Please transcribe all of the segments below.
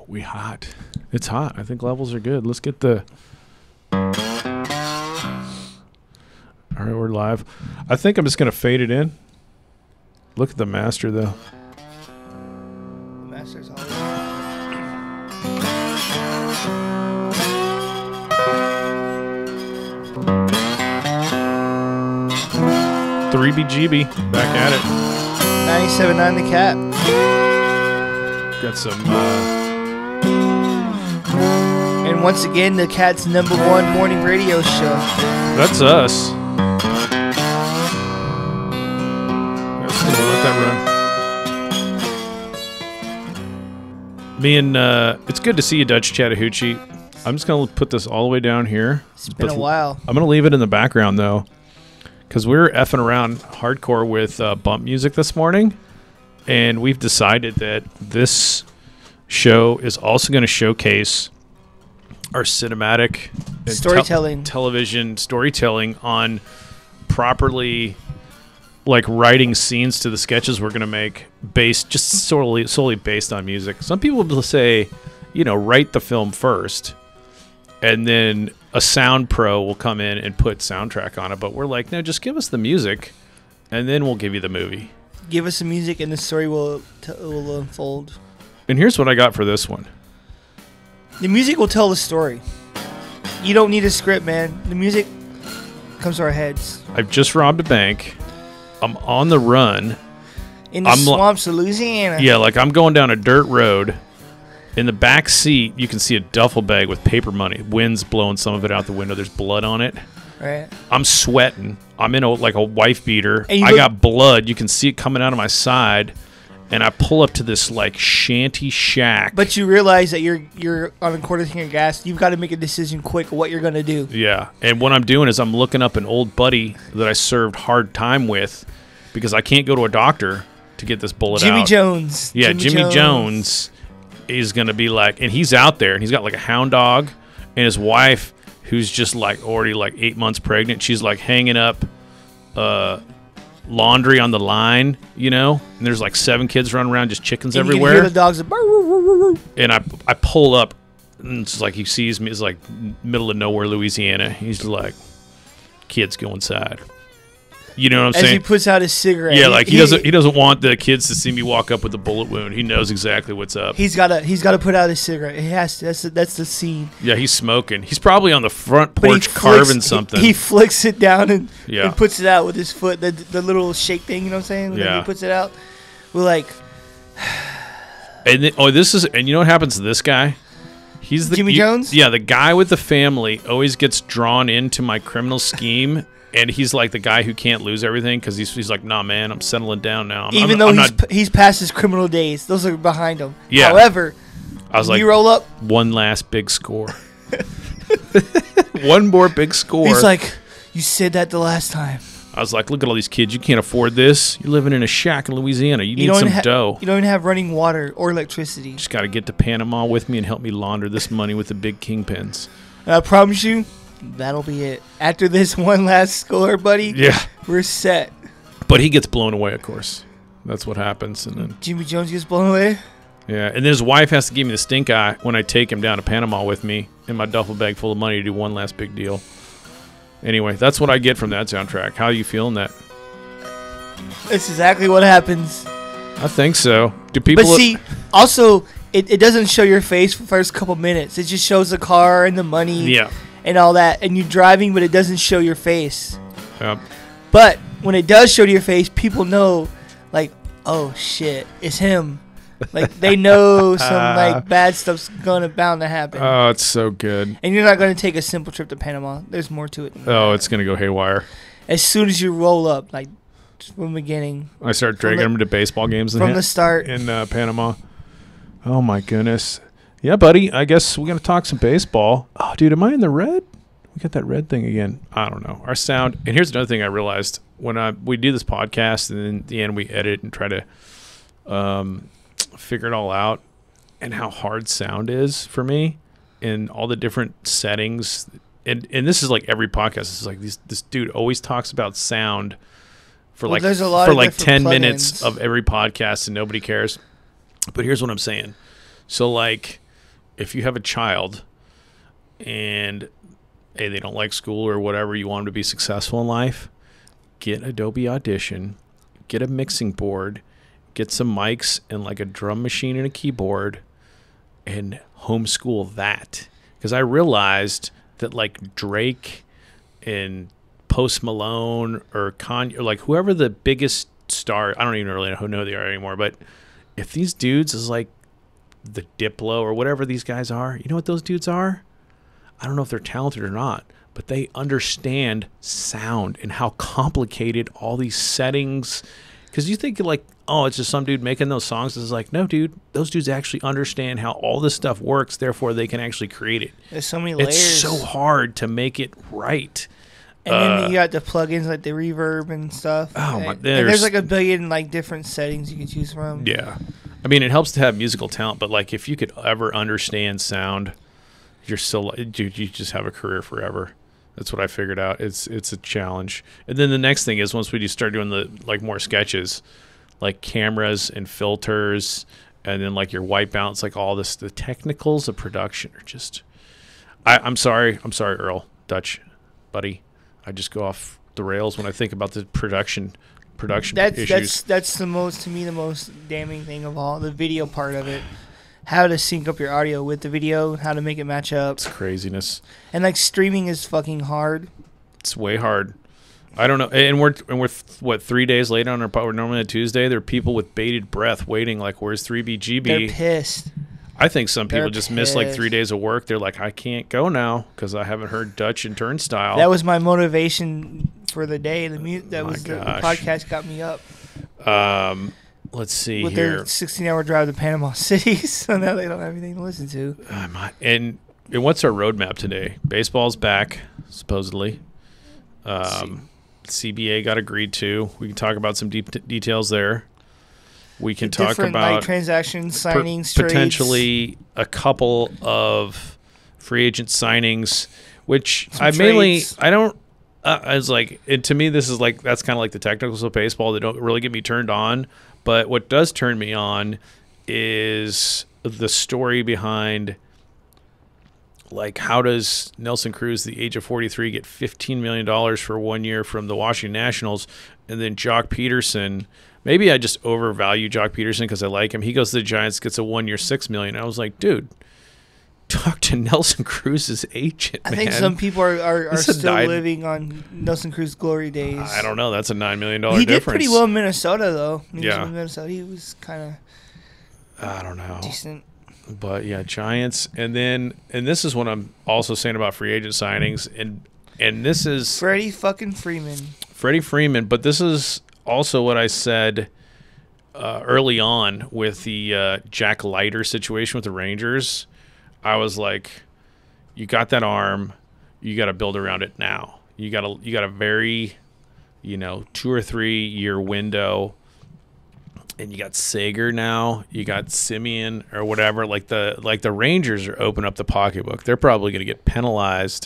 We hot. It's hot. I think levels are good. Let's get the... All right, we're live. I think I'm just going to fade it in. Look at the master, though. The master's all 3BGB. Back at it. 97.9 The Cat. Got some... And once again, The Cat's #1 morning radio show. That's us. Let that run. Me and... it's good to see you, Dutch Chattahoochee. I'm just going to put this all the way down here. It's been a while. I'm going to leave it in the background, though. Because we were effing around hardcore with bump music this morning. And we've decided that this show is also going to showcase our cinematic and storytelling, television storytelling on properly, like, writing scenes to the sketches we're going to make based just solely based on music. Some people will say, you know, write the film first, and then a sound pro will come in and put soundtrack on it. But we're like, no, just give us the music, and then we'll give you the movie. Give us the music, and the story will unfold. And here's what I got for this one. The music will tell the story. You don't need a script, man. The music comes to our heads. I've just robbed a bank. I'm on the run. In the swamps of Louisiana. Yeah, like I'm going down a dirt road. In the back seat, you can see a duffel bag with paper money. Wind's blowing some of it out the window. There's blood on it. Right. I'm sweating. I'm in a wife beater. I got blood. You can see it coming out of my side. And I pull up to this like shanty shack. But you realize that you're on a quarter tank of gas. You've got to make a decision quick what you're going to do. Yeah. And what I'm doing is I'm looking up an old buddy that I served hard time with because I can't go to a doctor to get this bullet out. Jimmy Jones. Yeah, Jimmy Jones is going to be like, and he's out there and he's got like a hound dog, and his wife, who's just like already like 8 months pregnant, she's like hanging up laundry on the line, you know, and there's like 7 kids running around, just chickens and everywhere. You can hear the dogs. And I pull up, and it's like he sees me. It's like middle of nowhere, Louisiana. He's like, kids go inside. You know what I'm saying? As he puts out his cigarette. Yeah, like he doesn't want the kids to see me walk up with a bullet wound. He knows exactly what's up. He's got to put out his cigarette. He has to. That's the scene. Yeah, he's smoking. He's probably on the front porch carving something. He flicks it down and yeah. puts it out with his foot. The little shake thing. You know what I'm saying? Yeah. He puts it out. We're like. And and you know what happens to this guy? He's the Jimmy Jones. Yeah, the guy with the family always gets drawn into my criminal scheme. And he's like the guy who can't lose everything because he's like, nah, man, I'm settling down now. Even though he's past his criminal days. Those are behind him. Yeah. However, I was like, you roll up. One last big score. One more big score. He's like, you said that the last time. I was like, look at all these kids. You can't afford this. You're living in a shack in Louisiana. You need some dough. You don't even have running water or electricity. Just got to get to Panama with me and help me launder this money with the big kingpins. And I promise you, that'll be it. After this one last score, buddy, yeah, we're set. But he gets blown away, of course. That's what happens. And then Jimmy Jones gets blown away? Yeah, and then his wife has to give me the stink eye when I take him down to Panama with me in my duffel bag full of money to do one last big deal. Anyway, that's what I get from that soundtrack. How are you feeling that? That's exactly what happens. I think so. Do people... But see, also, it doesn't show your face for the first couple minutes. It just shows the car and the money. Yeah. And all that, and you're driving, but it doesn't show your face. Yep. But when it does show your face, people know, like, oh shit, it's him. Like they know some like bad stuff's bound to happen. Oh, it's so good. And you're not going to take a simple trip to Panama. There's more to it. Oh, it's going to go haywire. As soon as you roll up, like from the beginning, I start dragging them to baseball games from the start in Panama. Oh my goodness. Yeah, buddy, I guess we're going to talk some baseball. Oh, dude, am I in the red? We got that red thing again. I don't know. Our sound. And here's another thing I realized. When we do this podcast and then at the end we edit and try to figure it all out and how hard sound is for me and all the different settings. And this is like every podcast. It's like this dude always talks about sound for like 10 minutes of every podcast and nobody cares. But here's what I'm saying. So like if you have a child and hey, they don't like school or whatever, you want them to be successful in life, get Adobe Audition, get a mixing board, get some mics and like a drum machine and a keyboard, and homeschool that. Because I realized that like Drake and Post Malone or Kanye, or like whoever the biggest star, I don't even really know who they are anymore, but if these dudes is like the Diplo or whatever these guys are, you know what those dudes are? I don't know if they're talented or not, but they understand sound and how complicated all these settings. Because you think like, oh, it's just some dude making those songs. It's like, no, dude, those dudes actually understand how all this stuff works. Therefore, they can actually create it. There's so many layers. It's so hard to make it right. And then you got the plugins like the reverb and stuff. Oh my! And there's like a billion like different settings you can choose from. Yeah, I mean, it helps to have musical talent, but like if you could ever understand sound, you're still, dude, you just have a career forever. That's what I figured out. It's a challenge. And then the next thing is once we start doing the like more sketches, like cameras and filters, and then like your white balance, like all this, the technicals of production are just. I'm sorry, Earl, Dutch, buddy. I just go off the rails when I think about the production issues. That's the most damning thing of all, the video part of it. How to sync up your audio with the video, how to make it match up. It's craziness. And like streaming is fucking hard. It's way hard. I don't know. And we're what 3 days later on our we're normally on Tuesday. There are people with bated breath waiting like, where's 3BGB? They're pissed. I think some people just miss like 3 days of work. They're like, I can't go now because I haven't heard Dutch and Turnstile. That was my motivation for the day. The podcast got me up. Let's see with here. Their 16-hour drive to Panama City, so now they don't have anything to listen to. And what's our roadmap today? Baseball's back, supposedly. CBA got agreed to. We can talk about some deep details there. We can talk about like transactions, signings, potentially a couple of free agent signings, which I don't. I was like, to me, this is like that's kind of like the technicals of baseball that don't really get me turned on. But what does turn me on is the story behind, like, how does Nelson Cruz, the age of 43, get $15 million for 1 year from the Washington Nationals, and then Jock Peterson. Maybe I just overvalue Jock Peterson because I like him. He goes to the Giants, gets a 1 year, $6 million. I was like, dude, talk to Nelson Cruz's agent. I think some people are still living on Nelson Cruz's glory days. I don't know. That's a $9 million difference. He did pretty well in Minnesota, though. He was kind of. I don't know. Decent. But yeah, Giants, and this is what I'm also saying about free agent signings, and this is Freddie fucking Freeman. Freddie Freeman, but this is also what I said early on with the Jack Leiter situation with the Rangers. I was like, you got that arm, you got to build around it now. You got a very, 2 or 3 year window, and you got Sager now, you got Simeon or whatever. Like the Rangers are opening up the pocketbook. They're probably going to get penalized.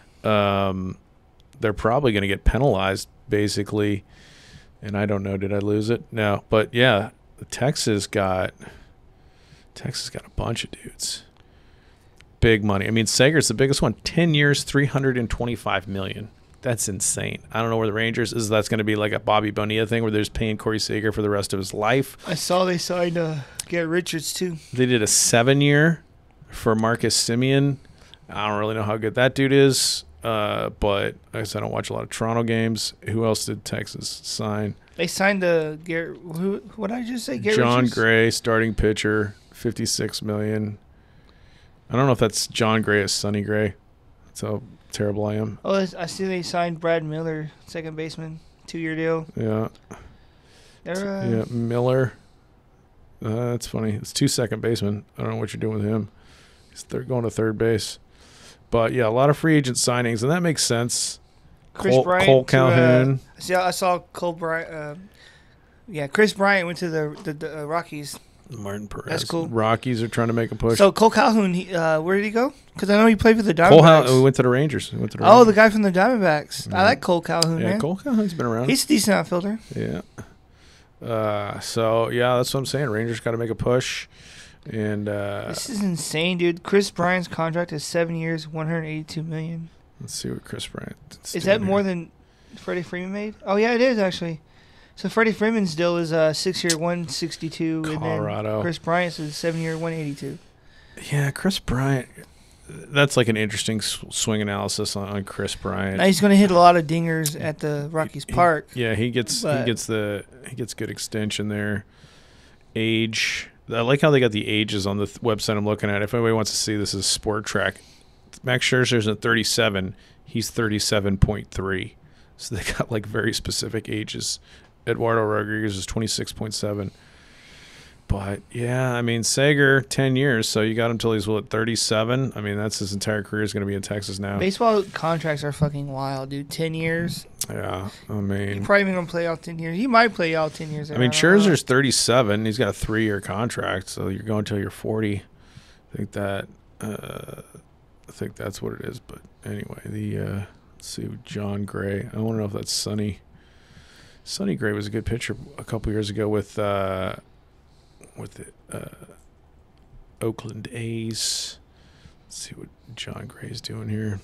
Basically. And I don't know, did I lose it? No, but yeah, Texas got a bunch of dudes. Big money. I mean, Sager's the biggest one. 10 years, $325 million. That's insane. I don't know where the Rangers is. That's going to be like a Bobby Bonilla thing where they're just paying Corey Seager for the rest of his life. I saw they signed Garrett Richards too. They did a 7-year for Marcus Simeon. I don't really know how good that dude is, but I guess I don't watch a lot of Toronto games. Who else did Texas sign? They signed Garrett. What did I just say? Garrett John Richards? Gray, starting pitcher, $56 million. I don't know if that's John Gray or Sonny Gray. That's how terrible I am. Oh, I see they signed Brad Miller, second baseman, 2-year deal. Yeah. Yeah, Miller. That's funny. It's 2 second basemen. I don't know what you're doing with him. They're going to third base. But, yeah, a lot of free agent signings, and that makes sense. Cole Calhoun. I saw Cole Bryant. Chris Bryant went to the Rockies. Martin Perez. That's cool. Rockies are trying to make a push. So Cole Calhoun, where did he go? Because I know he played for the Diamondbacks. We went to the Rangers. The guy from the Diamondbacks. Mm-hmm. I like Cole Calhoun, man. Cole Calhoun's been around. He's a decent outfielder. Yeah. So, yeah, that's what I'm saying. Rangers got to make a push. And this is insane, dude. Chris Bryant's contract is 7 years, $182 million. let's see what Chris Bryant is that more than Freddie Freeman made? Oh yeah, it is actually. So Freddie Freeman's deal is 6 year, 162, Colorado. and then Chris Bryant's is 7 year, 182. Yeah, Chris Bryant. That's like an interesting swing analysis on Chris Bryant. Now he's going to hit a lot of dingers at the Rockies Park. Yeah, he gets good extension there. Age. I like how they got the ages on the website I'm looking at. If anybody wants to see, this is Sport Track. Max Scherzer's at 37. He's 37.3. So they got like very specific ages. Eduardo Rodriguez is 26.7. But, yeah, I mean, Sager, 10 years, so you got him until he's, 37? I mean, that's his entire career is going to be in Texas now. Baseball contracts are fucking wild, dude. 10 years. Yeah, I mean. He's probably even going to play out 10 years. He might play out 10 years. I mean, Scherzer's 37. He's got a 3-year contract, so you're going until you're 40. I think that's what it is. But, anyway, let's see, John Gray. I want to know if that's Sonny. Sonny Gray was a good pitcher a couple years ago with the Oakland A's. Let's see what John Gray's doing here.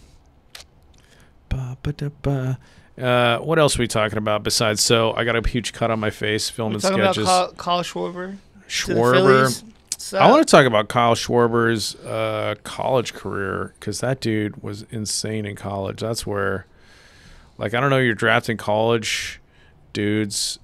What else are we talking about besides? So I got a huge cut on my face filming sketches. About Kyle Schwarber. I want to talk about Kyle Schwarber's college career because that dude was insane in college. That's where, like, I don't know, you're drafting college dudes.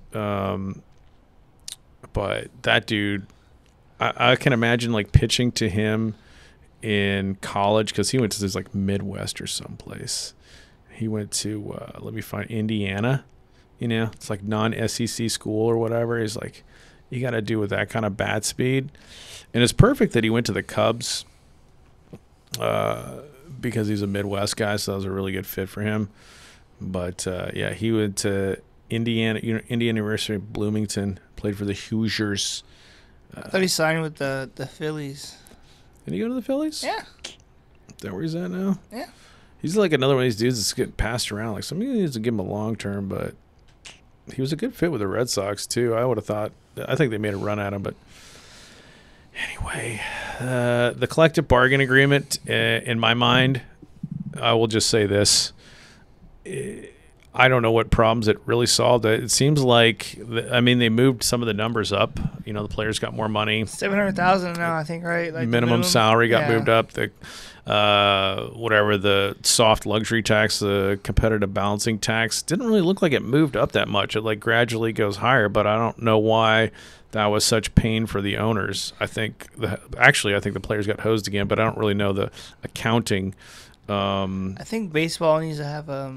But that dude, I can imagine like pitching to him in college because he went to this like Midwest or someplace. He went to let me find Indiana. You know, it's like non-SEC school or whatever. He's like, you got to do with that kind of bat speed, and it's perfect that he went to the Cubs because he's a Midwest guy, so that was a really good fit for him. But yeah, he went to Indiana University of Bloomington. Played for the Hoosiers. I thought he signed with the Phillies. Did he go to the Phillies? Yeah. Is that where he's at now? Yeah. He's like another one of these dudes that's getting passed around. Like somebody needs to give him a long term, but he was a good fit with the Red Sox too. I would have thought. I think they made a run at him, but anyway, the collective bargain agreement, in my mind, I will just say this. I don't know what problems it really solved. It seems like, they moved some of the numbers up. You know, the players got more money. $700,000 now, I think, right? Like minimum salary got moved up. The the soft luxury tax, the competitive balancing tax, didn't really look like it moved up that much. It like gradually goes higher, but I don't know why that was such pain for the owners. I think the players got hosed again, but I don't really know the accounting. I think baseball needs to have a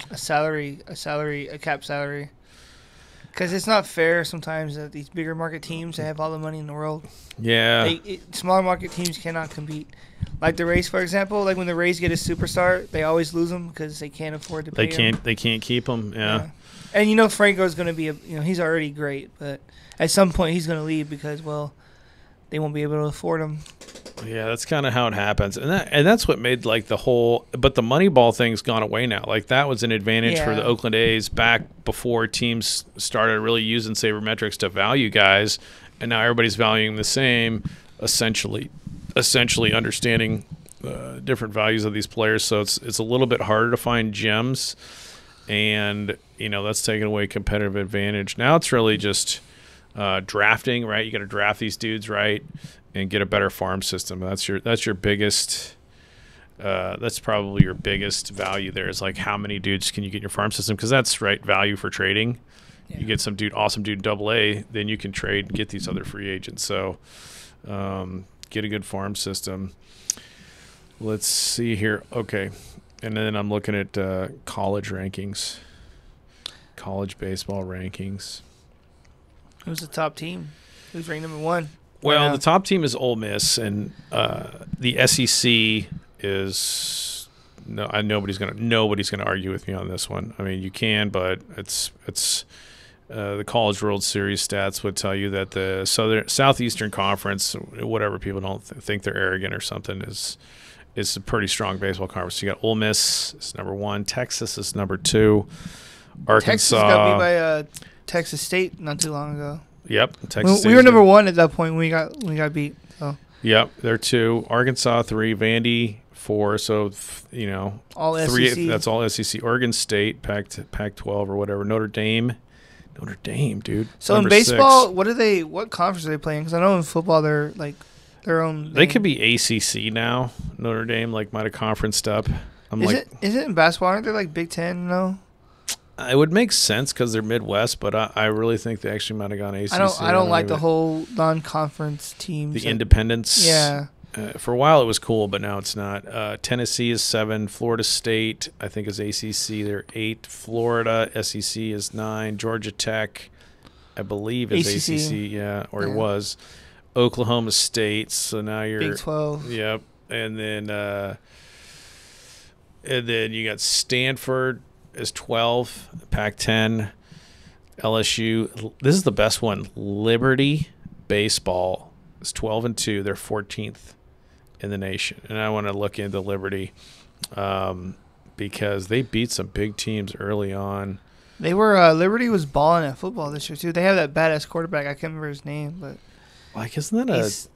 cap salary, because it's not fair sometimes that these bigger market teams, they have all the money in the world. Yeah, smaller market teams cannot compete. Like the Rays, for example. Like when the Rays get a superstar, they always lose them because they can't afford to pay him. They can't keep them. Yeah. And Franco's going to be he's already great, but at some point he's going to leave because they won't be able to afford him. Yeah, that's kind of how it happens, and that's what made like the whole. But the Moneyball thing's gone away now. Like that was an advantage for the Oakland A's back before teams started really using sabermetrics to value guys, and now everybody's valuing the same, essentially understanding different values of these players. So it's a little bit harder to find gems, and that's taken away competitive advantage. Now it's really just drafting, right? You got to draft these dudes right and get a better farm system. That's your biggest. That's probably your biggest value there is like how many dudes can you get in your farm system, because that's value for trading. Yeah. You get some awesome dude AA, then you can trade and get these other free agents. So get a good farm system. Let's see here. Okay, and then I'm looking at college rankings, college baseball rankings. Who's the top team? Who's ranked number 1? Well, the top team is Ole Miss, and the SEC is nobody's gonna argue with me on this one. I mean, you can, but it's the College World Series stats would tell you that the Southeastern Conference, whatever, people don't think they're arrogant or something, is a pretty strong baseball conference. You got Ole Miss is number 1, Texas is number 2, Arkansas. Texas got beat by Texas State not too long ago. Yep, Texas. We were number 1 at that point when we got beat. So Yep, they're 2. Arkansas 3. Vandy 4. So all 3. SEC. That's all SEC. Oregon State, Pac-12 or whatever. Notre Dame, dude. So Number in baseball, 6. what conference are they playing? Because I know in football they're like their own. They could be ACC now. Notre Dame might have conferenced up. Is it in basketball? Aren't they like Big Ten? No. It would make sense because they're Midwest, but I really think they actually might have gone ACC. I don't like the whole non-conference teams. The independents. Yeah. For a while it was cool, but now it's not. Tennessee is 7. Florida State, I think, is ACC. They're 8. Florida, SEC is 9. Georgia Tech, I believe, is ACC. Yeah, or it was. Oklahoma State, so now you're Big 12. Yep. And then you got Stanford is 12, Pac-10, LSU. This is the best one. Liberty Baseball is 12-2. They're 14th in the nation. And I want to look into Liberty because they beat some big teams early on. They were Liberty was balling at football this year too. They have that badass quarterback. I can't remember his name, but like, isn't that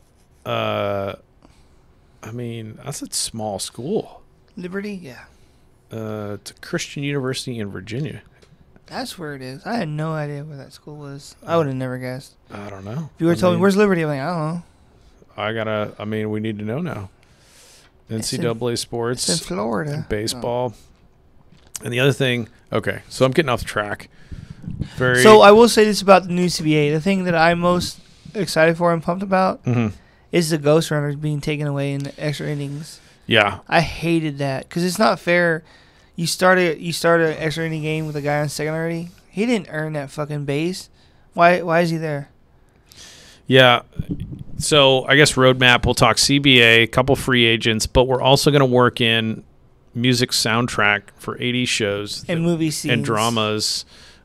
that's a small school. Liberty, yeah. It's a Christian university in Virginia. That's where it is. I had no idea where that school was. I would have never guessed. I don't know. If you would have told me, where's Liberty? I'm like, I don't know. We need to know now. NCAA sports. It's in Florida. Baseball. Oh. And the other thing, okay, so I'm getting off track. So I will say this about the new CBA. The thing that I'm most excited for and pumped about is the Ghost Runners being taken away in the extra innings. Yeah. I hated that because it's not fair. You start an extra inning game with a guy on second already. He didn't earn that fucking base. Why is he there? Yeah. So I guess roadmap, we'll talk CBA, a couple free agents, but we're also going to work in music soundtrack for 80s shows. And movie scenes. And dramas,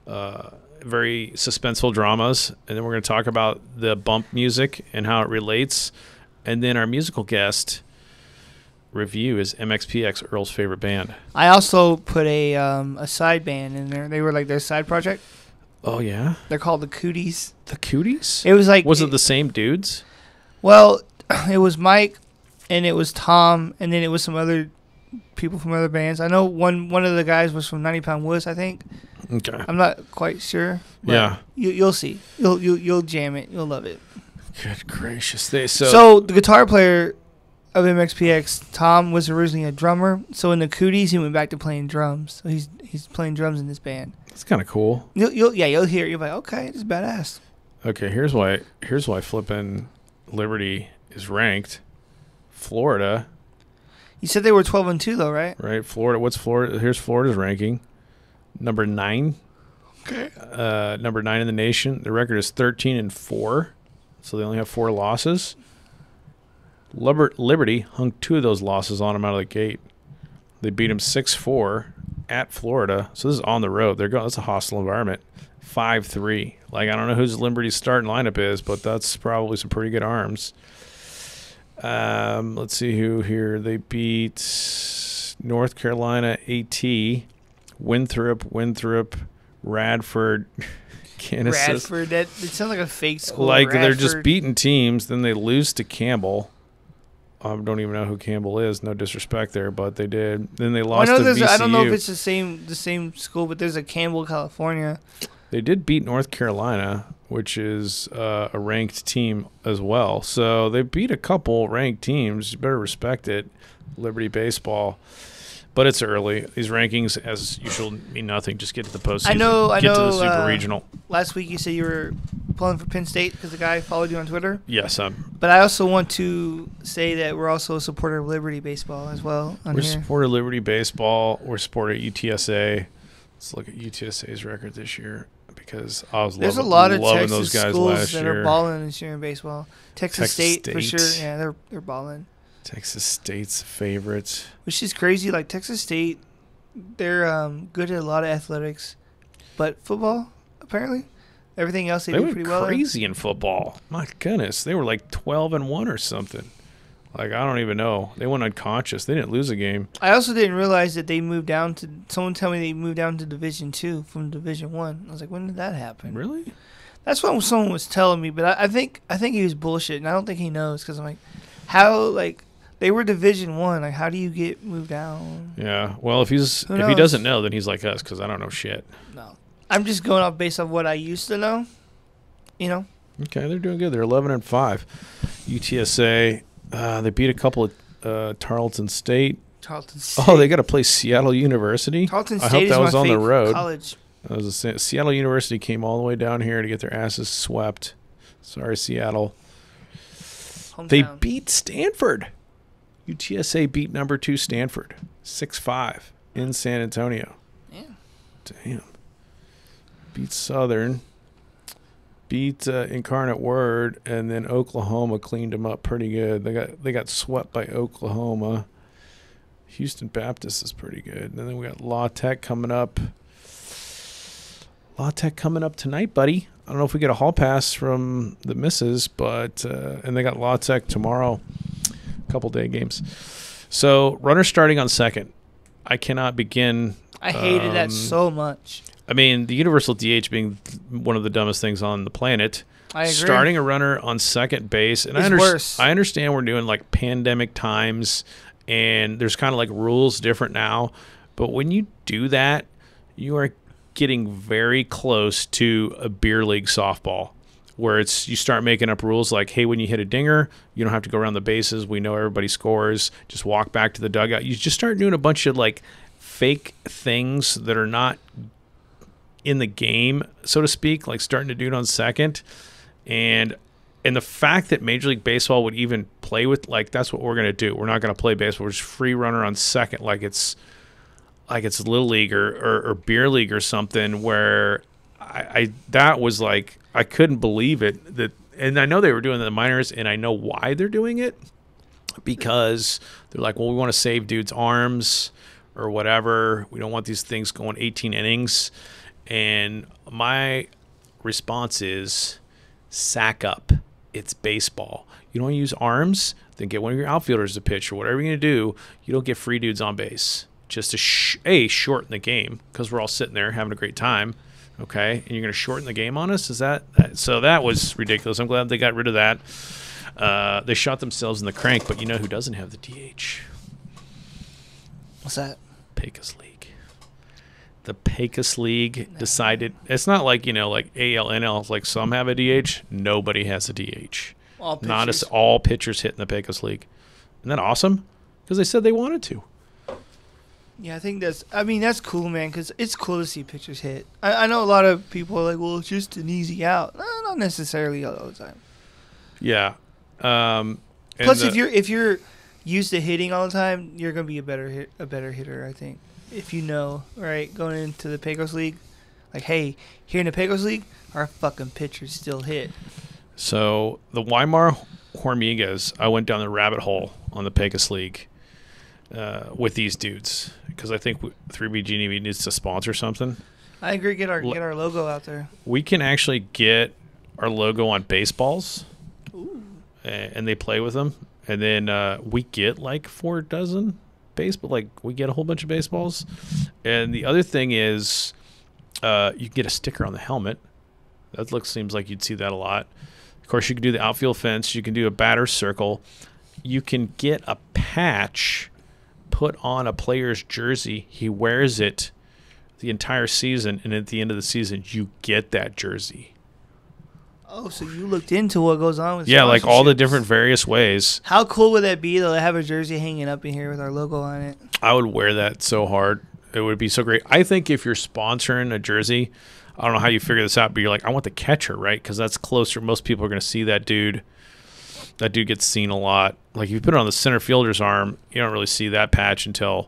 very suspenseful dramas. And then we're going to talk about the bump music and how it relates. And then our musical guest review is MXPX, Earl's favorite band. I also put a side band in there. They were like their side project. Oh, yeah? They're called the Cooties. The Cooties? It was like... Was it the same dudes? Well, it was Mike, and it was Tom, and then it was some other people from other bands. I know one of the guys was from 90 Pound Woods, I think. Okay. I'm not quite sure. Yeah. You'll see. You'll jam it. You'll love it. Good gracious. So the guitar player of MXPX, Tom, was originally a drummer. So in the Cooties, he went back to playing drums. So he's playing drums in this band. That's kind of cool. You'll hear it. You'll be like, okay, this is badass. Okay, here's why flipping Liberty is ranked. Florida. You said they were 12-2 though, right? Right. Florida. What's Florida? Here's Florida's ranking. Number 9. Okay. Number 9 in the nation. The record is 13-4, so they only have 4 losses. Liberty hung 2 of those losses on them out of the gate. They beat them 6-4 at Florida. So this is on the road. That's a hostile environment. 5-3. Like, I don't know whose Liberty's starting lineup is, but that's probably some pretty good arms. Let's see who here. They beat North Carolina AT, Winthrop, Radford, Kansas. Radford. It sounds like a fake school. Like, Radford. they're just beating teams. Then they lose to Campbell. I don't even know who Campbell is. No disrespect there, but they did. Then they lost to VCU. I don't know if it's the same school, but there's a Campbell, California. They did beat North Carolina, which is a ranked team as well. So they beat a couple ranked teams. You better respect it, Liberty Baseball. But it's early. These rankings, as usual, mean nothing. Just get to the postseason. I know. Get to the Super Regional. Last week you said you were pulling for Penn State because the guy followed you on Twitter. Yes, but I also want to say that we're also a supporter of Liberty Baseball as well. We're a supporter of Liberty Baseball. We're a supporter of UTSA. Let's look at UTSA's record this year because I was There's a lot of loving Texas those guys schools last that year. are balling this year in baseball. Texas State for sure. Yeah, they're balling. Texas State's favorites. Which is crazy. Like Texas State, they're good at a lot of athletics, but football apparently. Everything else they do pretty well. They went crazy in football. My goodness, they were like 12-1 or something. Like, I don't even know. They went unconscious. They didn't lose a game. I also didn't realize that they moved down to. Someone tell me they moved down to Division 2 from Division 1. I was like, when did that happen? Really? That's what someone was telling me, but I think he was bullshitting. I don't think he knows because I'm like, how like they were Division I. Like, how do you get moved down? Yeah. Well, if he doesn't know, then he's like us because I don't know shit. No, I'm just going off based off what I used to know. You know. Okay, they're doing good. They're 11-5. UTSA. They beat a couple of Tarleton State. Tarleton State. Oh, they got to play Seattle University. Tarleton State I hope is that was my on the favorite road. college. Seattle University came all the way down here to get their asses swept. Sorry, Seattle. Hometown. They beat Stanford. UTSA beat number 2 Stanford 6-5 in San Antonio. Yeah. Damn. Beat Southern. Beat Incarnate Word, and then Oklahoma cleaned them up pretty good. They got swept by Oklahoma. Houston Baptist is pretty good. And then we got La Tech coming up. La Tech coming up tonight, buddy. I don't know if we get a hall pass from the missus, but and they got La Tech tomorrow. A couple day games. So runner starting on second. I cannot begin. I hated that so much. I mean, the universal DH being one of the dumbest things on the planet. I agree. Starting a runner on second base, and worse. I understand we're doing like pandemic times, and there's kind of like rules different now. But when you do that, you are getting very close to a beer league softball, where it's you start making up rules like, hey, when you hit a dinger, you don't have to go around the bases. We know everybody scores. Just walk back to the dugout. You just start doing a bunch of like fake things that are not in the game, so to speak, like starting to do it on second. And the fact that Major League Baseball would even play with, like, that's what we're going to do. We're not going to play baseball. We're just free runner on second, like it's Little League or Beer League or something, where I that was like, I couldn't believe it. And I know they were doing it in the minors, and I know why they're doing it, because they're like, well, we want to save dudes' arms or whatever. We don't want these things going 18 innings. And my response is, sack up. It's baseball. You don't use arms, then get one of your outfielders to pitch or whatever you're going to do. You don't get free dudes on base. Just to shorten the game, because we're all sitting there having a great time. Okay, and you're going to shorten the game on us? Is that so? That was ridiculous. I'm glad they got rid of that. They shot themselves in the crank, but you know who doesn't have the DH? What's that? Pecos League. The Pecos League decided, it's not like, like AL, NL, like some have a DH. Nobody has a DH. All pitchers hit in the Pecos League. Isn't that awesome? Because they said they wanted to. Yeah, I think that's cool, man, because it's cool to see pitchers hit. I know a lot of people are like, well, it's just an easy out. No, not necessarily all the time. Yeah. Plus, if you're used to hitting all the time, you're gonna be a better hitter, I think. If you know, right, going into the Pecos League, like, hey, here in the Pecos League, our fucking pitchers still hit. So the Weimar Hormigas, I went down the rabbit hole on the Pecos League with these dudes, because I think 3BG needs to sponsor something. I agree. Get our logo out there. We can actually get our logo on baseballs. Ooh. And they play with them, and then we get like 4 dozen baseball. Like, we get a whole bunch of baseballs. And the other thing is, you can get a sticker on the helmet. That seems like you'd see that a lot. Of course, you can do the outfield fence. You can do a batter's circle. You can get a patch put on a player's jersey. He wears it the entire season, and at the end of the season, you get that jersey. Oh, so you looked into what goes on with like all the different various ways. How cool would that be, though, to have a jersey hanging up in here with our logo on it? I would wear that so hard. It would be so great. I think if you're sponsoring a jersey, I don't know how you figure this out, but you're like, I want the catcher, right? Because that's closer. Most people are going to see that dude. That dude gets seen a lot. Like, if you put it on the center fielder's arm, you don't really see that patch until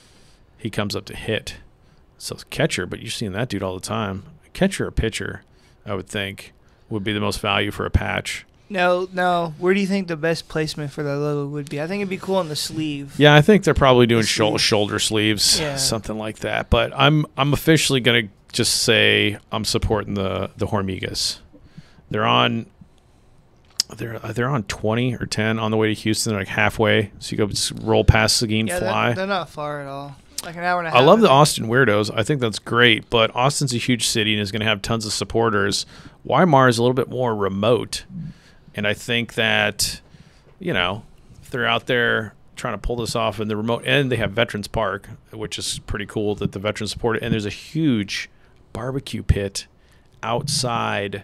he comes up to hit. So it's catcher, but you're seeing that dude all the time. Catcher or pitcher, I would think, would be the most value for a patch. No. Where do you think the best placement for that logo would be? I think it'd be cool on the sleeve. Yeah, I think they're probably doing shoulder sleeves, something like that. But I'm officially going to just say I'm supporting the Hormigas. They're on 20 or 10 on the way to Houston. They're like halfway, so you go just roll past Seguin, fly. They're not far at all. Like an hour and a half. I love the Austin Weirdos. I think that's great, but Austin's a huge city and is going to have tons of supporters. Weimar is a little bit more remote, and I think that, you know, if they're out there trying to pull this off in the remote, and they have Veterans Park, which is pretty cool that the veterans support it, and there's a huge barbecue pit outside,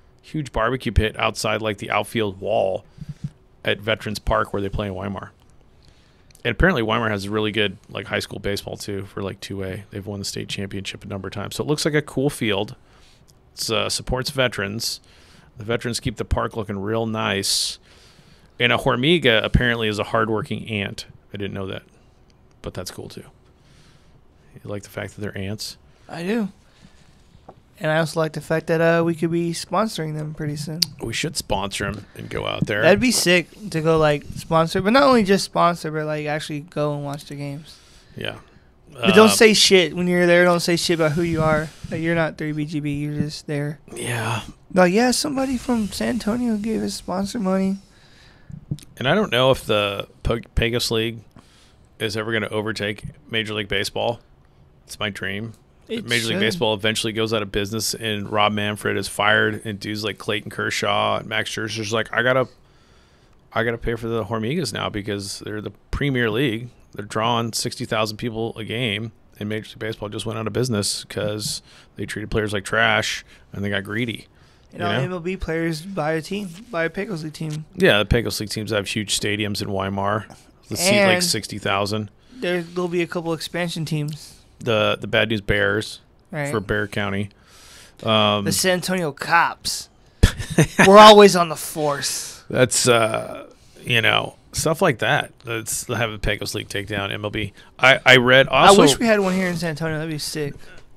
like the outfield wall at Veterans Park where they play in Weimar. And apparently Weimar has really good like high school baseball too for like 2A. They've won the state championship a number of times. So it looks like a cool field. It supports veterans. The veterans keep the park looking real nice. And a Hormiga apparently is a hardworking ant. I didn't know that, but that's cool too. You like the fact that they're ants? I do. And I also like the fact that we could be sponsoring them pretty soon. We should sponsor them and go out there. That'd be sick to go like sponsor, but not only just sponsor, but like actually go and watch the games. Yeah. But don't say shit when you're there. Don't say shit about who you are. Like, you're not 3BGB. You're just there. Yeah. Like, yeah, somebody from San Antonio gave us sponsor money. And I don't know if the Pecos League is ever going to overtake Major League Baseball. It's my dream. Major League Baseball eventually goes out of business, and Rob Manfred is fired, and dudes like Clayton Kershaw and Max Scherzer's like, I gotta pay for the Hormigas now because they're the Premier League. They're drawing 60,000 people a game, and Major League Baseball just went out of business because they treated players like trash and they got greedy. And all MLB players buy a Pecos League team. Yeah, the Pecos League teams have huge stadiums in Weimar. They seat like 60,000. There'll be a couple expansion teams. The Bad News Bears for Bear County. The San Antonio Cops. We're always on the force. That's, stuff like that. Let's have the Pecos League take down MLB. I read also. I wish we had one here in San Antonio. That'd be sick.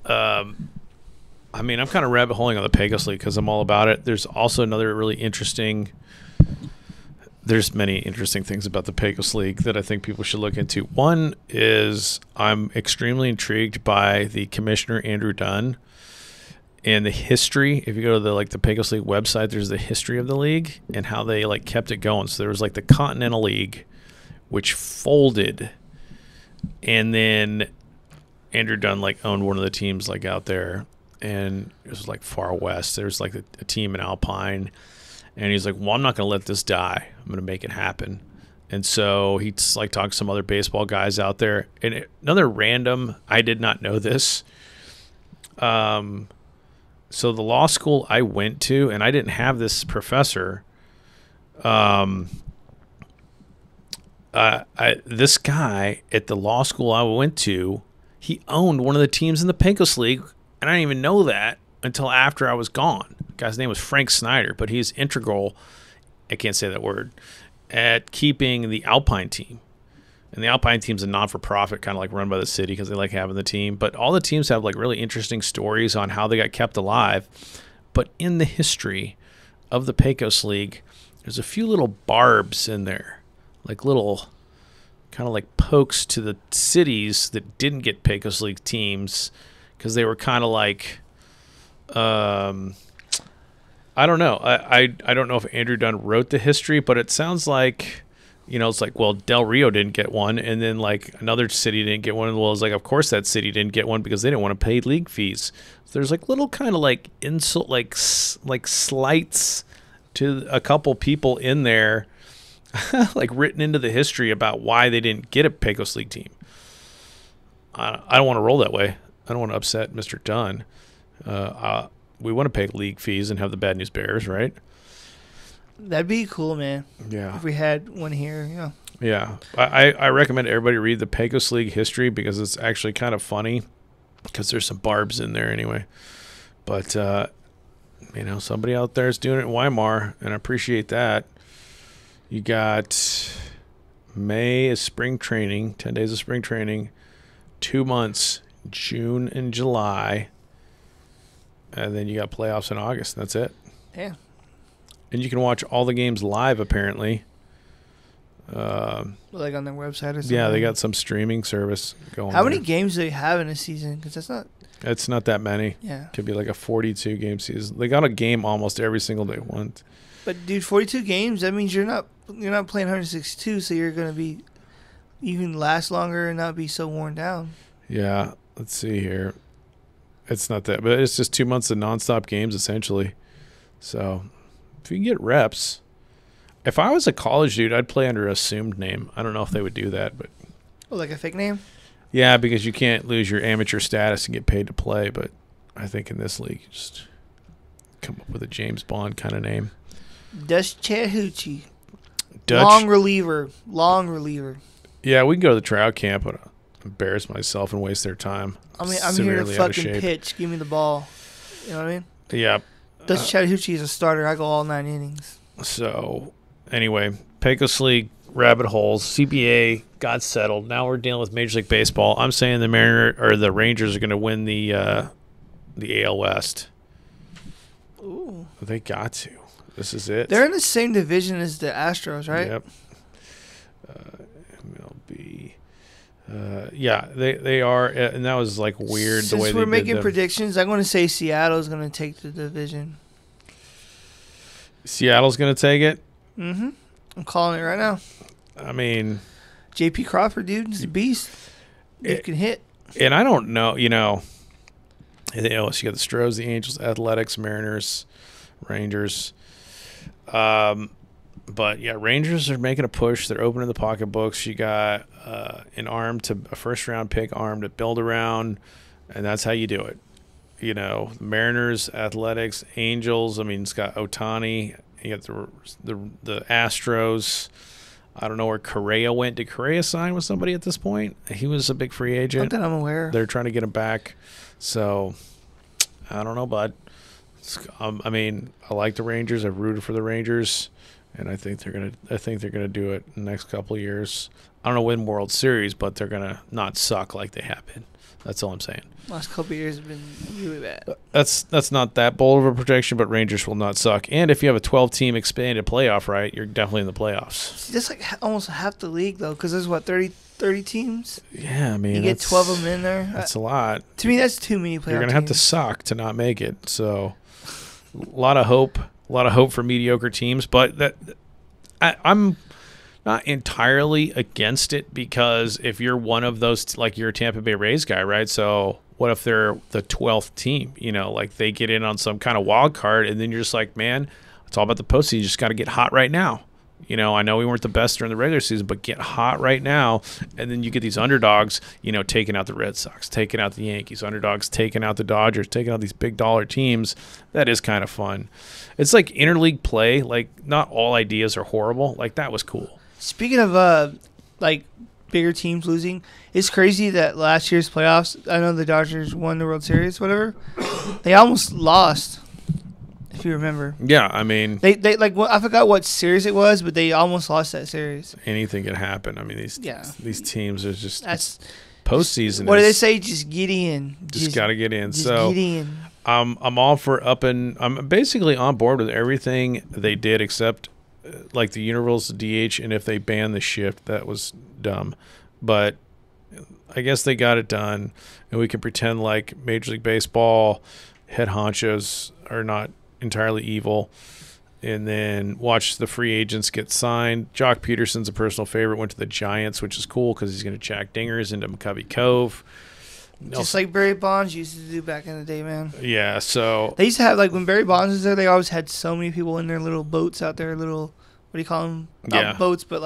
I mean, I'm kind of rabbit holing on the Pecos League because I'm all about it. There's also another really interesting. There's many interesting things about the Pecos League that I think people should look into. One is I'm extremely intrigued by the commissioner, Andrew Dunn, and the history. If you go to the Pecos League website, there's the history of the league and how they kept it going. So there was the Continental League, which folded, and then Andrew Dunn owned one of the teams out there, and it was far west. There was a team in Alpine. And he's like, well, I'm not going to let this die. I'm going to make it happen. And so he talked to some other baseball guys out there. And another random, I did not know this. So the law school I went to, and I didn't have this professor. This guy at the law school I went to, he owned one of the teams in the Pecos League. And I didn't even know that until after I was gone. The guy's name was Frank Snyder, but he's integral, I can't say that word, at keeping the Alpine team. And the Alpine team's a non-for-profit, kind of run by the city because they like having the team. But all the teams have really interesting stories on how they got kept alive. But in the history of the Pecos League, there's a few little barbs in there, little kind of pokes to the cities that didn't get Pecos League teams because they were kind of I don't know. I don't know if Andrew Dunn wrote the history, but it sounds like, it's well, Del Rio didn't get one, and then another city didn't get one. Well, it's of course that city didn't get one because they didn't want to pay league fees. So there's little kind of insult, slights to a couple people in there, written into the history about why they didn't get a Pecos League team. I don't want to roll that way. I don't want to upset Mr. Dunn. We want to pay league fees and have the Bad News Bears, right? That'd be cool, man. Yeah. If we had one here, yeah. Yeah. I recommend everybody read the Pecos League history because it's actually kind of funny because there's some barbs in there anyway. But, somebody out there is doing it in Weimar, and I appreciate that. You got May is spring training, 10 days of spring training, 2 months, June and July. And then you got playoffs in August. That's it. Yeah. And you can watch all the games live, apparently. On their website or something? Yeah, they got some streaming service going. How many games do they have in a season? Because that's not... It's not that many. Yeah. Could be a 42-game season. They got a game almost every single day once. But, dude, 42 games, that means you're not playing 162, so you're going to be... You can last longer and not be so worn down. Yeah, let's see here. It's not that, but it's just 2 months of nonstop games essentially. So if you can get reps, if I was a college dude, I'd play under an assumed name. I don't know if they would do that, but like a fake name. Yeah, because you can't lose your amateur status and get paid to play. But I think in this league, you just come up with a James Bond kind of name. Dutch Chattahoochee. Long reliever. Yeah, we can go to the tryout camp, but embarrass myself and waste their time. I mean, I'm here to fucking pitch. Give me the ball. You know what I mean? Yeah. Dutch Chattahoochee is a starter. I go all 9 innings. So, anyway, Pecos League, rabbit holes. CBA got settled. Now we're dealing with Major League Baseball. I'm saying the Rangers are going to win the AL West. Ooh. They got to. This is it. They're in the same division as the Astros, right? Yep. MLB. Yeah, they are, and that was like weird. Since the way we're making predictions, I'm going to say Seattle's going to take the division. Seattle's going to take it? Mm-hmm. I'm calling it right now. I mean, J.P. Crawford, dude, he's a beast. He can hit. And I don't know, you got the Stros, the Angels, Athletics, Mariners, Rangers. But yeah, Rangers are making a push. They're opening the pocketbooks. You got a first round pick arm to build around, and that's how you do it. Mariners, Athletics, Angels. I mean, it's got Ohtani. You got the Astros. I don't know where Correa went. Did Correa sign with somebody at this point? He was a big free agent. Not that I'm aware. They're trying to get him back. So I don't know, bud. I mean, I like the Rangers. I've rooted for the Rangers, and I think they're gonna do it in the next couple of years. I don't know win World Series, but they're gonna not suck like they have been. That's all I'm saying. Last couple of years have been really bad. That's not that bold of a projection, but Rangers will not suck. And if you have a 12-team expanded playoff, right, you're definitely in the playoffs. See, that's like almost half the league, though, because there's, 30 teams? Yeah, I mean, you get 12 of them in there. That's a lot. To me, that's too many playoff You're going to have to suck to not make it. So a lot of hope for mediocre teams. But I'm not entirely against it, because if you're one of those, like you're a Tampa Bay Rays guy, right? So what if they're the 12th team? Like they get in on some kind of wild card, and then you're just like, man, it's all about the postseason. You just got to get hot right now. I know we weren't the best during the regular season, but get hot right now. And then you get these underdogs, taking out the Red Sox, taking out the Yankees, underdogs taking out the Dodgers, taking out these big dollar teams. That is kind of fun. It's like interleague play. Like, not all ideas are horrible. Like, that was cool. Speaking of bigger teams losing, it's crazy that last year's playoffs, I know the Dodgers won the World Series, whatever. They almost lost, if you remember. Yeah, I mean, they I forgot what series it was, but they almost lost that series. Anything can happen. I mean, these teams are just postseason. What do they say? Just get in. Just got to get in. Just get in. I'm all for I'm basically on board with everything they did, except like the universal DH, and if they ban the shift, that was dumb. But I guess they got it done, and we can pretend like Major League Baseball head honchos are not entirely evil, and then watch the free agents get signed. Jock Peterson's a personal favorite, went to the Giants, which is cool because he's going to jack dingers into McCovey Cove. Just like Barry Bonds used to do back in the day, man. Yeah, so they used to have, when Barry Bonds was there, they always had so many people in their little boats out there, what do you call them? Not boats, but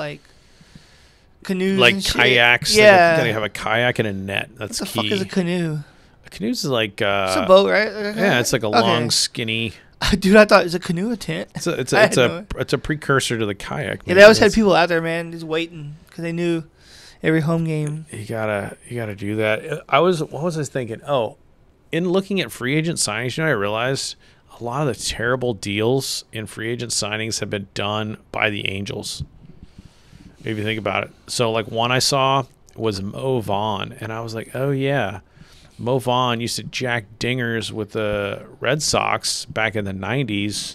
canoes, like and kayaks. Shit. Yeah, you gotta have a kayak and a net. That's what the key. fuck is a canoe? A canoe is like it's a boat, right? Yeah, it's like a long, skinny. Dude, I thought, is a canoe a tent? It's a precursor to the kayak. Yeah, they always had people out there, man, just waiting because they knew every home game. You gotta do that. What was I thinking? Oh, in looking at free agent signings, I realized a lot of the terrible deals in free agent signings have been done by the Angels. If you think about it. So, one I saw was Mo Vaughn, and I was like, oh, yeah. Mo Vaughn used to jack dingers with the Red Sox back in the 90s.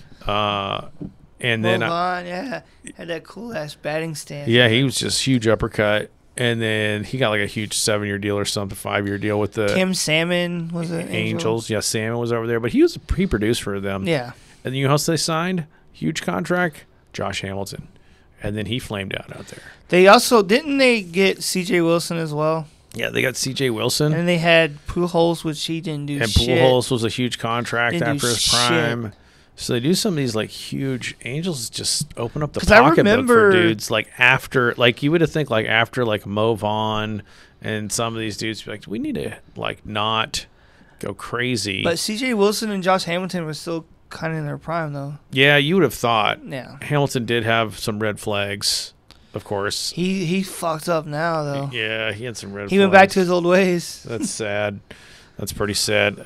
And then Mo Vaughn, had that cool-ass batting stance. Yeah, he was just huge uppercut. And then he got a huge 7-year deal or something, 5-year deal with the Tim Salmon was it Angels. Yeah, Salmon was over there, but he produced for them. Yeah. And then who else they signed? Huge contract, Josh Hamilton. And then he flamed out there. They also didn't they get C.J. Wilson as well? Yeah, they got C.J. Wilson. And then they had Pujols, which he didn't do shit. And Pujols was a huge contract after his prime. So they do some of these like huge Angels just open up the pocketbook for dudes like after like you would have think like after like Mo Vaughn and some of these dudes be like we need to like not go crazy. But C.J. Wilson and Josh Hamilton were still kind of in their prime though. Yeah, you would have thought. Yeah, Hamilton did have some red flags, of course. He fucked up now though. Yeah, he had some red. He went back to his old ways. That's sad. That's pretty sad.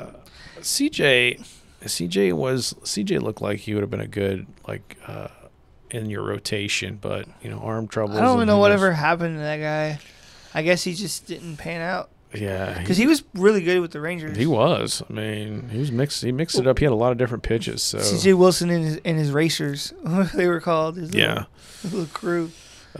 CJ looked like he would have been a good like in your rotation, but you know arm troubles. I don't even know whatever happened to that guy. I guess he just didn't pan out. Yeah, because he was really good with the Rangers. He was. I mean, he mixed it up. He had a lot of different pitches. So CJ Wilson and his racers, what they were called. His little crew.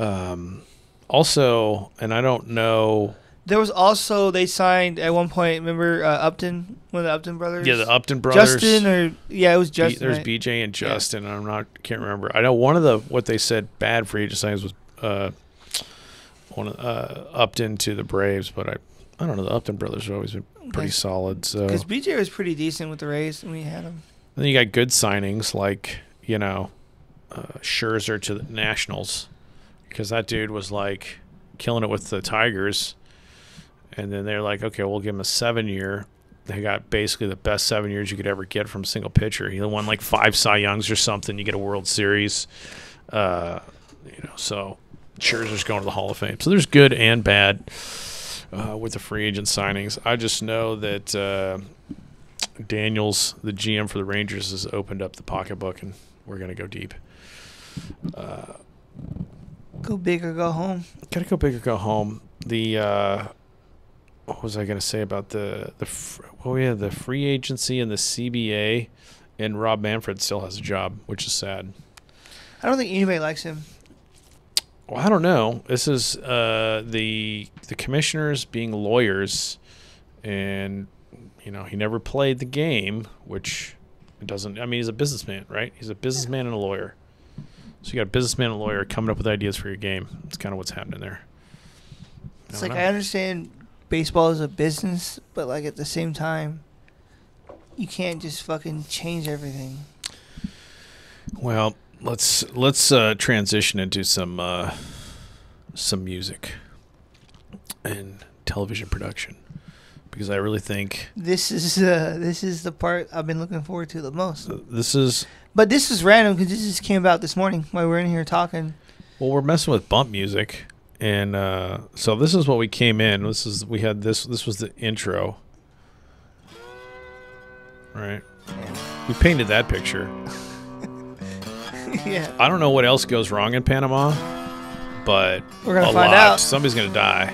Also, and I don't know. There was also they signed at one point. Remember Upton, one of the Upton brothers. Yeah, the Upton brothers. Justin it was Justin. There's BJ and Justin. Yeah. Can't remember. I know one of what they said bad free agent signings was one of Upton to the Braves, but I don't know. The Upton brothers have always been pretty solid. So because BJ was pretty decent with the Rays when we had him. And then you got good signings like Scherzer to the Nationals because that dude was like killing it with the Tigers. And then they're like, okay, we'll give him a 7-year. They got basically the best 7 years you could ever get from a single pitcher. He won like 5 Cy Youngs or something. You get a World Series. So Scherzer's going to the Hall of Fame. So there's good and bad with the free agent signings. I just know that Daniels, the GM for the Rangers, has opened up the pocketbook, and we're going to go deep. Go big or go home. Got to go big or go home. What was I going to say about the free agency and the CBA, and Rob Manfred still has a job, which is sad. I don't think anybody likes him. Well, I don't know. This is the commissioners being lawyers, and he never played the game, which it doesn't. I mean, he's a businessman, right? He's a businessman and a lawyer. So you got a businessman and a lawyer coming up with ideas for your game. That's kind of what's happening there. It's like I understand baseball is a business, but like at the same time, you can't just fucking change everything. Well, let's transition into some music and television production, because I really think this is the part I've been looking forward to the most. But this is random because this just came about this morning while we're in here talking. Well, we're messing with bump music. And so this is what we came in. This was the intro. Right? Yeah. We painted that picture. Yeah. I don't know what else goes wrong in Panama, but we're going to find out. Somebody's going to die.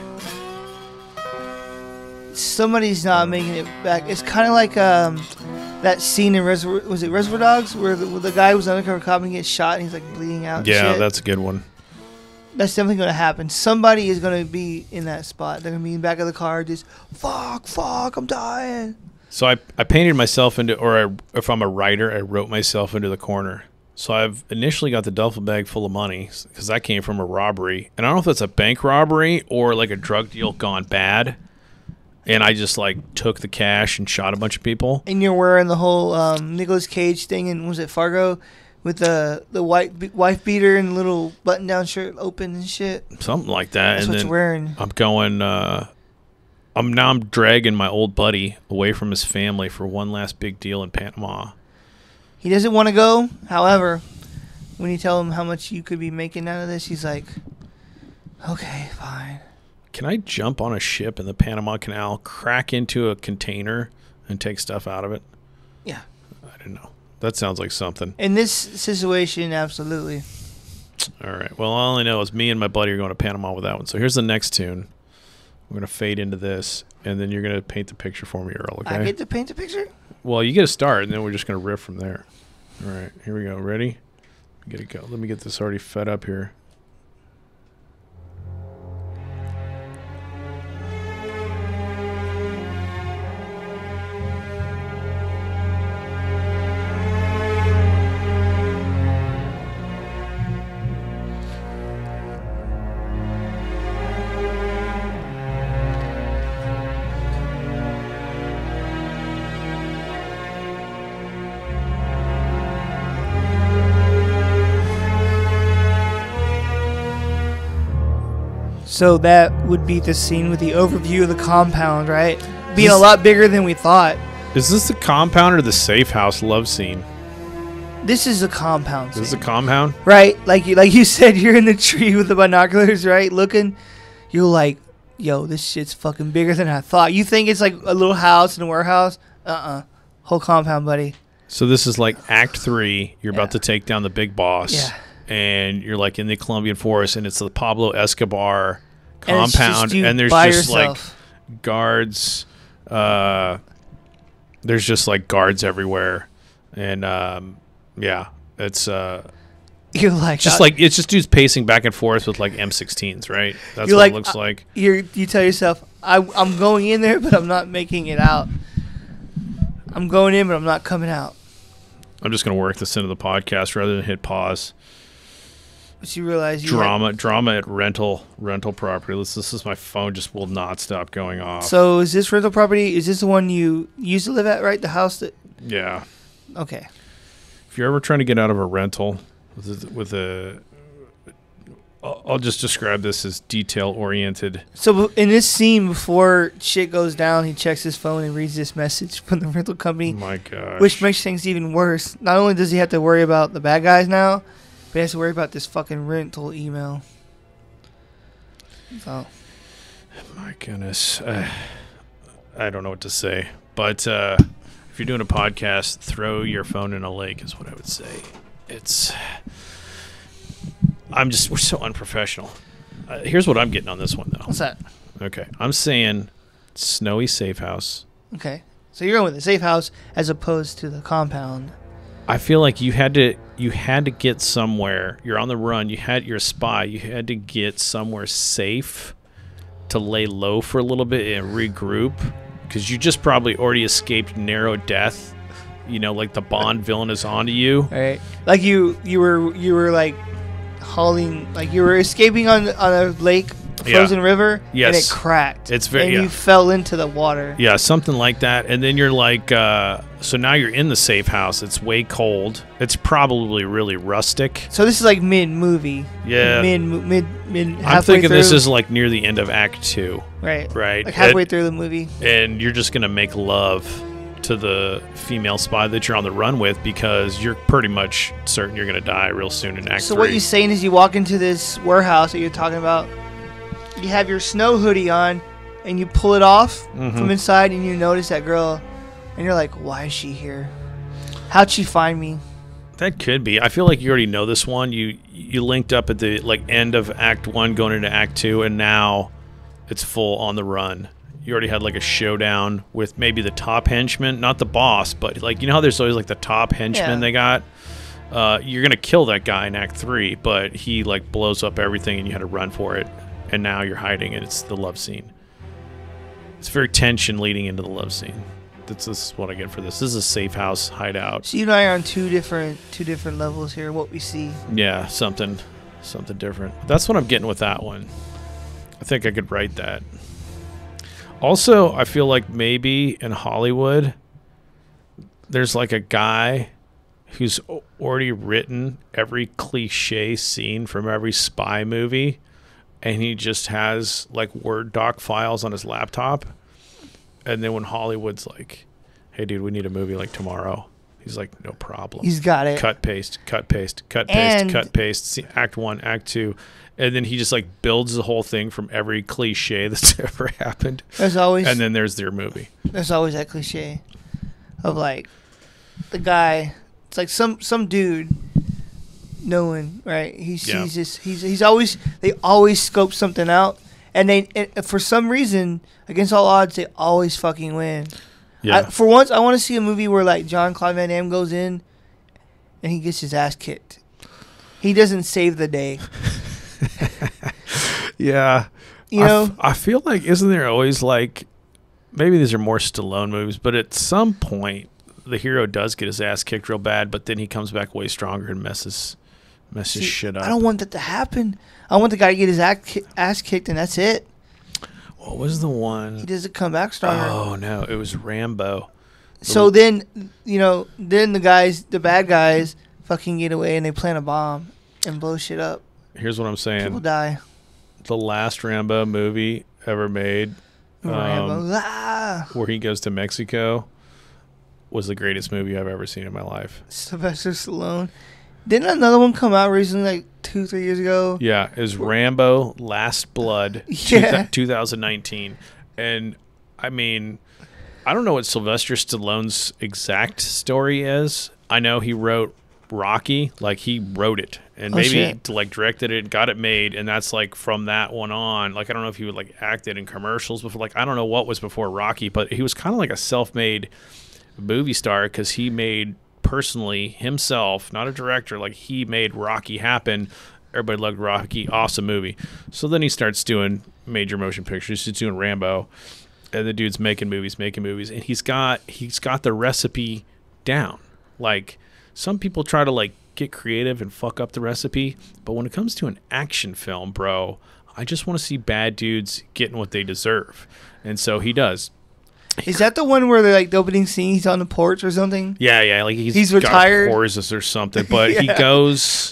Somebody's not making it back. It's kind of like that scene in Reservoir Dogs where the guy was undercover cop and he gets shot and he's like bleeding out. Yeah, that's a good one. That's definitely going to happen. Somebody is going to be in that spot. They're going to be in the back of the car just, fuck, I'm dying. So I painted myself into, if I'm a writer, I wrote myself into the corner. So I've initially got the duffel bag full of money because that came from a robbery. And I don't know if that's a bank robbery or like a drug deal gone bad. And I just like took the cash and shot a bunch of people. And you're wearing the whole Nicolas Cage thing in, was it Fargo? With the white wife beater and little button-down shirt open and shit. Something like that. That's and what then you're wearing. I'm going, I'm dragging my old buddy away from his family for one last big deal in Panama. He doesn't want to go. However, when you tell him how much you could be making out of this, he's like, okay, fine. Can I jump on a ship in the Panama Canal, crack into a container, and take stuff out of it? Yeah. I don't know. That sounds like something. In this situation, absolutely. All right. Well, all I know is me and my buddy are going to Panama with that one. So here's the next tune. We're going to fade into this, and then you're going to paint the picture for me, Earl, okay? I get to paint the picture? Well, you get to start, and then we're just going to riff from there. All right. Here we go. Ready? Get it go. Let me get this already fed up here. So that would be the scene with the overview of the compound, right? Being a lot bigger than we thought. Is this the compound or the safe house love scene? This is a compound scene. This is a compound? Right. Like you said, you're in the tree with the binoculars, right? Looking. You're like, yo, this shit's fucking bigger than I thought. You think it's like a little house in a warehouse? Whole compound, buddy. So this is like Act 3. You're about to take down the big boss. Yeah. And you're like in the Colombian forest, and it's the Pablo Escobar compound. And there's just yourself. Like guards. There's just like guards everywhere. And yeah, it's you're like just like it's just dudes pacing back and forth with like M16s, right? That's what like, it looks like. You tell yourself, I'm going in there, but I'm not making it out. I'm going in, but I'm not coming out. I'm just gonna work this into the podcast rather than hit pause. But you realize drama at rental property. This is my phone just will not stop going off. So is this rental property? Is this the one you used to live at? Right, the house that. Yeah. Okay. If you're ever trying to get out of a rental with a I'll just describe this as detail-oriented. So in this scene, before shit goes down, he checks his phone and reads this message from the rental company. Oh my gosh. Which makes things even worse. Not only does he have to worry about the bad guys now, but he has to worry about this fucking rental email. So. My goodness. I don't know what to say. But if you're doing a podcast, throw your phone in a lake is what I would say. We're so unprofessional. Here's what I'm getting on this one, though. What's that? Okay. I'm saying snowy safe house. Okay. So you're going with the safe house as opposed to the compound. I feel like you had to get somewhere. You're on the run. You're a spy. You had to get somewhere safe to lay low for a little bit and regroup, because you just probably already escaped narrow death. You know, like the Bond villain is onto you. Right. Like you were like hauling, like you were escaping on a lake, frozen river, yes, and it cracked. It's very, and you fell into the water. Yeah, something like that. And then you're like, so now you're in the safe house. It's way cold. It's probably really rustic. So this is like mid-movie. Yeah. Mid. I'm thinking this is like near the end of Act 2. Right. Right. Like halfway through the movie. And you're just gonna make love to the female spy that you're on the run with, because you're pretty much certain you're gonna die real soon in Act 3. So what you're saying is you walk into this warehouse that you're talking about, you have your snow hoodie on, and you pull it off from inside, and you notice that girl, and you're like, why is she here? How'd she find me? That could be. I feel like you already know this one. You linked up at the end of Act 1 going into Act 2, and now it's full on the run. You already had like a showdown with maybe the top henchman, not the boss, but like, you know how there's always like the top henchman they got? You're going to kill that guy in Act 3, but he like blows up everything and you had to run for it. And now you're hiding, and it's the love scene. It's very tension leading into the love scene. This is what I get for this. This is a safe house hideout. So you and I are on two different levels here. What we see. Yeah, something different. That's what I'm getting with that one. I think I could write that. Also, I feel like maybe in Hollywood, there's like a guy who's already written every cliche scene from every spy movie. And he just has like Word doc files on his laptop. And then when Hollywood's like, hey, dude, we need a movie like tomorrow. He's like, no problem. He's got it. Cut, paste, cut, paste, cut, paste, cut, paste. See, Act 1, Act 2. And then he just like builds the whole thing from every cliche that's ever happened. There's always. And then there's their movie. There's always that cliche of like the guy. It's like some dude. No one, right? He sees this. He's always. They always scope something out, and for some reason, against all odds, they always fucking win. Yeah. For once, I want to see a movie where like Jean-Claude Van Damme goes in, and he gets his ass kicked. He doesn't save the day. Yeah. You know. I feel like, isn't there always like, maybe these are more Stallone movies, but at some point the hero does get his ass kicked real bad, but then he comes back way stronger and messes shit up. I don't want that to happen. I want the guy to get his ass kicked and that's it. What was the one? He doesn't come back stronger. Oh no, it was Rambo. So then, then the bad guys fucking get away and they plant a bomb and blow shit up. Here's what I'm saying. People die. the last Rambo movie ever made, where he goes to Mexico, was the greatest movie I've ever seen in my life. Sylvester Stallone. Didn't another one come out recently, like 2-3 years ago? Yeah, it was Rambo Last Blood, 2019. And, I mean, I don't know what Sylvester Stallone's exact story is. I know he wrote Rocky, like he wrote it. And maybe like directed it, got it made, and that's like from that one on. Like I don't know if he would like acted in commercials before. Like I don't know what was before Rocky, but he was kind of like a self-made movie star because he made personally himself, not a director. Like he made Rocky happen. Everybody loved Rocky, awesome movie. So then he starts doing major motion pictures. He's doing Rambo, and the dude's making movies, and he's got the recipe down. Like some people try to like get creative and fuck up the recipe, but when it comes to an action film, bro, I just want to see bad dudes getting what they deserve, and so he does. Is that the one where they're like the opening scene? He's on the porch or something. Yeah, like he's retired, got horses or something. But he goes.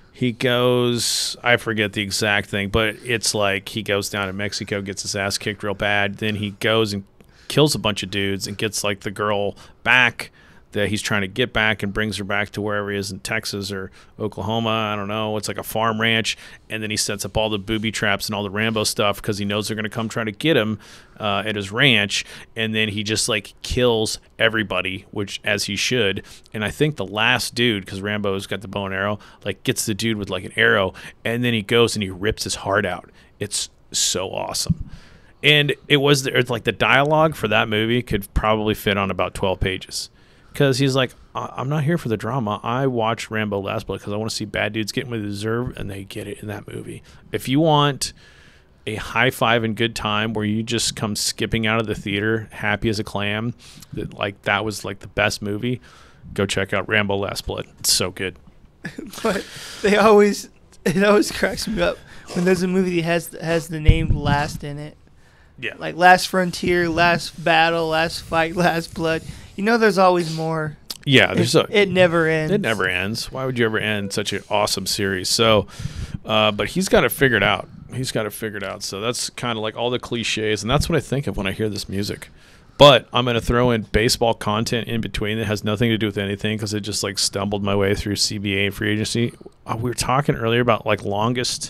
I forget the exact thing, but it's like he goes down to Mexico, gets his ass kicked real bad. Then he goes and kills a bunch of dudes and gets like the girl back that he's trying to get back and brings her back to wherever he is in Texas or Oklahoma. I don't know. It's like a farm ranch. And then he sets up all the booby traps and all the Rambo stuff because he knows they're going to come try to get him at his ranch. And then he just like kills everybody, which as he should. And I think the last dude, because Rambo's got the bow and arrow, like gets the dude with like an arrow. And then he goes and he rips his heart out. It's so awesome. And it's like the dialogue for that movie could probably fit on about 12 pages. Because he's like, I'm not here for the drama. I watch Rambo Last Blood because I want to see bad dudes getting what they deserve, and they get it in that movie. If you want a high five and good time where you just come skipping out of the theater happy as a clam, that was like the best movie, go check out Rambo Last Blood. It's so good. But it always cracks me up when there's a movie that has the name Last in it. Yeah. Like Last Frontier, Last Battle, Last Fight, Last Blood. You know there's always more. Yeah, it never ends. It never ends. Why would you ever end such an awesome series? So, but he's got it figured out. So that's kind of like all the cliches, and that's what I think of when I hear this music. But I'm going to throw in baseball content in between that has nothing to do with anything because it just like stumbled my way through CBA and free agency. We were talking earlier about like longest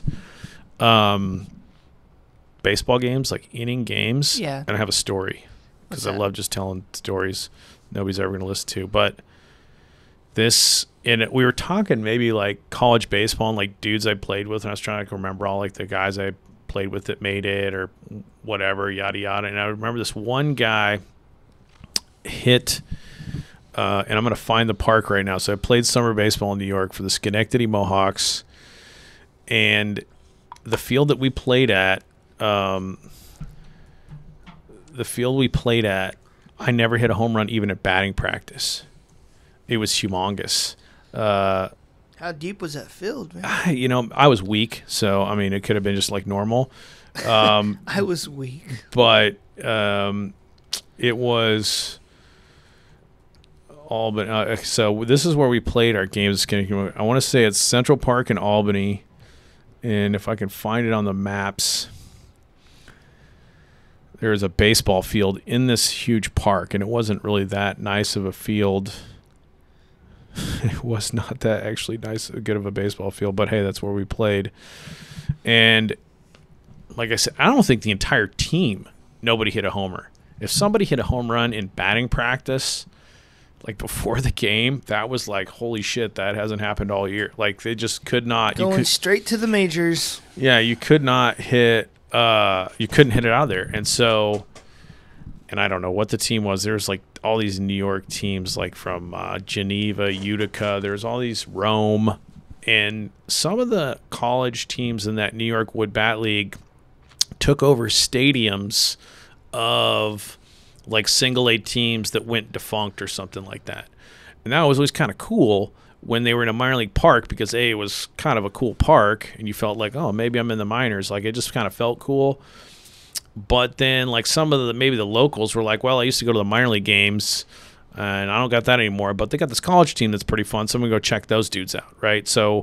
baseball games, like inning games. Yeah. And I have a story because I love just telling stories nobody's ever going to listen to. But we were talking maybe like college baseball and like dudes I played with, and I was trying to remember all like the guys I played with that made it or whatever, yada yada. And I remember this one guy hit, and I'm going to find the park right now. So I played summer baseball in New York for the Schenectady Mohawks, and the field that we played at, I never hit a home run even at batting practice. It was humongous. How deep was that field, man? You know, I was weak, so I mean, it could have been just like normal. I was weak, but it was Albany. So this is where we played our games. I want to say it's Central Park in Albany, and if I can find it on the maps. There was a baseball field in this huge park, and it wasn't really that nice of a field. It was not that actually good of a baseball field, but hey, that's where we played. And like I said, I don't think the entire team, nobody hit a homer. If somebody hit a home run in batting practice, like before the game, that was like, holy shit, that hasn't happened all year. Like they just could not. Going straight to the majors. Yeah, you could not hit. You couldn't hit it out of there. And so, and I don't know what the team was. There was like all these New York teams, like from Geneva, Utica. There's all these Rome. And some of the college teams in that New York Wood Bat League took over stadiums of like single A teams that went defunct or something like that. And that was always kind of cool when they were in a minor league park because it was kind of a cool park and you felt like, oh, maybe I'm in the minors. Like it just kind of felt cool. But then like some of maybe the locals were like, well, I used to go to the minor league games and I don't got that anymore, but they got this college team that's pretty fun. So I'm going to go check those dudes out. Right. So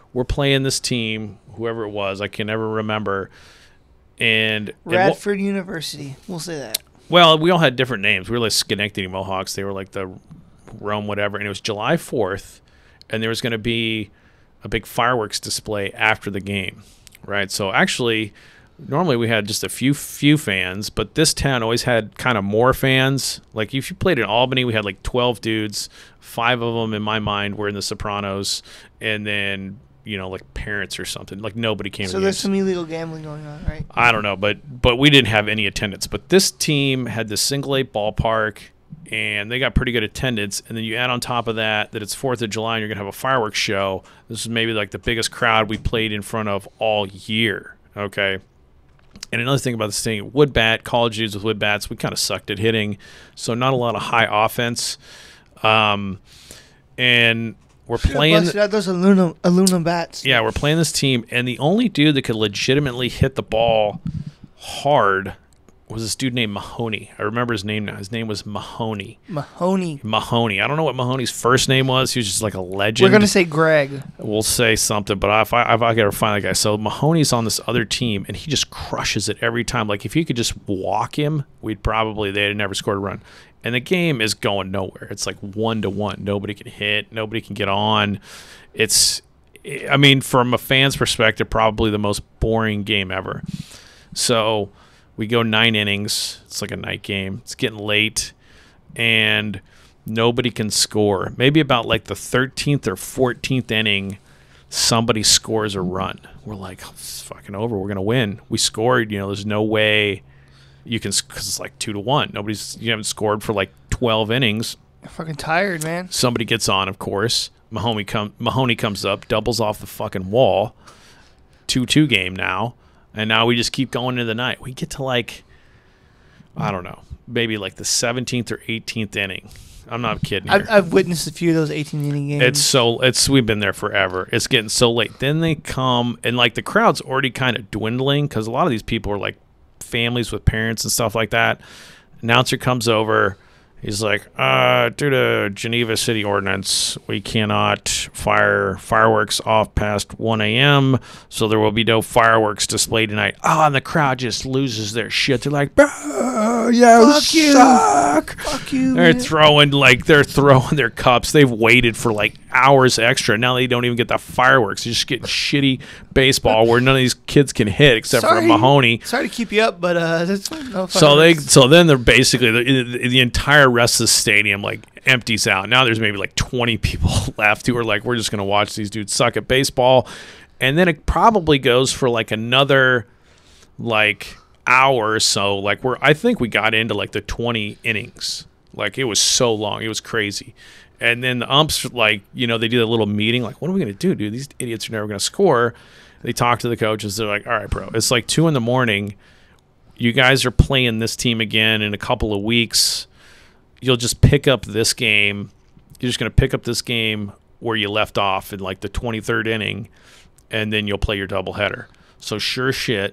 we're playing this team, whoever it was, I can never remember. And Radford University, we'll say that. Well, we all had different names. We were like Schenectady Mohawks. They were like the Rome whatever. And it was July 4th, and there was going to be a big fireworks display after the game, right? So actually, normally we had just a few fans, but this town always had kind of more fans. Like if you played in Albany, we had like 12 dudes. 5 of them, in my mind, were in the Sopranos, and then like parents or something. Like nobody came. So there's some illegal gambling going on, right? I don't know, but we didn't have any attendance. But this team had this single A ballpark, and they got pretty good attendance. And then you add on top of that it's 4th of July and you're going to have a fireworks show. This is maybe like the biggest crowd we played in front of all year, okay? And another thing about this thing, wood bat, college dudes with wood bats, we kind of sucked at hitting, so not a lot of high offense. And we're playing those aluminum bats. Yeah, we're playing this team, and the only dude that could legitimately hit the ball hard was this dude named Mahoney. I remember his name now. His name was Mahoney. Mahoney. I don't know what Mahoney's first name was. He was just like a legend. We're going to say Greg. We'll say something, but if I got to find that guy. So Mahoney's on this other team, and he just crushes it every time. Like, if you could just walk him, they'd never scored a run. And the game is going nowhere. It's like 1-1. Nobody can hit. Nobody can get on. From a fan's perspective, probably the most boring game ever. So we go 9 innings. It's like a night game. It's getting late, and nobody can score. Maybe about like the 13th or 14th inning, somebody scores a run. We're like, oh, it's fucking over. We're going to win. We scored. There's no way you can, because it's like 2-1. You haven't scored for like 12 innings. I'm fucking tired, man. Somebody gets on, of course. Mahoney comes up, doubles off the fucking wall. 2-2 game now. And now we just keep going into the night. We get to like, I don't know, maybe like the 17th or 18th inning. I'm not kidding here. I've witnessed a few of those 18-inning games. We've been there forever. It's getting so late. Then they come, and like the crowd's already kind of dwindling because a lot of these people are like families with parents and stuff like that. Announcer comes over. He's like, due to Geneva City Ordinance, we cannot fire fireworks off past 1 a.m., so there will be no fireworks displayed tonight. Oh, and the crowd just loses their shit. They're like, yeah, fuck you. Suck. Fuck you. They're throwing their cups. They've waited for like hours extra. Now they don't even get the fireworks. They're just getting shitty baseball where none of these kids can hit except for Mahoney. Sorry to keep you up, but that's no fireworks. So then they're basically the entire rest of the stadium like empties out. Now there's maybe like 20 people left who are like, we're just gonna watch these dudes suck at baseball. And then it probably goes for like another like hour or so. Like I think we got into like the 20 innings. Like it was so long. It was crazy. And then the umps, like, they do a little meeting, like, what are we going to do, dude? These idiots are never going to score. They talk to the coaches. They're like, all right, bro, it's like 2 a.m. You guys are playing this team again in a couple of weeks. You'll just pick up this game. You're just going to pick up this game where you left off in like the 23rd inning, and then you'll play your doubleheader. So sure shit.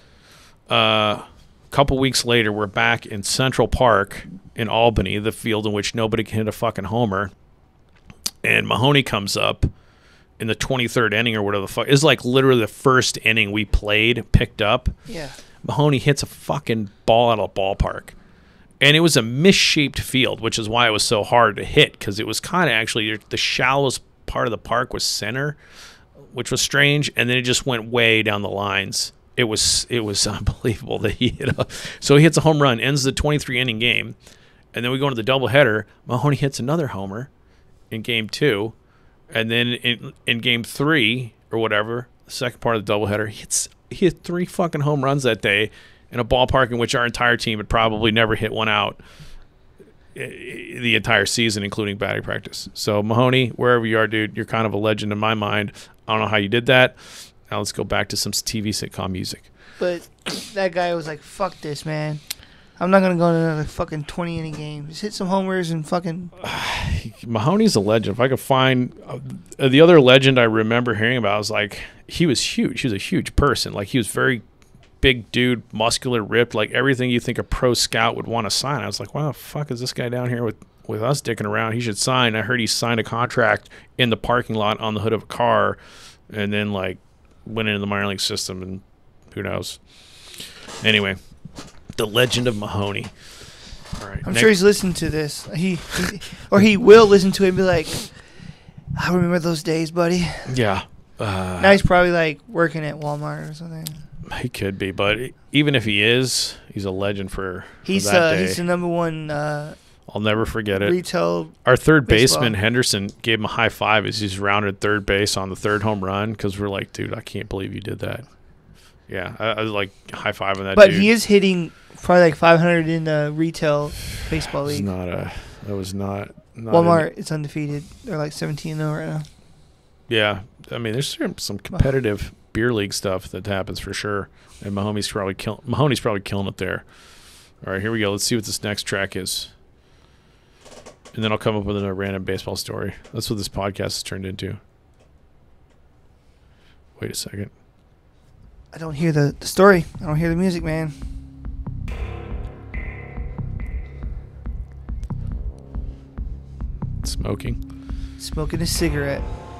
Couple weeks later, we're back in Central Park in Albany, the field in which nobody can hit a fucking homer. And Mahoney comes up in the 23rd inning or whatever the fuck. It's like literally the first inning we picked up. Yeah. Mahoney hits a fucking ball out of the ballpark. And it was a misshaped field, which is why it was so hard to hit, because it was kind of actually the shallowest part of the park was center, which was strange. And then it just went way down the lines. It was unbelievable that he hit up. So he hits a home run, ends the 23-inning game, and then we go into the doubleheader. Mahoney hits another homer in game 2, and then in game 3 or whatever, the second part of the doubleheader, he hit 3 fucking home runs that day in a ballpark in which our entire team had probably never hit one out the entire season, including batting practice. So Mahoney, wherever you are, dude, you're kind of a legend in my mind. I don't know how you did that. Now let's go back to some TV sitcom music. But that guy was like, fuck this, man. I'm not going to go to another fucking 20-inning game. Just hit some homers and fucking... Mahoney's a legend. If I could find... the other legend I remember hearing about was like, he was huge. He was a huge person. Like, he was very big dude, muscular, ripped, like everything you think a pro scout would want to sign. I was like, why the fuck is this guy down here with us dicking around? He should sign. I heard he signed a contract in the parking lot on the hood of a car and then like went into the minor league system, and who knows. Anyway, the legend of Mahoney. All right, I'm sure he's listened to this. He will listen to it and be like, I remember those days, buddy. Yeah. Now he's probably like working at Walmart or something. He could be, but even if he is, he's a legend for that day. He's the number one. I'll never forget it. Retail. Our third baseball. baseman Henderson gave him a high five as he's rounded third base on the third home run, because we're like, dude, I can't believe you did that. Yeah, I was like high fiving that. But dude. he is hitting probably like 500 in the retail baseball league. That was not Walmart is undefeated. They're like 17-0 right now. Yeah, I mean, there's some competitive beer league stuff that happens for sure, and Mahoney's probably killing it there. All right, here we go. Let's see what this next track is, and then I'll come up with another random baseball story. That's what this podcast has turned into. Wait a second. I don't hear the story. I don't hear the music, man. Smoking a cigarette.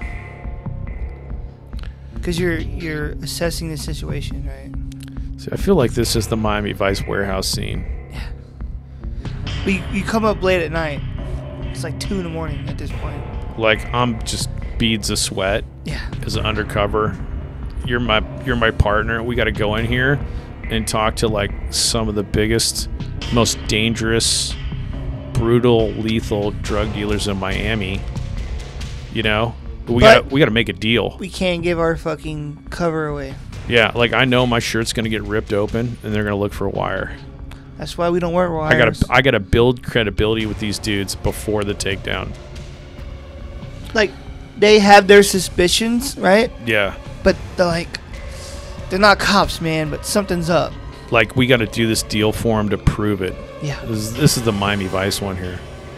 Because you're assessing the situation, right? See, I feel like this is the Miami Vice warehouse scene. Yeah. But you come up late at night. It's like 2 in the morning at this point. Like, I'm just beads of sweat. Yeah. As an undercover. You're my partner. We got to go in here and talk to like some of the biggest, most dangerous, brutal, lethal drug dealers in Miami. You know, we got to make a deal. We can't give our fucking cover away. Yeah, like I know my shirt's gonna get ripped open, and they're gonna look for a wire. That's why we don't wear wires. I gotta build credibility with these dudes before the takedown. Like, they have their suspicions, right? Yeah. But they're not cops, man. But something's up. Like, we got to do this deal for them to prove it. Yeah. This is the Miami Vice one here.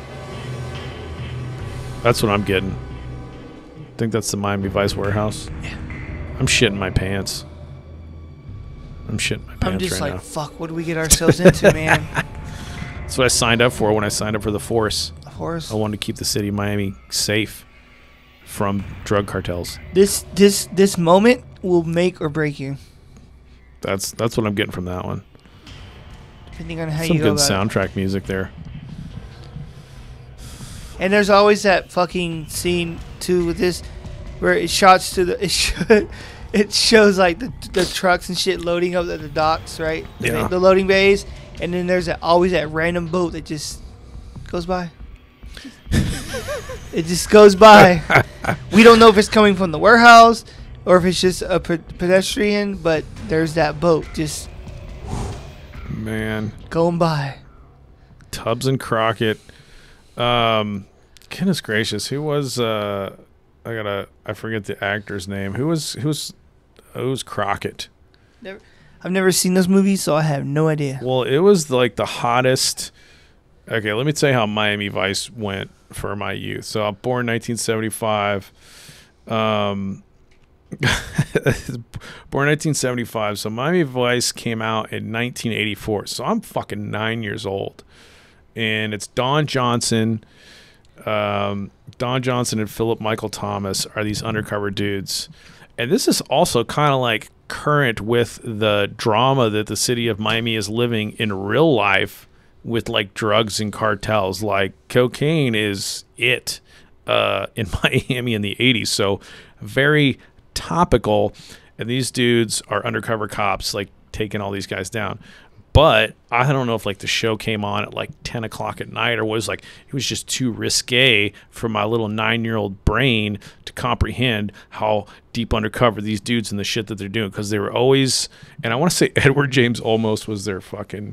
That's what I'm getting. I think that's the Miami Vice warehouse. Yeah. I'm shitting my pants. I'm just like, now. fuck, what do we get ourselves into, man? That's what I signed up for when I signed up for the force. The force? I wanted to keep the city of Miami safe from drug cartels. This moment will make or break you. That's what I'm getting from that one. Depending on how you go about it. Some good soundtrack music there. And there's always that fucking scene too with this, where it shots to it shows like the trucks and shit loading up at the docks, right? Yeah. The loading bays, and then there's always that random boat that just goes by. It just goes by. We don't know if it's coming from the warehouse or if it's just a pedestrian, but there's that boat just going by. Tubbs and Crockett. Goodness gracious, who was I forget the actor's name. Who was Crockett? I've never seen those movies, so I have no idea. Well, it was like the hottest. Okay, let me tell you how Miami Vice went for my youth. So I'm born 1975. Born 1975. So Miami Vice came out in 1984. So I'm fucking 9 years old. And it's Don Johnson. Don Johnson and Philip Michael Thomas are these undercover dudes. And this is also kind of like current with the drama that the city of Miami is living in real life with like drugs and cartels. Like cocaine is it in Miami in the 80s. So very topical. And these dudes are undercover cops like taking all these guys down. But I don't know if like the show came on at like 10 o'clock at night or was like it was just too risque for my little 9-year-old brain to comprehend how deep undercover these dudes and the shit that they're doing, because they were always, and I want to say Edward James Olmos was their fucking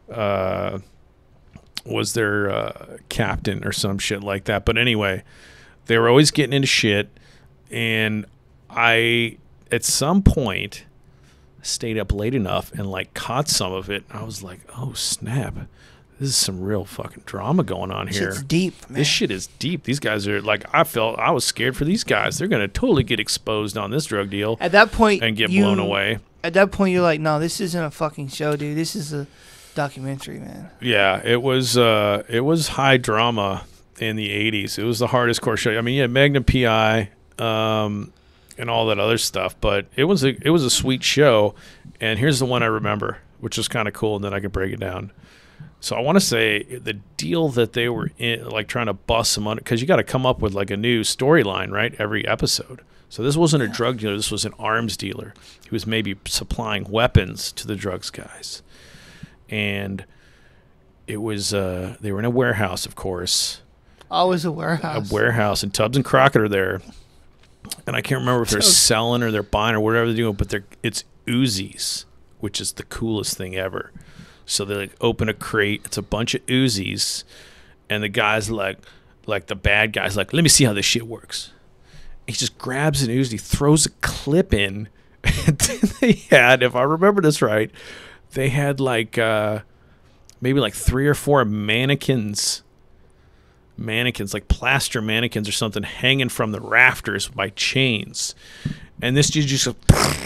captain or some shit like that. But anyway, they were always getting into shit, and I at some point stayed up late enough and like caught some of it. I was like, oh snap, this is some real fucking drama going on here. Shit's deep, man. This shit is deep. These guys are like, I was scared for these guys. They're gonna totally get exposed on this drug deal at that point and get blown away. At that point you're like, no, this isn't a fucking show, dude. This is a documentary, man. Yeah, it was high drama in the 80s. It was the hardest core show. I mean, yeah, Magnum PI, and all that other stuff. But it was a sweet show. And here's the one I remember, which was kind of cool, and then I could break it down. So I want to say the deal that they were in, like trying to bust some money, because you got to come up with like a new storyline, right? Every episode. So this wasn't a drug dealer. This was an arms dealer who was maybe supplying weapons to the drugs guys. And it was, they were in a warehouse, of course. Always a warehouse. A warehouse. And Tubbs and Crockett are there. And I can't remember if they're selling or they're buying or whatever they're doing, but it's Uzis, which is the coolest thing ever. So they like open a crate. It's a bunch of Uzis, and the guy's like the bad guy's like, let me see how this shit works. He just grabs an Uzi, throws a clip in, and then they had, if I remember this right, they had like maybe like 3 or 4 mannequins, like plaster mannequins or something, hanging from the rafters by chains, and this dude just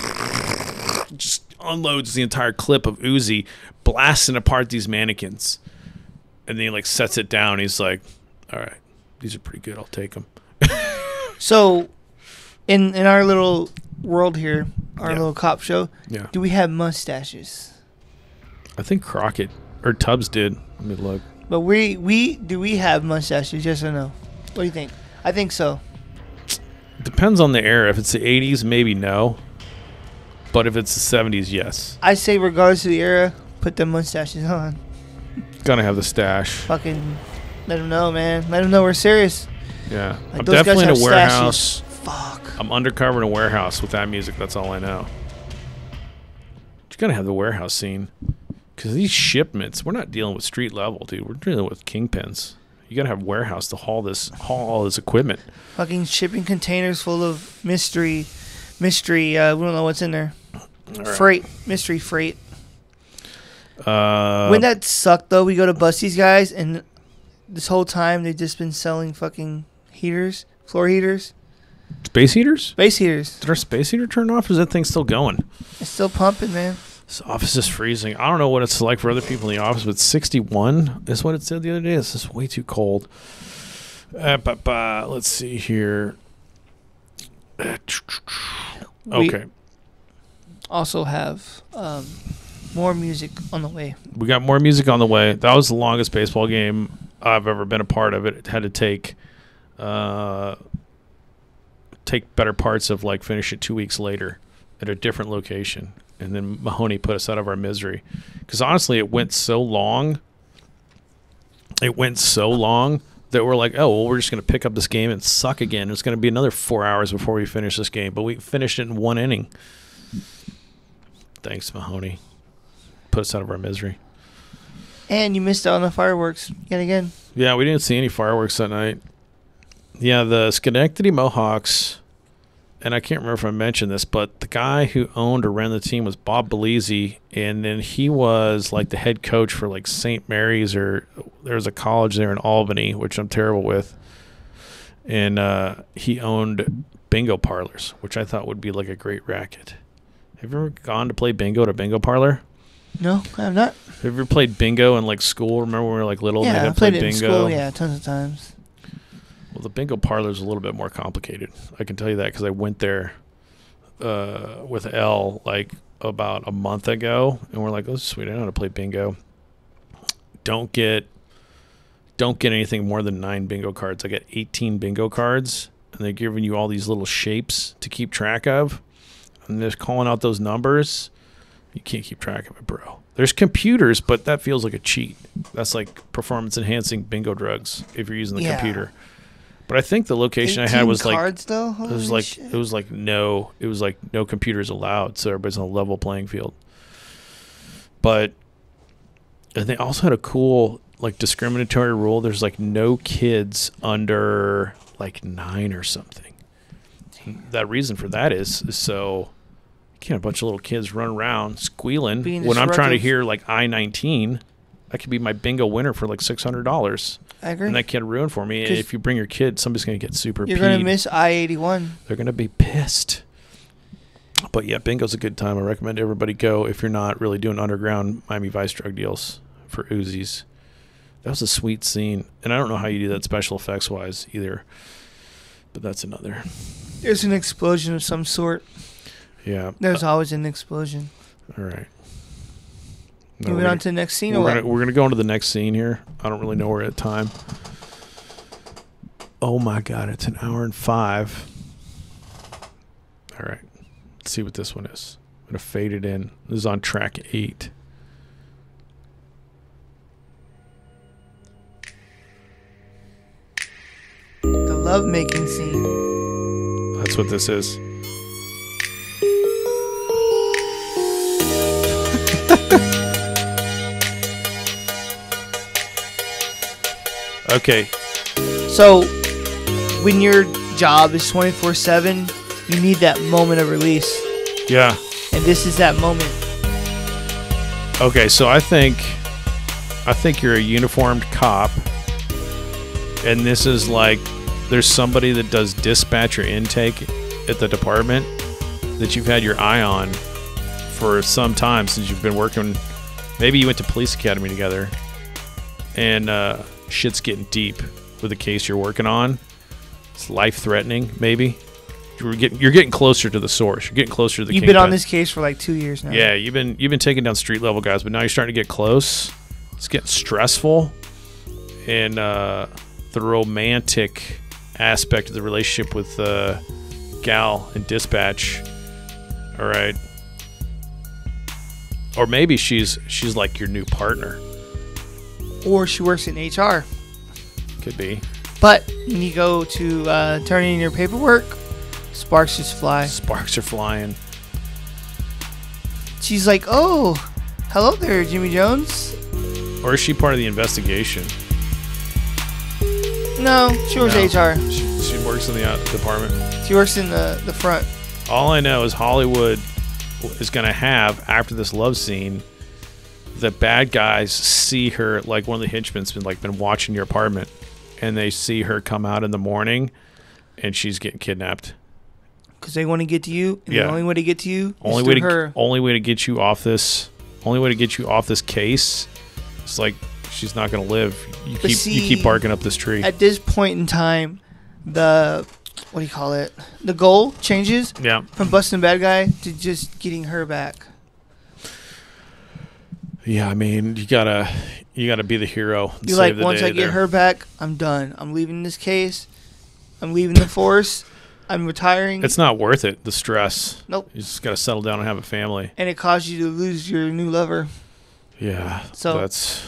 unloads the entire clip of Uzi, blasting apart these mannequins, and then he like sets it down. He's like, all right, these are pretty good, I'll take them. So in our little world here, our little cop show, do we have mustaches? I think Crockett or Tubbs did. Let me look. But do we have mustaches, yes or no? What do you think? I think so. Depends on the era. If it's the 80s, maybe no. But if it's the 70s, yes. I say regardless of the era, put the mustaches on. Gonna have the stash. Fucking let them know, man. Let them know we're serious. Yeah. Like, I'm definitely in a warehouse. Fuck. I'm undercover in a warehouse with that music. That's all I know. You gotta have the warehouse scene. Because these shipments, we're not dealing with street level, dude. We're dealing with kingpins. You gotta have warehouse to haul all this equipment. Fucking shipping containers full of mystery. We don't know what's in there. Right. Mystery freight. Wouldn't that suck though? We go to bust these guys, and this whole time they've just been selling fucking heaters, floor heaters. Space heaters? Space heaters. Did our space heater turn off? Or is that thing still going? It's still pumping, man. This office is freezing. I don't know what it's like for other people in the office, but 61 is what it said the other day. This is way too cold. Let's see here. Okay. We also have more music on the way. We got more music on the way. That was the longest baseball game I've ever been a part of. It had to take better parts of like finish it 2 weeks later at a different location. And then Mahoney put us out of our misery. Because honestly, it went so long. That we're like, oh, well, we're just going to pick up this game and suck again. It's going to be another 4 hours before we finish this game. But we finished it in 1 inning. Thanks, Mahoney. Put us out of our misery. And you missed out on the fireworks yet again. Yeah, we didn't see any fireworks that night. Yeah, the Schenectady Mohawks, and I can't remember if I mentioned this, but the guy who owned or ran the team was Bob Belize, and then he was like the head coach for like St. Mary's, or there's a college there in Albany, which I'm terrible with. And he owned bingo parlors, which I thought would be like a great racket. Have you ever gone to play bingo at a bingo parlor? No, I have not. Have you ever played bingo in like school? Remember when we were like little? Yeah, and I played it in school. Yeah, tons of times. Well, the bingo parlor is a little bit more complicated. I can tell you that because I went there with Elle like about a month ago, and we're like, "Oh, sweet! I know how to play bingo." Don't get anything more than 9 bingo cards. I got 18 bingo cards, and they're giving you all these little shapes to keep track of, and they're calling out those numbers. You can't keep track of it, bro. There's computers, but that feels like a cheat. That's like performance-enhancing bingo drugs if you're using the computer. But I think the location I had was cards, like though? it was like no computers allowed, so everybody's on a level playing field. But and they also had a cool like discriminatory rule. There's like no kids under like 9 or something. That reason for that is so you can't have a bunch of little kids run around squealing when I'm trying to hear like I-19. That could be my bingo winner for like $600. I agree. And that can't ruin for me. If you bring your kid, somebody's going to get super peed. You're going to miss I-81. They're going to be pissed. But yeah, bingo's a good time. I recommend everybody go if you're not really doing underground Miami Vice drug deals for Uzis. That was a sweet scene. And I don't know how you do that special effects wise either. But that's another There's an explosion of some sort. Yeah. There's always an explosion. All right. Moving on to the next scene. We're gonna go into the next scene here. I don't really know we're at time. Oh my God! It's 1 hour and 5. All right. Let's see what this one is. I'm gonna fade it in. This is on track 8. The love-making scene. That's what this is. Okay. So, when your job is 24/7, you need that moment of release. Yeah. And this is that moment. Okay, so I think you're a uniformed cop, and this is like there's somebody that does dispatch or intake at the department that you've had your eye on for some time since you've been working. Maybe you went to police academy together, and shit's getting deep with the case you're working on. It's life-threatening, maybe. You're getting closer to the source. You're getting closer to the. You've been on this case for like 2 years now. Yeah, you've been taking down street level guys, but now you're starting to get close. It's getting stressful, and the romantic aspect of the relationship with gal in dispatch. All right, or maybe she's like your new partner, or she works in HR. Could be. But when you go to turn in your paperwork, sparks just fly. Sparks are flying. She's like, "Oh, hello there, Jimmy Jones." Or is she part of the investigation? No, she works HR. She works in the department. She works in the front. All I know is Hollywood is going to have, after this love scene, the bad guys see her, like one of the henchmen's been watching your apartment, and they see her come out in the morning, and she's getting kidnapped. Because they want to get to you. And the only way to get to you is through her. Only way to get you off this. Only way to get you off this case. It's like she's not going to live. You keep barking up this tree. At this point in time, the what do you call it? The goal changes. Yeah. From busting a bad guy to just getting her back. Yeah, I mean, you gotta be the hero. You're like, once I get her back, I'm done. I'm leaving this case. I'm leaving the force. I'm retiring. It's not worth it. The stress. Nope. You just gotta settle down and have a family. And it caused you to lose your new lover. Yeah. So that's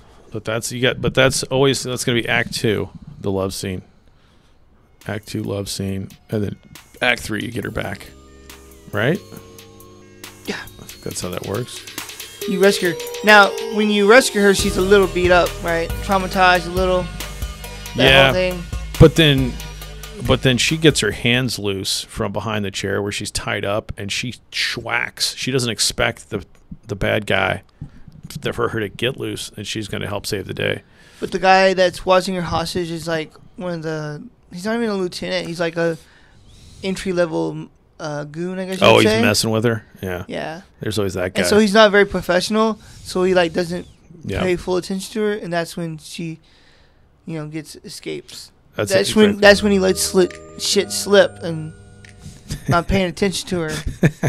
gonna be Act 2, the love scene. Act 2 love scene, and then Act 3 you get her back, right? Yeah. I think that's how that works. You rescue her. Now, when you rescue her, she's a little beat up, right? Traumatized a little. That whole thing. But then she gets her hands loose from behind the chair where she's tied up, and she schwacks. She doesn't expect the bad guy for her to get loose, and she's going to help save the day. But the guy that's watching her hostage is like one of the. He's not even a lieutenant. He's like a entry level goon, I guess. Oh, he's messing with her. Yeah. Yeah. There's always that guy. And so he's not very professional. So he like doesn't pay full attention to her, and that's when she, gets escapes. That's when he lets shit slip and not paying attention to her.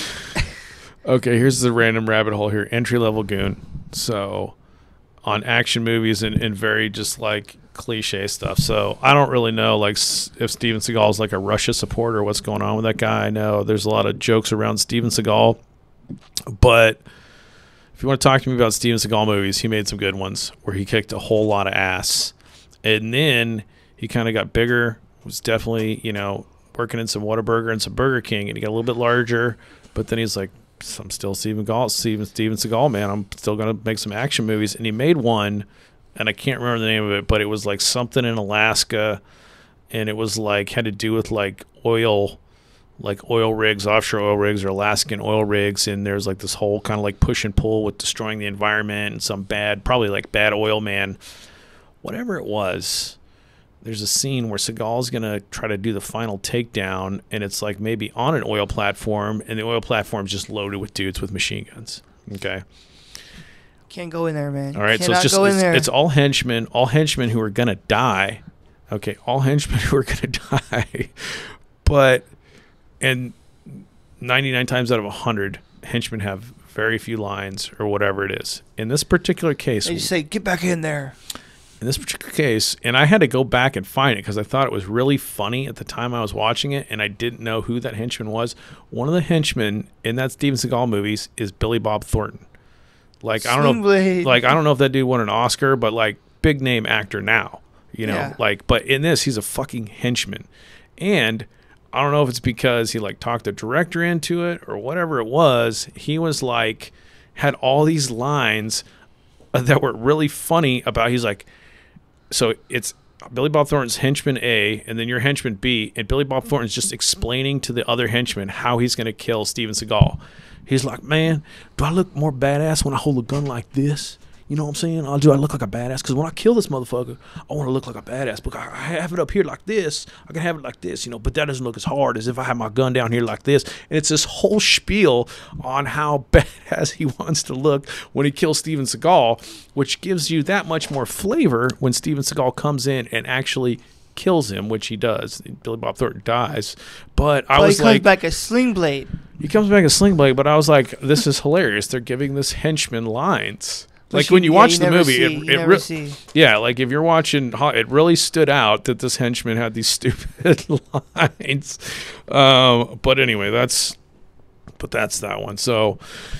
Okay, here's the random rabbit hole here. Entry level goon. So on action movies and very just like cliche stuff. So I don't really know like if Steven Seagal is like a Russia supporter or what's going on with that guy. I know there's a lot of jokes around Steven Seagal, but if you want to talk to me about Steven Seagal movies, he made some good ones where he kicked a whole lot of ass, and then he kind of got bigger, was definitely working in some Whataburger and some Burger King, and he got a little bit larger, but then he's like, I'm still Steven Seagal, man. I'm still going to make some action movies. And he made one, and I can't remember the name of it, but it was like something in Alaska, and it was like had to do with like oil rigs, offshore oil rigs or Alaskan oil rigs, and there's like this whole kind of like push and pull with destroying the environment and some probably like bad oil man. Whatever it was, there's a scene where Seagal's going to try to do the final takedown, and it's like maybe on an oil platform, and the oil platform's just loaded with dudes with machine guns. Okay. Can't go in there, man. All right, so it's all henchmen who are going to die. Okay, all henchmen who are going to die. But, and 99 times out of 100, henchmen have very few lines or whatever it is. In this particular case, they just say, "Get back in there." In this particular case, and I had to go back and find it because I thought it was really funny at the time I was watching it, and I didn't know who that henchman was. One of the henchmen in that Steven Seagal movies is Billy Bob Thornton. Like, I don't know if that dude won an Oscar, but like big name actor now, you know, Yeah. like, but in this, he's a fucking henchman. And I don't know if it's because he like talked the director into it or whatever it was. He was like, had all these lines that were really funny about, he's like, so it's Billy Bob Thornton's henchman A, and then your henchman B, and Billy Bob Thornton's just explaining to the other henchman how he's going to kill Steven Seagal. He's like, man, do I look more badass when I hold a gun like this? You know what I'm saying? Do I look like a badass? Because when I kill this motherfucker, I want to look like a badass. But I have it up here like this. I can have it like this, you know, but that doesn't look as hard as if I have my gun down here like this. And it's this whole spiel on how badass he wants to look when he kills Steven Seagal, which gives you that much more flavor when Steven Seagal comes in and actually kills him, which he does. Billy Bob Thornton dies. But I was like... he comes back a sling blade. He comes back a sling blade, but I was like, this is hilarious. They're giving this henchman lines. Like when you watch the movie, yeah, like if you're watching, it really stood out that this henchman had these stupid lines. But anyway, that's that one. So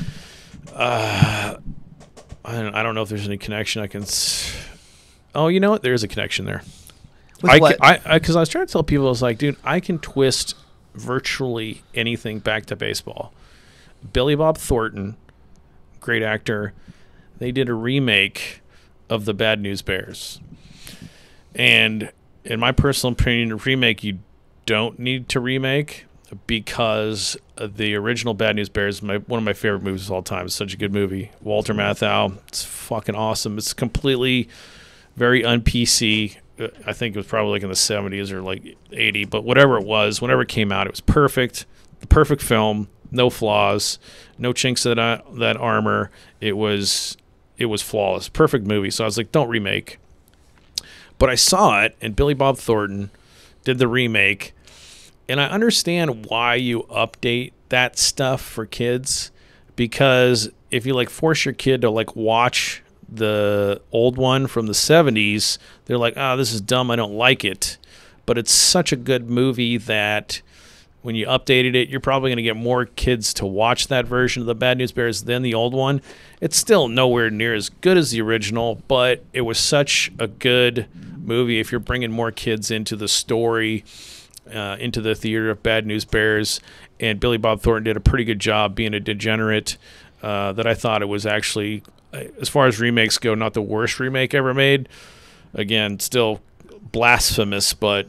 I don't know if there's any connection I can. Oh, you know what? There is a connection there. With what? Because I was trying to tell people, I was like, dude, I can twist virtually anything back to baseball. Billy Bob Thornton, great actor. They did a remake of the Bad News Bears. And in my personal opinion, a remake you don't need to remake because the original Bad News Bears is one of my favorite movies of all time. It's such a good movie. Walter Matthau, it's fucking awesome. It's completely very un-PC. I think it was probably like in the 70s or like 80, but whatever it was, whenever it came out, it was perfect. The perfect film, no flaws, no chinks in that armor. It was flawless. Perfect movie. So I was like, don't remake. But I saw it, and Billy Bob Thornton did the remake. And I understand why you update that stuff for kids. Because if you like force your kid to like watch the old one from the 70s, they're like, oh, this is dumb. I don't like it. But it's such a good movie that when you updated it, you're probably going to get more kids to watch that version of the Bad News Bears than the old one. It's still nowhere near as good as the original, but it was such a good movie. If you're bringing more kids into the story, into the theater of Bad News Bears, and Billy Bob Thornton did a pretty good job being a degenerate, that I thought it was actually, as far as remakes go, not the worst remake ever made. Again, still blasphemous, but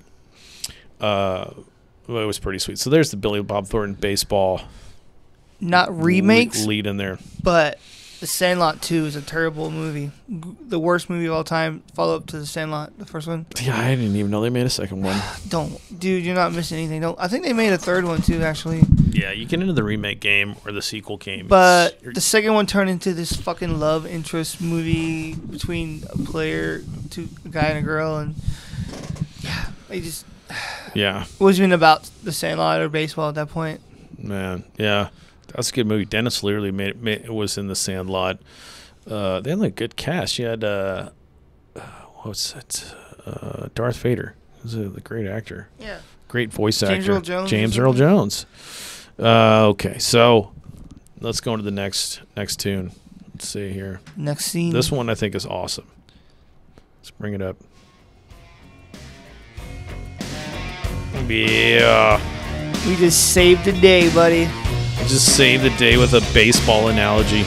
it was pretty sweet. So there's the Billy Bob Thornton baseball. Not remakes. Lead in there. But The Sandlot 2 is a terrible movie. The worst movie of all time. Follow up to The Sandlot, the first one. Yeah, I didn't even know they made a second one. Dude, you're not missing anything. I think they made a third one too, actually. Yeah, you get into the remake game or the sequel game. But the second one turned into this fucking love interest movie between a guy and a girl, and yeah, they just... Yeah. It wasn't even about The Sandlot or baseball at that point. Man, yeah. That's a good movie. Dennis Leary was in The Sandlot. They had a good cast. You had, Darth Vader. He was a great actor. Yeah. Great voice actor. James Earl Jones. James Earl Jones. Okay, so let's go into the next tune. Let's see here. Next scene. This one I think is awesome. Let's bring it up. Yeah. We just saved the day, buddy. Just saved the day with a baseball analogy.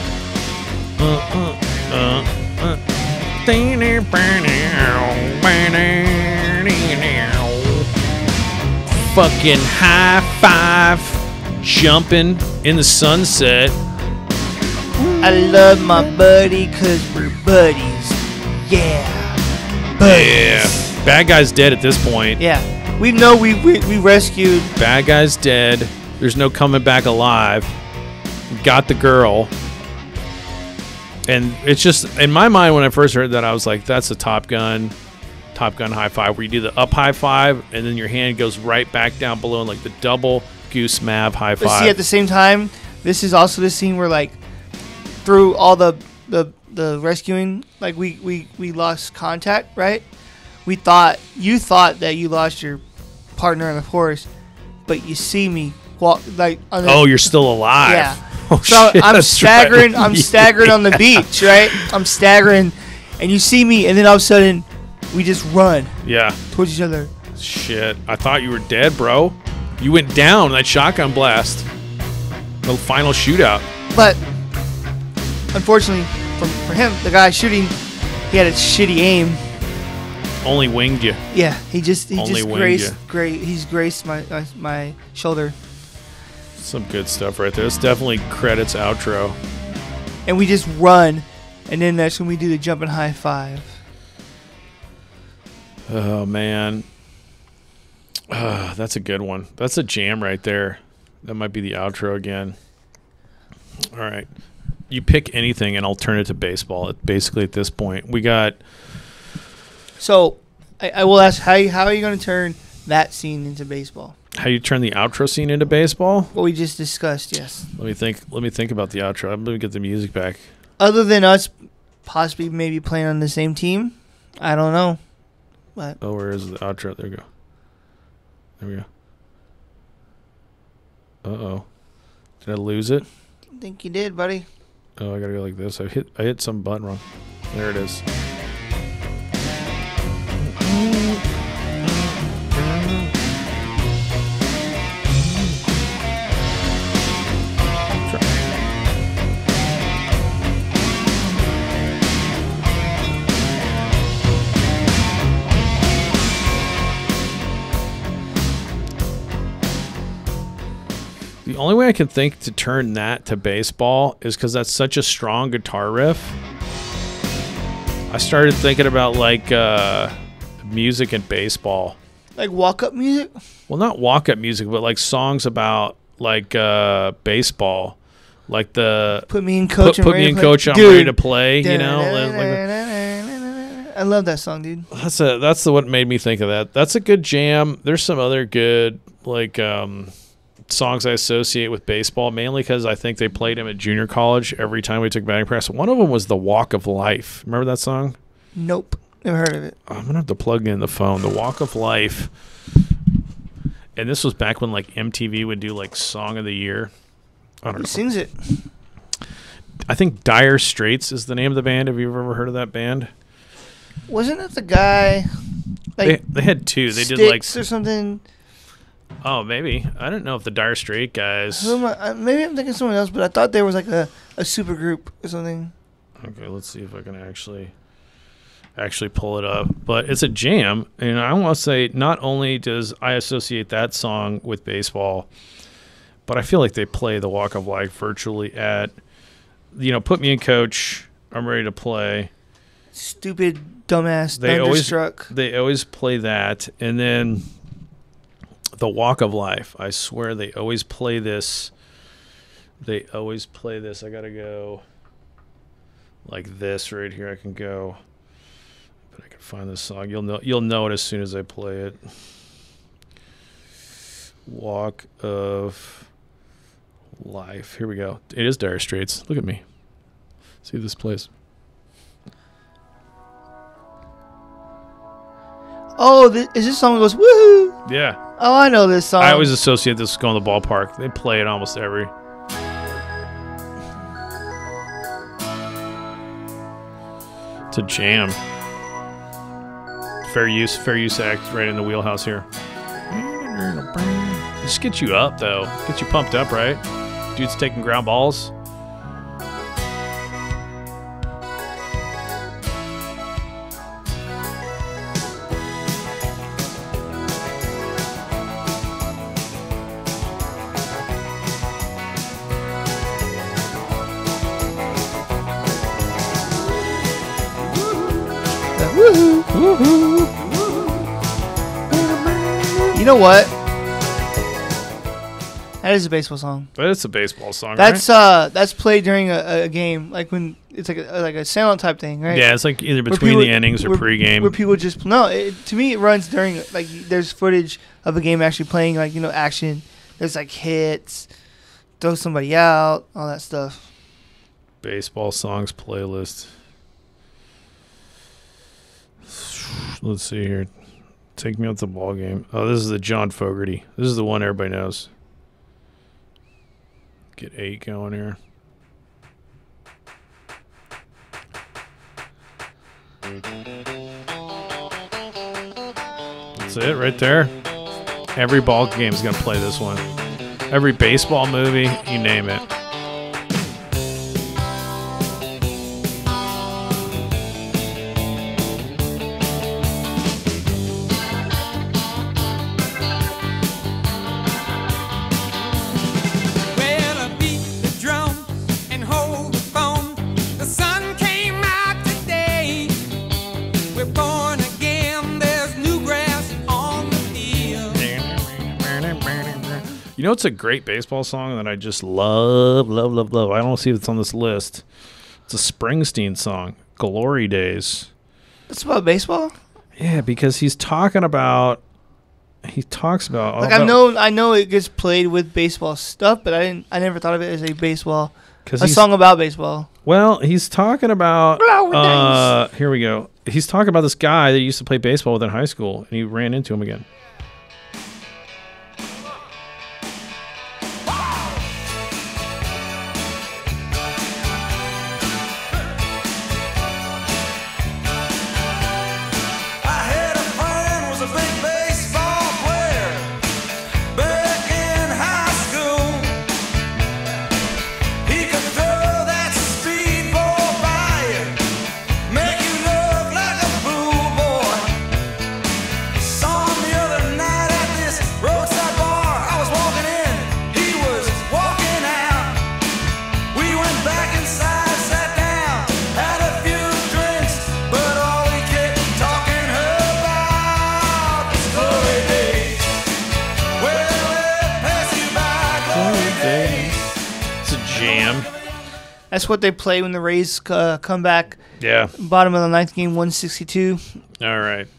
Fucking high five, jumping in the sunset. I love my buddy because we're buddies. Yeah. Buddies. Yeah. Bad guy's dead at this point. Yeah. We know we rescued. Bad guy's dead. There's no coming back alive. Got the girl. And it's just, in my mind, when I first heard that, I was like, that's a Top Gun Top Gun high five, where you do the up high five and then your hand goes right back down below in like the double Goose Mav high five. But see, at the same time, this is also the scene where like through all the rescuing, like we lost contact, right? You thought that you lost your partner on the horse, but you see me walk like on the, you're still alive. Yeah. Oh, so shit, I'm staggering. I'm staggering on the beach, right? I'm staggering, and you see me, and then all of a sudden, we just run. Yeah. Towards each other. Shit! I thought you were dead, bro. You went down that shotgun blast. The final shootout. But unfortunately, for him, the guy shooting, he had a shitty aim. Only winged you. Yeah, he just winged graced my shoulder. Some good stuff right there. This definitely credits outro. And we just run, and then that's when we do the jumping high five. Oh, man. That's a good one. That's a jam right there. That might be the outro again. All right. You pick anything, and I'll turn it to baseball. Basically, at this point, we got... So, I will ask, how are you going to turn that scene into baseball? How you turn the outro scene into baseball? What we just discussed, yes. Let me think about the outro. I'm going to get the music back. Other than us possibly maybe playing on the same team, I don't know. But where is the outro? There we go. There we go. Uh-oh. Did I lose it? I think you did, buddy. Oh, I got to go like this. I hit some button wrong. There it is. The only way I can think to turn that to baseball is because that's such a strong guitar riff. I started thinking about like music and baseball. Like walk-up music? Well, not walk-up music, but like songs about like baseball. Like the Put Me in Coach. Put Me in Coach, I'm ready to play, you know? I love that song, dude. That's what made me think of that. That's a good jam. There's some other good like songs I associate with baseball, mainly because I think they played him at junior college every time we took batting practice. One of them was The Walk of Life. Remember that song? Nope. Never heard of it. I'm going to have to plug in the phone. The Walk of Life. And this was back when like MTV would do like Song of the Year. I don't know. Who sings it? I think Dire Straits is the name of the band. Have you ever heard of that band? Wasn't it the guy? Like they had two. They did like or something. Oh, maybe. I don't know if the Dire Straits guys. Maybe I'm thinking someone else, but I thought there was like a super group or something. Okay, let's see if I can actually pull it up. But it's a jam, and I want to say not only does I associate that song with baseball, but I feel like they play The Walk of Life virtually at, Put Me in Coach, I'm ready to play. Stupid, dumbass, Thunderstruck. They always play that, and then The Walk of Life. I swear they always play this. I gotta go like this right here. I can go, but I can find this song. You'll know it as soon as I play it. Walk of Life. Here we go. It is Dire Straits. Look at me. See if this plays. Oh, is this song that goes woohoo? Yeah. Oh, I know this song. I always associate this with going to the ballpark. They play it almost every. It's a jam. Fair use act right in the wheelhouse here. Just get you up though. Get you pumped up, right? Dude's taking ground balls. You know what? That is a baseball song. But it's a baseball song, That's right? That's played during a game, like when it's like a sellout type thing, right? Yeah, it's like either between the innings or pregame. Where people just to me it runs during like there's footage of a game actually playing, like, you know, action. There's like hits, throw somebody out, all that stuff. Baseball songs playlist. Let's see here. Take me out to the ball game. Oh, this is the John Fogerty. This is the one everybody knows. Get 8 going here. That's it right there. Every ball game is going to play this one. Every baseball movie, you name it. You know, it's a great baseball song that I just love. I don't see if it's on this list. It's a Springsteen song, Glory Days. It's about baseball? Yeah, because he talks about. Like, I know it gets played with baseball stuff, but I never thought of it as a song about baseball. Well, he's talking about. Here we go. He's talking about this guy that used to play baseball with in high school, and he ran into him again. That's what they play when the Rays come back. Yeah. Bottom of the 9th game, 162. All right.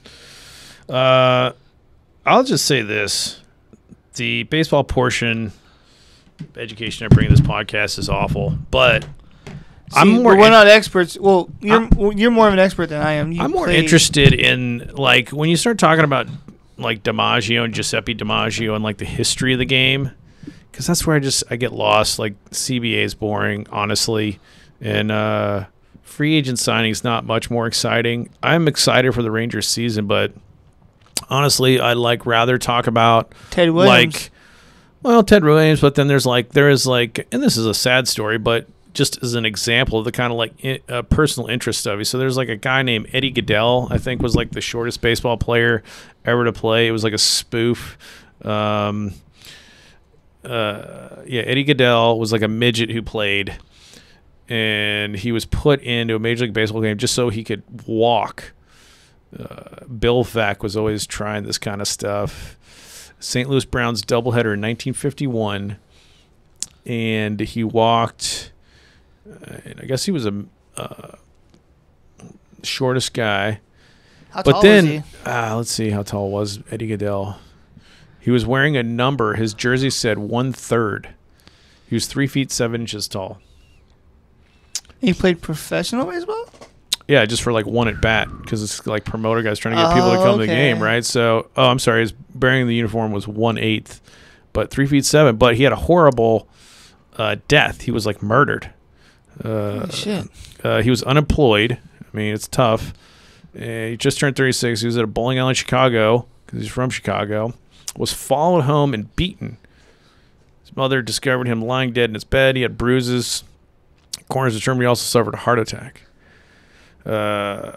I'll just say this. The baseball portion education I bring to this podcast is awful, but we're not experts. Well, you're more of an expert than I am. I'm more interested in, like, when you start talking about, like, DiMaggio and Giuseppe DiMaggio and, like, the history of the game. Because that's where I get lost. Like, CBA is boring, honestly. And free agent signing is not much more exciting. I'm excited for the Rangers season, but honestly, I'd rather talk about Ted Williams. Ted Williams, but then there is and this is a sad story, but just as an example of the kind of personal interest stuff. So there's like a guy named Eddie Goodell, I think was like the shortest baseball player ever to play. It was like a spoof. Eddie Goodell was like a midget who played, and he was put into a Major League Baseball game just so he could walk. Bill Vack was always trying this kind of stuff. St. Louis Browns doubleheader in 1951, and he walked. I guess he was a shortest guy. How tall was he? Let's see how tall was Eddie Goodell. He was wearing a number. His jersey said 1/3. He was 3 feet 7 inches tall. He played professional baseball? Yeah, just for like one at bat, because it's like promoter guys trying to get people to come to the game, right? So, I'm sorry, his bearing the uniform was 1/8, but 3 feet 7. But he had a horrible death. He was like murdered. Holy shit. He was unemployed. I mean, it's tough. He just turned 36. He was at a bowling alley in Chicago because he's from Chicago. Was followed home and beaten. His mother discovered him lying dead in his bed. He had bruises. Coroner's determined he also suffered a heart attack. The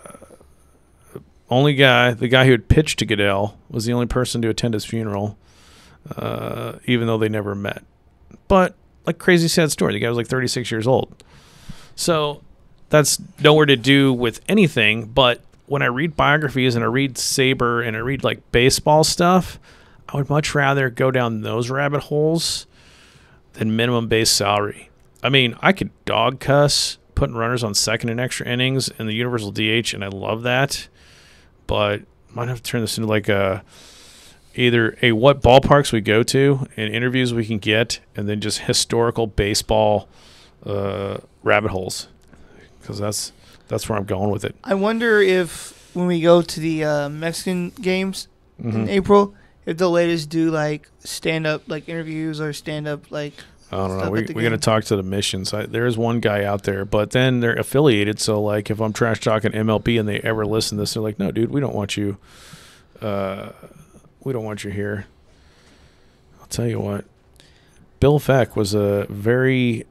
guy who had pitched to Goodell, was the only person to attend his funeral, even though they never met. But, like, crazy sad story. The guy was like 36 years old. So that's nowhere to do with anything, but when I read biographies and I read Saber and I read, like, baseball stuff, I would much rather go down those rabbit holes than minimum base salary. I mean, I could dog cuss, putting runners on second and extra innings and the universal DH, and I love that. But might have to turn this into like either what ballparks we go to and interviews we can get, and then just historical baseball rabbit holes, because that's where I'm going with it. I wonder if when we go to the Mexican games in April, if they'll let us do like stand-up like interviews or stand-up like. I don't know. We're going to talk to the missions. There is one guy out there, but then they're affiliated. So, like, if I'm trash talking MLB and they ever listen to this, they're like, no, dude, we don't want you. We don't want you here. I'll tell you what. Bill Feck was a very,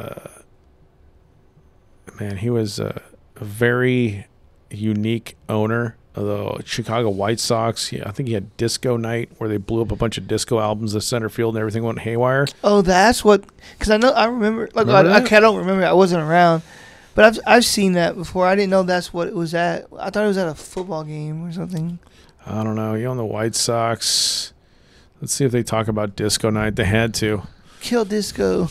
he was a very unique owner of the Chicago White Sox. Yeah, I think he had Disco Night where they blew up a bunch of disco albums in center field and everything went haywire. Oh, that's what. Because I remember. Like I don't remember. I wasn't around, but I've seen that before. I didn't know that's what it was at. I thought it was at a football game or something. I don't know. You on the White Sox? Let's see if they talk about Disco Night. They had to. Kill disco.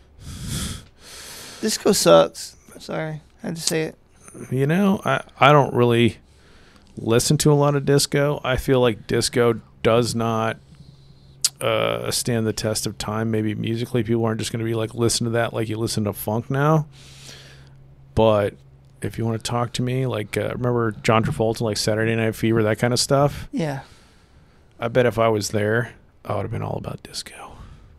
Disco sucks. Sorry, I had to say it. You know, I don't really listen to a lot of disco. I feel like disco does not stand the test of time. Maybe musically people aren't just going to be like, listen to that like you listen to funk now. But if you want to talk to me, like remember John Travolta, like Saturday Night Fever, that kind of stuff? Yeah. I bet if I was there, I would have been all about disco.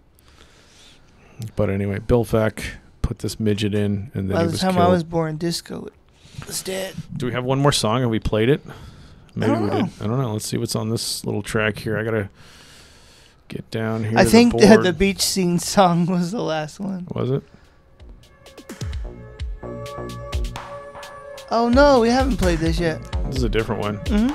But anyway, Bill Feck put this midget in, and then By he the was time killed. I was born, disco was dead. Do we have one more song? Have we played it? Maybe we know. did. I don't know. Let's see what's on this little track here. I gotta get down here. I to think the board. the beach scene song was the last one. Was it? Oh no, we haven't played this yet. This is a different one. Mm-hmm.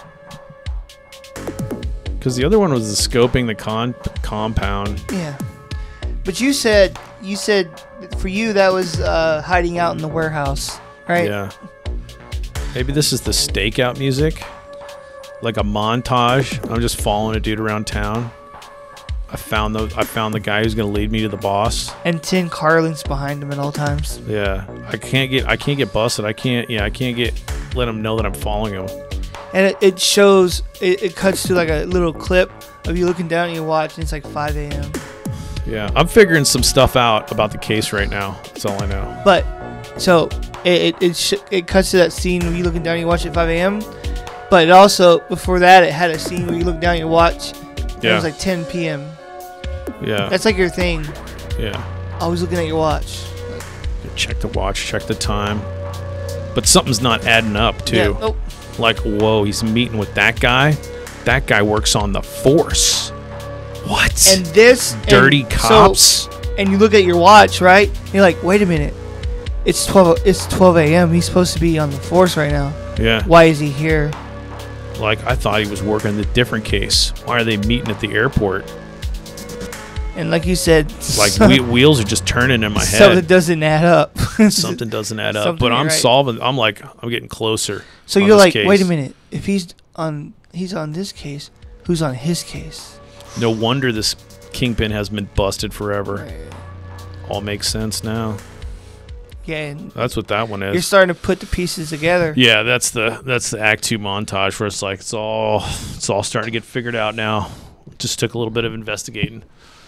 Because the other one was the scoping the compound. Yeah, but you said for you that was hiding out in the warehouse, right? Yeah. Maybe this is the stakeout music, like a montage. I'm just following a dude around town. I found the guy who's gonna lead me to the boss. And 10 Carlins behind him at all times. Yeah, I can't get busted. I can't let him know that I'm following him. And it shows, it cuts to like a little clip of you looking down at your watch, and it's like 5 a.m. Yeah, I'm figuring some stuff out about the case right now. That's all I know. But so it cuts to that scene where you looking down at your watch at 5 a.m. But it also, before that, it had a scene where you look down at your watch. And it was like 10 p.m. Yeah. That's like your thing. Yeah. Always looking at your watch. Check the watch, check the time. But something's not adding up, too. Yeah. Nope. Like, whoa, he's meeting with that guy? That guy works on the force. What? And this... Dirty cops? And you look at your watch, right? And you're like, wait a minute. It's 12 a.m. He's supposed to be on the force right now. Yeah. Why is he here? Like, I thought he was working the different case. Why are they meeting at the airport? And like you said... Like, wheels are just turning in my head. Something doesn't add up. Something doesn't add up. But I'm right. solving... I'm like, I'm getting closer. So you're like, wait a minute. If he's on this case, who's on his case? No wonder this kingpin has been busted forever. Right. All makes sense now. Yeah, and That's what that one is. you're starting to put the pieces together. Yeah, that's the Act 2 montage where it's like it's all starting to get figured out now. Just took a little bit of investigating.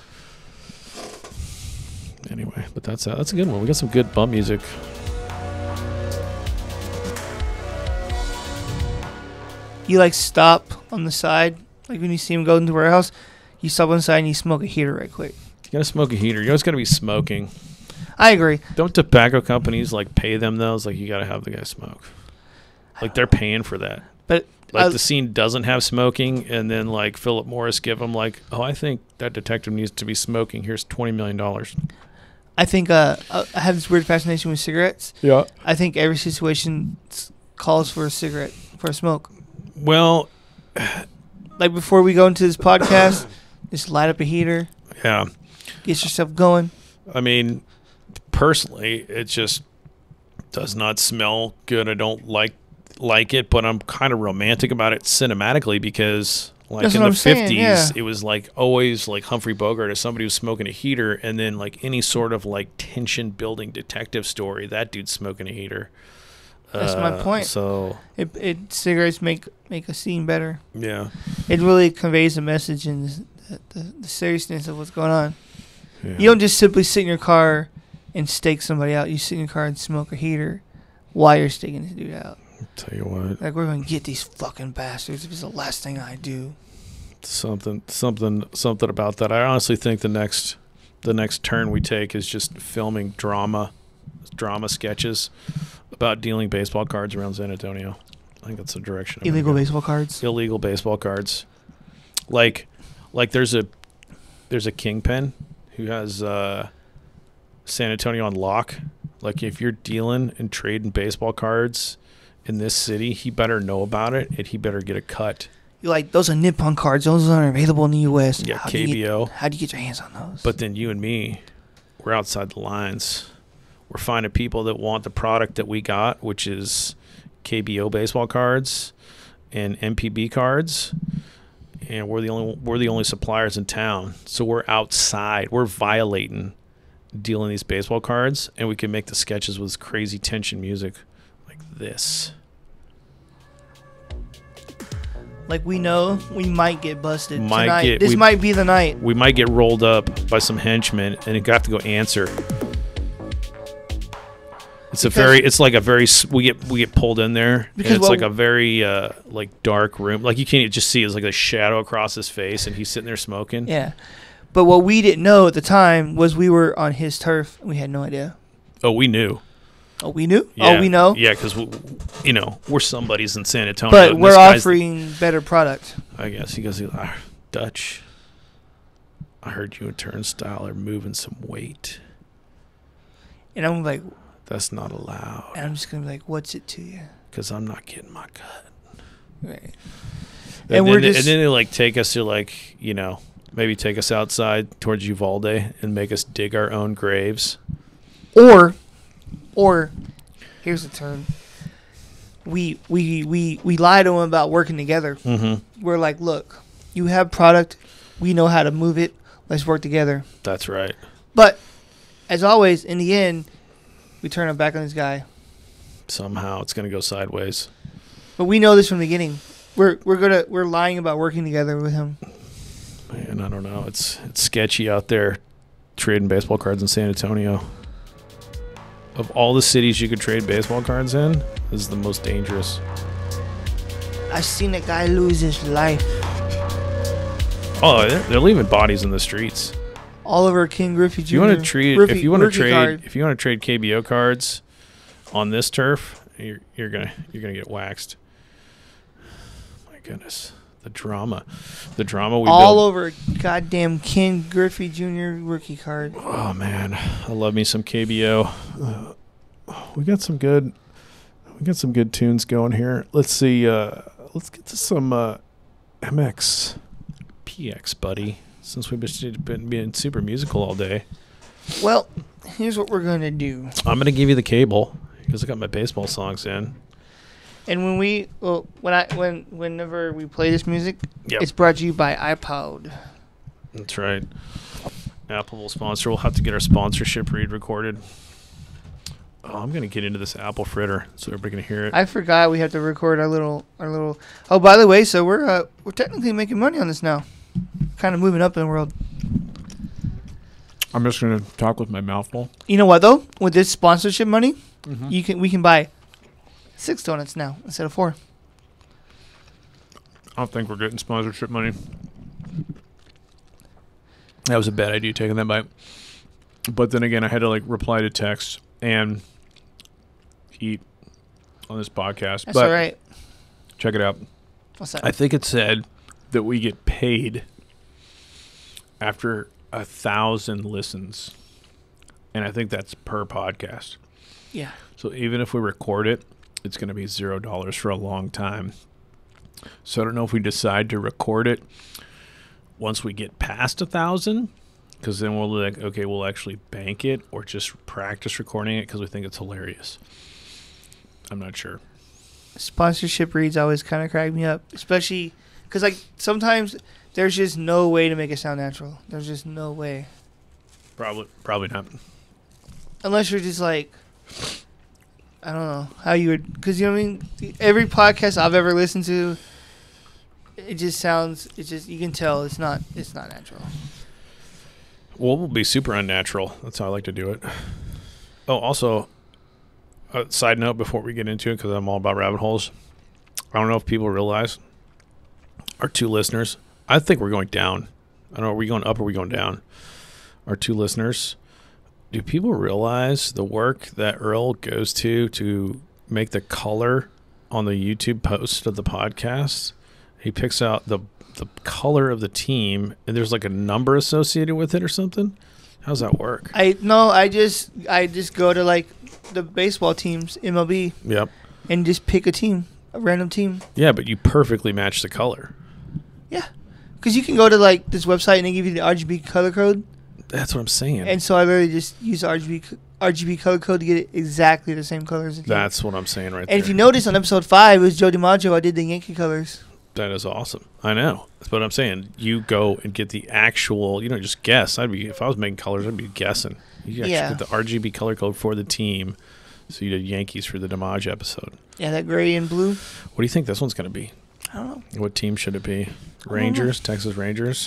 Anyway, but that's a good one. We got some good bump music. You like stop on the side, like when you see him go into the warehouse, you stop on the side and you smoke a heater right quick. You gotta smoke a heater. You always gotta be smoking. I agree. Don't tobacco companies like pay them those? Like you gotta have the guy smoke. Like they're paying for that. But like the scene doesn't have smoking, and then like Philip Morris give him like, oh, I think that detective needs to be smoking. Here's $20 million. I think I have this weird fascination with cigarettes. Yeah. I think every situation calls for a cigarette, for a smoke. Well, like before we go into this podcast, just light up a heater. Yeah. Get yourself going. I mean, personally, it just does not smell good. I don't like it, but I'm kind of romantic about it cinematically because Like That's in what the I'm saying, 50s, yeah. it was like always like Humphrey Bogart or somebody was smoking a heater, and then like any sort of like tension building detective story, that dude's smoking a heater. That's my point. So cigarettes make a scene better. yeah, It really conveys a message and the seriousness of what's going on. yeah. You don't just simply sit in your car and stake somebody out. You sit in your car and smoke a heater while you're staking this dude out. Tell you what, Like, we're going to get these fucking bastards if it's the last thing I do. something about that. I honestly think the next turn we take is just filming drama sketches about dealing baseball cards around San Antonio. I think that's the direction. Illegal baseball cards. Illegal baseball cards. Like there's a kingpin who has San Antonio on lock. Like, if you're dealing and trading baseball cards in this city, he better know about it, and he better get a cut. You're like, those are Nippon cards. Those aren't available in the U.S. Yeah, KBO. How do you get your hands on those? But then you and me, we're outside the lines. We're finding people that want the product that we got, which is KBO baseball cards and MPB cards, and we're the only suppliers in town. So we're outside. We're violating dealing these baseball cards, and we can make the sketches with crazy tension music like this. Like, we know we might get busted tonight. This might be the night. We might get rolled up by some henchmen and have to go answer. We get pulled in there, and it's like a very like dark room. Like, you can't just see. It's like a shadow across his face, and he's sitting there smoking. Yeah. But what we didn't know at the time was we were on his turf, and we had no idea. Oh, we knew. Oh, we knew? Yeah. Oh, we know? Yeah, because, we're somebody's in San Antonio. But we're offering better product. I guess. He goes, Dutch, I heard you and Turnstile are moving some weight. And I'm like... That's not allowed. And I'm just going to be like, what's it to you? Because I'm not getting my cut. Right. And then they, like, take us to, like, maybe take us outside towards Uvalde and make us dig our own graves. Or here's the term. We lie to them about working together. Mm-hmm. We're like, look, you have product. We know how to move it. Let's work together. That's right. But as always, in the end, we turn our back on this guy. Somehow it's gonna go sideways. But we know this from the beginning. We're lying about working together with him. Man, I don't know. It's sketchy out there trading baseball cards in San Antonio. Of all the cities you could trade baseball cards in, this is the most dangerous. I seen a guy lose his life. Oh, they're leaving bodies in the streets. Oliver King Griffey Jr. If you want to trade KBO cards on this turf, you're gonna get waxed. My goodness. The drama we all build. Over goddamn Ken Griffey Jr. rookie card. Oh man, I love me some KBO. We got some good tunes going here. Let's see. Let's get to some MXPX, buddy. Since we've been being super musical all day. Well, here's what we're gonna do. I'm gonna give you the cable because I got my baseball songs in. And whenever we play this music, yep. It's brought to you by iPod. That's right. Apple will sponsor. We'll have to get our sponsorship read recorded. Oh, I'm gonna get into this apple fritter so everybody can hear it. I forgot we have to record our little. Oh, by the way, so we're technically making money on this now. Kind of moving up in the world. I'm just gonna talk with my mouth full. You know what though? With this sponsorship money, mm-hmm. we can buy 6 donuts now instead of 4. I don't think we're getting sponsorship money. That was a bad idea taking that bite. But then again, I had to reply to text and eat on this podcast. That's all right. Check it out. What's that? I think it said that we get paid after 1,000 listens, and I think that's per podcast. Yeah. So even if we record it, it's going to be $0 for a long time. So I don't know if we decide to record it once we get past 1,000, because then we'll actually bank it, or just practice recording it because we think it's hilarious. I'm not sure. Sponsorship reads always kind of crack me up, especially Because like sometimes there's just no way to make it sound natural. There's just no way. Probably not. Unless you're just like, I don't know how you would, because you know what I mean. Every podcast I've ever listened to, it just sounds. It's just you can tell it's not natural. Well, we'll be super unnatural. That's how I like to do it. Oh, also, a side note before we get into it, because I'm all about rabbit holes. I don't know if people realize our 2 listeners. I think we're going down. I don't know. Are we going up or are we going down? Our 2 listeners. Do people realize the work that Earl goes to make the color on the YouTube post of the podcast? He picks out the color of the team, and there's like a number associated with it or something. How's that work? I just go to like the baseball teams, MLB. Yep. And just pick a random team. Yeah, but you perfectly match the color. Yeah, because you can go to like this website and they give you the RGB color code. That's what I'm saying. And so I literally just use the RGB color code to get it exactly the same colors. That's what I'm saying right there. And if you notice on episode 5, it was Joe DiMaggio. I did the Yankee colors. That is awesome. I know. That's what I'm saying. You go and get the actual, just guess. If I was making colors, I'd be guessing. You actually get the RGB color code for the team. So you did Yankees for the DiMaggio episode. Yeah, that gray and blue. What do you think this one's going to be? I don't know. What team should it be? Rangers, Texas Rangers.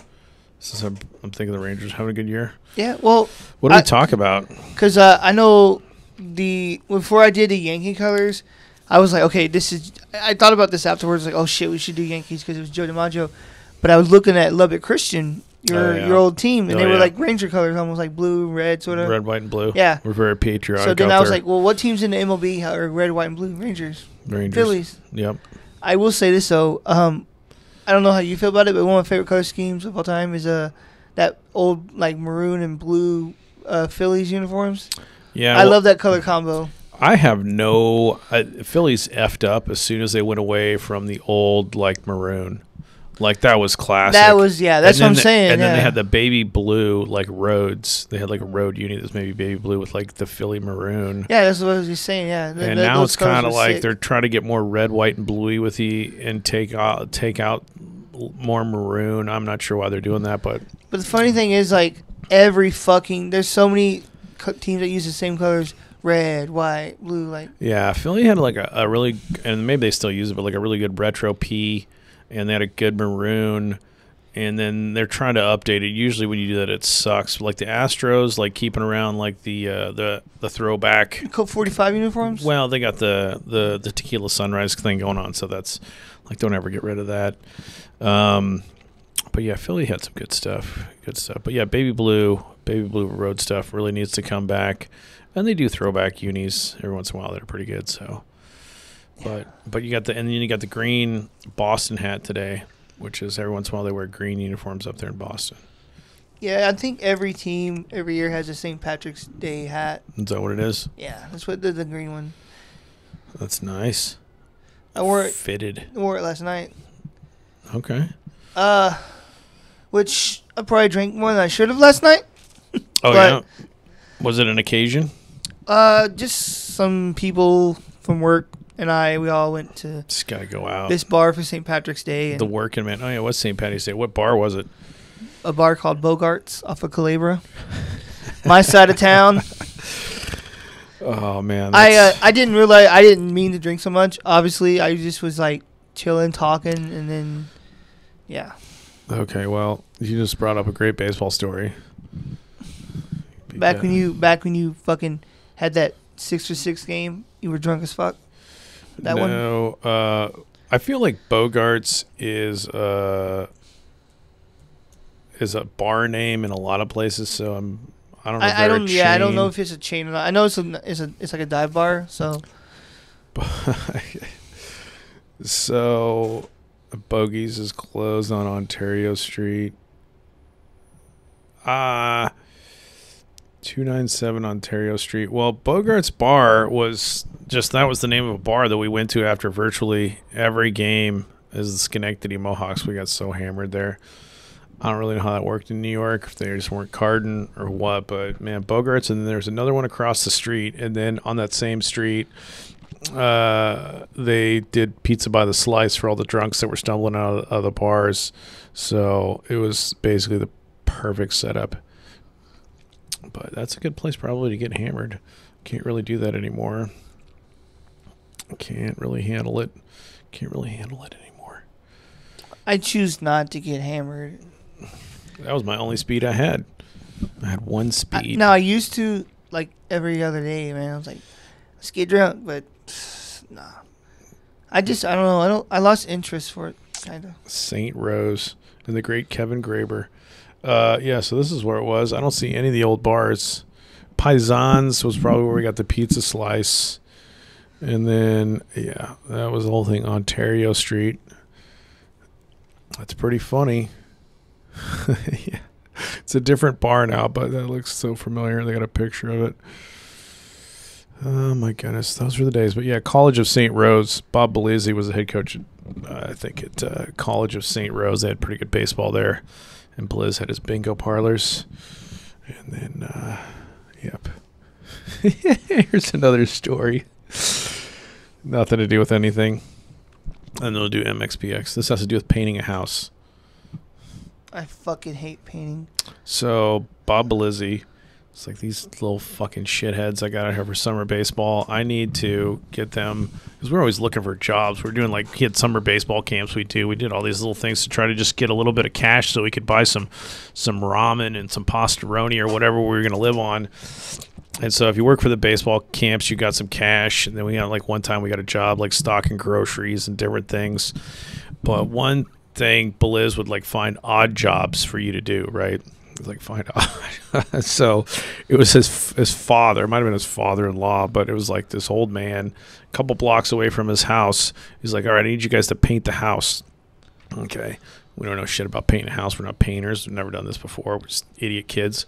I'm thinking the Rangers having a good year. Yeah, well. What do we talk about? Because I know before I did the Yankee colors, I was like, okay, I thought about this afterwards, like, oh shit, we should do Yankees because it was Joe DiMaggio. But I was looking at Lubbock Christian, your old team, and they were like Ranger colors, almost like blue, red, sort of. Red, white, and blue. Yeah. We're very patriotic. So then I was like, well, what teams in the MLB are red, white, and blue? Rangers. Phillies. Yep. I will say this, though. I don't know how you feel about it, but one of my favorite color schemes of all time is that old like maroon and blue Phillies uniforms. Yeah. I love that color combo. I have Phillies effed up as soon as they went away from the old like maroon. Like that was classic. That's what I'm saying. And then they had the baby blue like roads. They had like a road uni that's maybe baby blue with like the Philly maroon. Yeah, that's what I was just saying. Yeah. And now it's kind of like they're trying to get more red, white, and bluey with and take out more maroon. I'm not sure why they're doing that, but the funny thing is like there's so many teams that use the same colors. Red, white, blue, like. Yeah, Philly had like a really, and maybe they still use it, but like a really good retro P, and they had a good maroon, and then they're trying to update it. Usually when you do that, it sucks. Like the Astros, like keeping around like the throwback. Colt 45 uniforms? Well, they got the Tequila Sunrise thing going on, so that's like don't ever get rid of that. But yeah, Philly had some good stuff. But yeah, baby blue road stuff really needs to come back. And they do throwback unis every once in a while that are pretty good. So, but you got then you got the green Boston hat today, which is every once in a while they wear green uniforms up there in Boston. Yeah, I think every team every year has a St. Patrick's Day hat. Is that what it is? Yeah, that's what the green one. That's nice. I wore it fitted. I wore it last night. Okay. Which I probably drank more than I should have last night. Oh yeah. Was it an occasion? Just some people from work and we all went to just gotta go out. This bar for St. Patrick's Day. And the working man. Oh yeah, what's St. Patty's Day? What bar was it? A bar called Bogart's off of Calabria. My side of town. Oh man. I didn't realize I didn't mean to drink so much. Obviously, I just was like chilling, talking, and then yeah. Okay, well, you just brought up a great baseball story. Back when you fucking had that 6-6 game, you were drunk as fuck. That one? No, I feel like Bogarts is a bar name in a lot of places. So I don't know. I don't know if it's a chain or not. I know it's like a dive bar. So. So, Bogies is closed on Ontario Street. 297 Ontario Street. Well, Bogart's Bar was the name of a bar that we went to after virtually every game as the Schenectady Mohawks. We got so hammered there. I don't really know how that worked in New York, if they just weren't carding or what, but man, Bogart's, and then there's another one across the street, and then on that same street They did pizza by the slice for all the drunks that were stumbling out of the bars. So it was basically the perfect setup. But that's a good place probably to get hammered. Can't really do that anymore. Can't really handle it. Can't really handle it anymore. I choose not to get hammered. That was my only speed I had. I had one speed. I used to, like, every other day, man. I was like, let's get drunk, but nah. I don't know. I lost interest for it, kind of. St. Rose and the great Kevin Graber. Yeah, so this is where it was. I don't see any of the old bars. Paisans was probably where we got the pizza slice. And then, yeah, that was the whole thing. Ontario Street. That's pretty funny. Yeah. It's a different bar now, but that looks so familiar. They got a picture of it. Oh, my goodness. Those were the days. But, yeah, College of St. Rose. Bob Bellizzi was the head coach, I think, at College of St. Rose. They had pretty good baseball there. And Blizz had his bingo parlors. And then, yep. Here's another story. Nothing to do with anything. And they'll do MXPX. This has to do with painting a house. I fucking hate painting. So, Bob Bellizzi, it's like these little fucking shitheads I got out here for summer baseball. I need to get them, because we're always looking for jobs. We're doing, like, he had summer baseball camps we did all these little things to try to just get a little bit of cash so we could buy some ramen and some pastaroni or whatever we were going to live on. And so if you work for the baseball camps, you got some cash. And then we got, like, one time we got a job, like, stocking groceries and different things. But one thing, Beliz would, like, find odd jobs for you to do, right? Like, find odd. So it was his father. It might have been his father-in-law, but it was, like, this old man a couple blocks away from his house. He's like, all right, I need you guys to paint the house. Okay. We don't know shit about painting a house. We're not painters. We've never done this before. We're just idiot kids.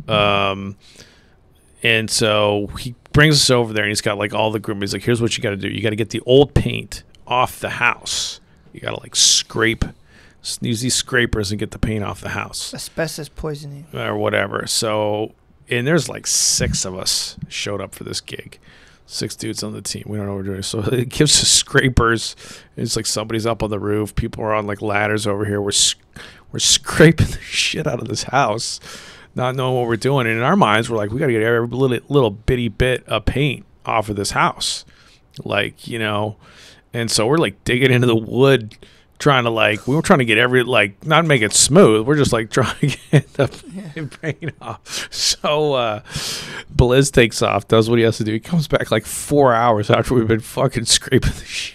And so he brings us over there, and he's got, like, all the group. He's like, here's what you got to do. You got to get the old paint off the house. You got to, like, use these scrapers and get the paint off the house. Asbestos poisoning. Or whatever. So, and there's, like, 6 of us showed up for this gig. 6 dudes on the team. We don't know what we're doing. So it gives us scrapers. It's like somebody's up on the roof. People are on, like, ladders over here. We're scraping the shit out of this house, not knowing what we're doing. And in our minds, we're like, we got to get every little bitty bit of paint off of this house. Like, you know. And so we're, like, digging into the wood, trying to, like, we were trying to get every, like, not make it smooth. We're just, like, trying to get the paint off. So Beliz takes off, does what he has to do. He comes back, like, 4 hours after we've been fucking scraping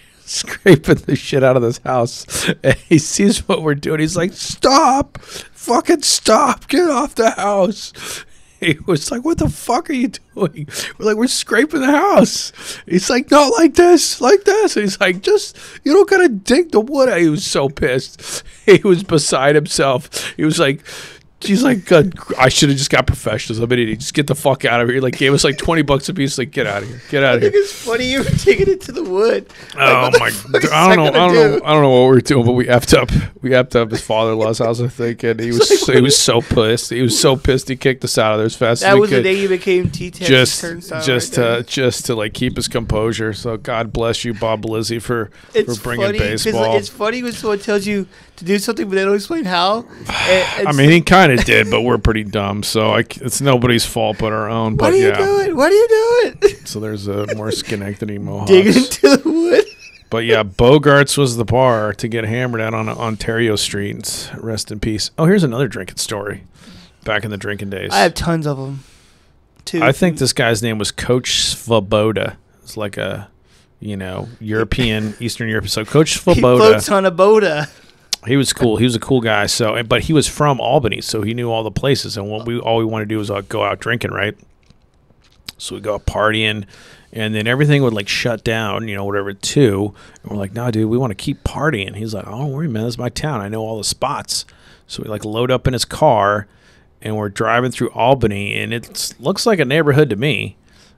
the shit out of this house. And he sees what we're doing. He's like, stop! Fucking stop! Get off the house! He was like, what the fuck are you doing? We're like, we're scraping the house. He's like, no, like this, like this. And he's like, just, you don't gotta dig the wood out. He was so pissed. He was beside himself. He was like, he's like, God, I should have just got professionals. I'm an idiot. Just get the fuck out of here. Like, gave us like $20 a piece. Like, get out of here. Get out of here. I think it's funny you were taking it to the wood. Oh my God. I don't know what we were doing, but we effed up. We effed up his father-in-law's house, I think, and he was so pissed. He was so pissed. He kicked us out of there as fast as we could. That was the day you became T-Tex Turnstile. Just to like keep his composure. So God bless you, Bob Bellizzi, for bringing baseball. It's funny when someone tells you to do something, but they don't explain how. I mean, he kind of did, but we're pretty dumb, so it's nobody's fault but our own. But what are you doing? What are you doing? So there's a more Schenectady Mohawks. Digging into the wood. But yeah, Bogart's was the bar to get hammered out on Ontario Street. Rest in peace. Oh, here's another drinking story. Back in the drinking days. I have tons of them, too. I think this guy's name was Coach Svoboda. It's like a, European, Eastern Europe. So Coach Svoboda. He floats on a boda. He was cool. He was a cool guy. So, but he was from Albany, so he knew all the places. And all we wanted to do was go out drinking, right? So we go out partying, and then everything would like shut down, whatever at 2. And we're like, no, dude, we want to keep partying. He's like, oh, don't worry, man, this is my town. I know all the spots. So we like load up in his car, and we're driving through Albany, and it looks like a neighborhood to me.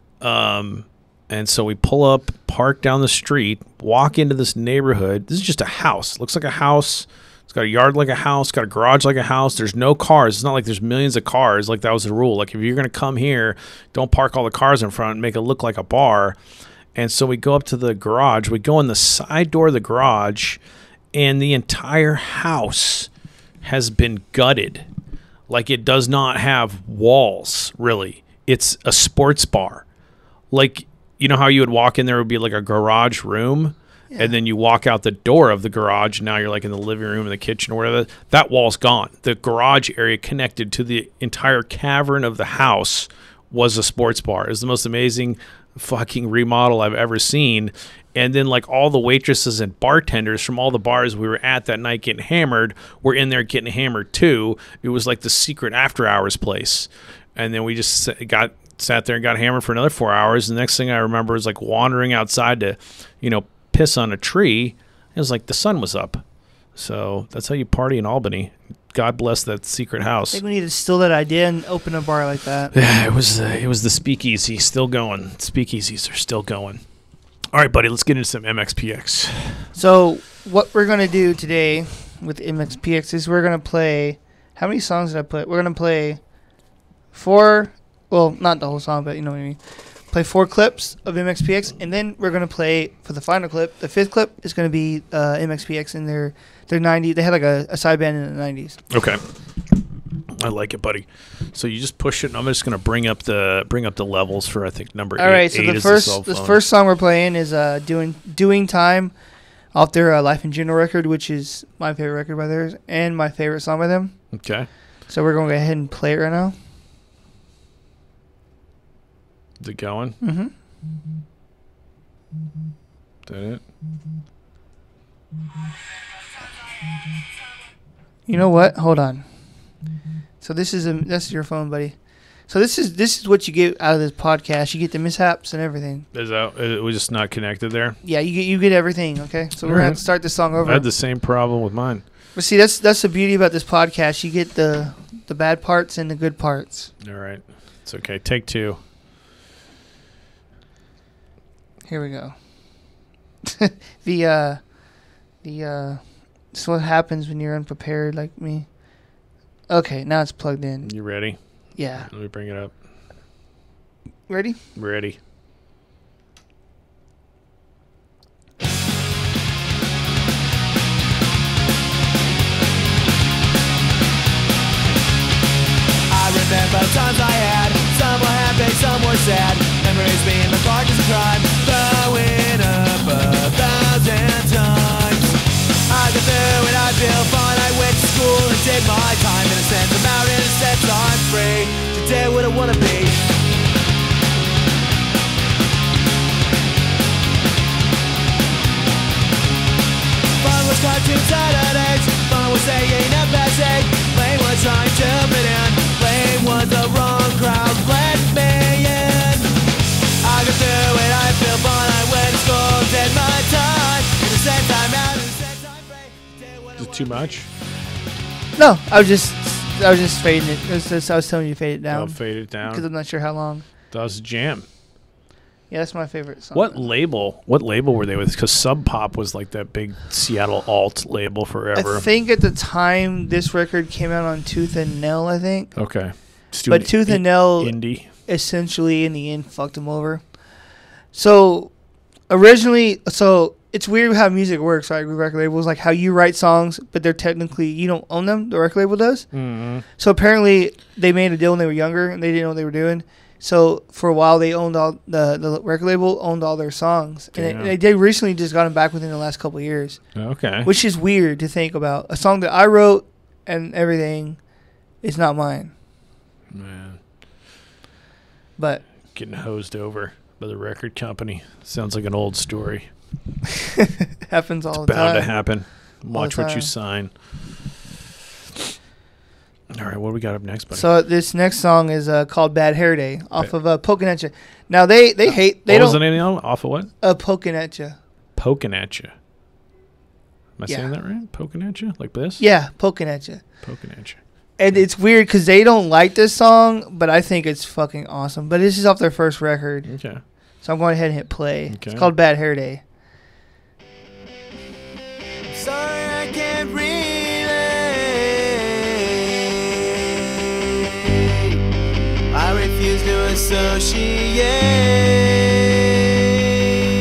And so we pull up, park down the street, walk into this neighborhood. This is just a house. It looks like a house. It's got a yard like a house, got a garage like a house. There's no cars. It's not like there's millions of cars. Like that was the rule. Like if you're going to come here, don't park all the cars in front and make it look like a bar. And so we go up to the garage. We go in the side door of the garage, and the entire house has been gutted. Like, it does not have walls, really. It's a sports bar. Like, you know how you would walk in, there would be like a garage room, and then you walk out the door of the garage, and now you're like in the living room, in the kitchen, or whatever. That wall's gone. The garage area connected to the entire cavern of the house was a sports bar. It was the most amazing fucking remodel I've ever seen. And then, like, all the waitresses and bartenders from all the bars we were at that night getting hammered were in there getting hammered too. It was like the secret after hours place. And then we just sat there and got hammered for another 4 hours. The next thing I remember is like wandering outside to, piss on a tree. It was like the sun was up. So that's how you party in Albany. God bless that secret house. I think we need to steal that idea and open a bar like that. Yeah, it was the speakeasy, still going. Speakeasies are still going. All right, buddy, let's get into some MXPX. So what we're going to do today with MXPX is we're going to play, how many songs did I put? We're going to play 4, well, not the whole song, but you know what I mean. Play 4 clips of MXPX, and then we're going to play, for the final clip, the 5th clip is going to be MXPX in their 90s. They had like a side band in the 90s. Okay. I like it, buddy. So you just push it, and I'm just going to bring up the levels for, I think, number 8. All right, so the first song we're playing is Doing Time off their Life in General record, which is my favorite record by theirs and my favorite song by them. Okay. So we're going to go ahead and play it right now. Is it going? Mm-hmm. Is that it? You know what? Hold on. So that's your phone, buddy. So this is what you get out of this podcast. You get the mishaps and everything. It was just not connected there? Yeah, you get everything. Okay, so we're gonna start this song over. I had the same problem with mine. But see, that's the beauty about this podcast. You get the bad parts and the good parts. All right, it's okay. Take 2. Here we go. So what happens when you're unprepared like me? Okay, now it's plugged in. You ready? Yeah. Let me bring it up. Ready? Ready. I remember times I had. Some were happy, some were sad. Memories being the darkest of crime. Throwing up 1,000 times. I got through it, I feel fine. I went to school and did my time. In a sense, I'm out, in a sense, I'm free to do what I want to be. Fun was cartoon Saturdays. Fun was saying a passage. Blame was trying to fit in. Blame was the wrong crowd. Let me in. I got through it, I feel fun. I went to school, did my time. In a sense, I'm out, in a sense, I'm free. Is it too much? No, I was just fading it. I was telling you to fade it down. I'll fade it down. Because I'm not sure how long. That was a jam. Yeah, that's my favorite song. What label were they with? Because Sub Pop was like that big Seattle alt label forever. I think at the time this record came out on Tooth and Nail, I think. Okay. But Tooth and Nail indie essentially in the end fucked them over. So originally, it's weird how music works, right? With record labels, like how you write songs, but they're technically, you don't own them. The record label does. Mm-hmm. So apparently they made a deal when they were younger and they didn't know what they were doing. So for a while they owned all the record label owned all their songs, and they recently just got them back within the last couple of years. Okay. Which is weird to think about. A song that I wrote and everything is not mine. Man. But getting hosed over by the record company sounds like an old story. Happens all it's the time. Bound to happen. Watch what you sign. All right, what do we got up next, buddy? So this next song is called "Bad Hair Day" off of "Poking at Ya." Now they hate they what don't. was the name of the album? Off of what? "Poking at Ya." Poking at Ya. Am I saying that right? Poking at Ya, like this? Yeah, "Poking at Ya." Poking at Ya. And it's weird because they don't like this song, but I think it's fucking awesome. But this is off their first record. Okay. So I'm going ahead and hit play. Okay. It's called "Bad Hair Day." Sorry, I can't relate. I refuse to associate.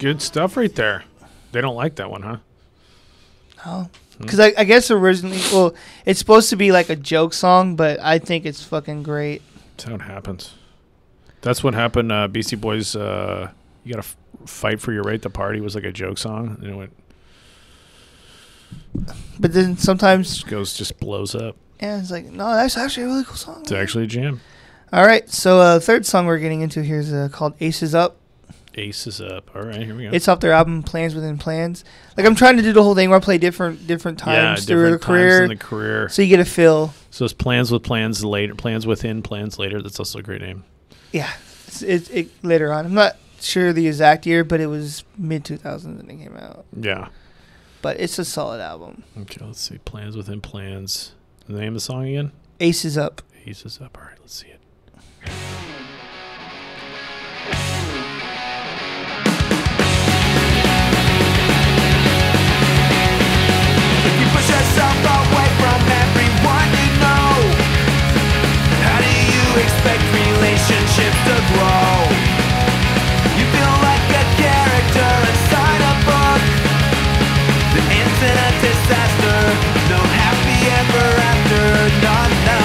good stuff right there. They don't like that one, huh? Oh. Because I guess originally, well, it's supposed to be like a joke song, but I think it's fucking great. That's how it happens. That's what happened. Beastie Boys, You Gotta Fight for Your Right to Party was like a joke song. And it went. But then sometimes. Just blows up. Yeah, it's like, no, that's actually a really cool song. It's actually a jam. All right, so third song we're getting into here is called Aces Up. Aces Up. All right, here we go. It's off their album Plans Within Plans. Like, I'm trying to do the whole thing where I play different times through the career. In the career. So you get a feel. So it's Plans with Plans later. Plans Within Plans later. That's also a great name. Yeah, it later on. I'm not sure the exact year, but it was mid-2000s when it came out. Yeah. But it's a solid album. Okay, let's see. Plans Within Plans. The name of the song again? Aces Up. Aces Up. All right, let's see it. Push yourself away from everyone you know. How do you expect relationships to grow? You feel like a character inside a book. The infinite disaster. No happy ever after. No.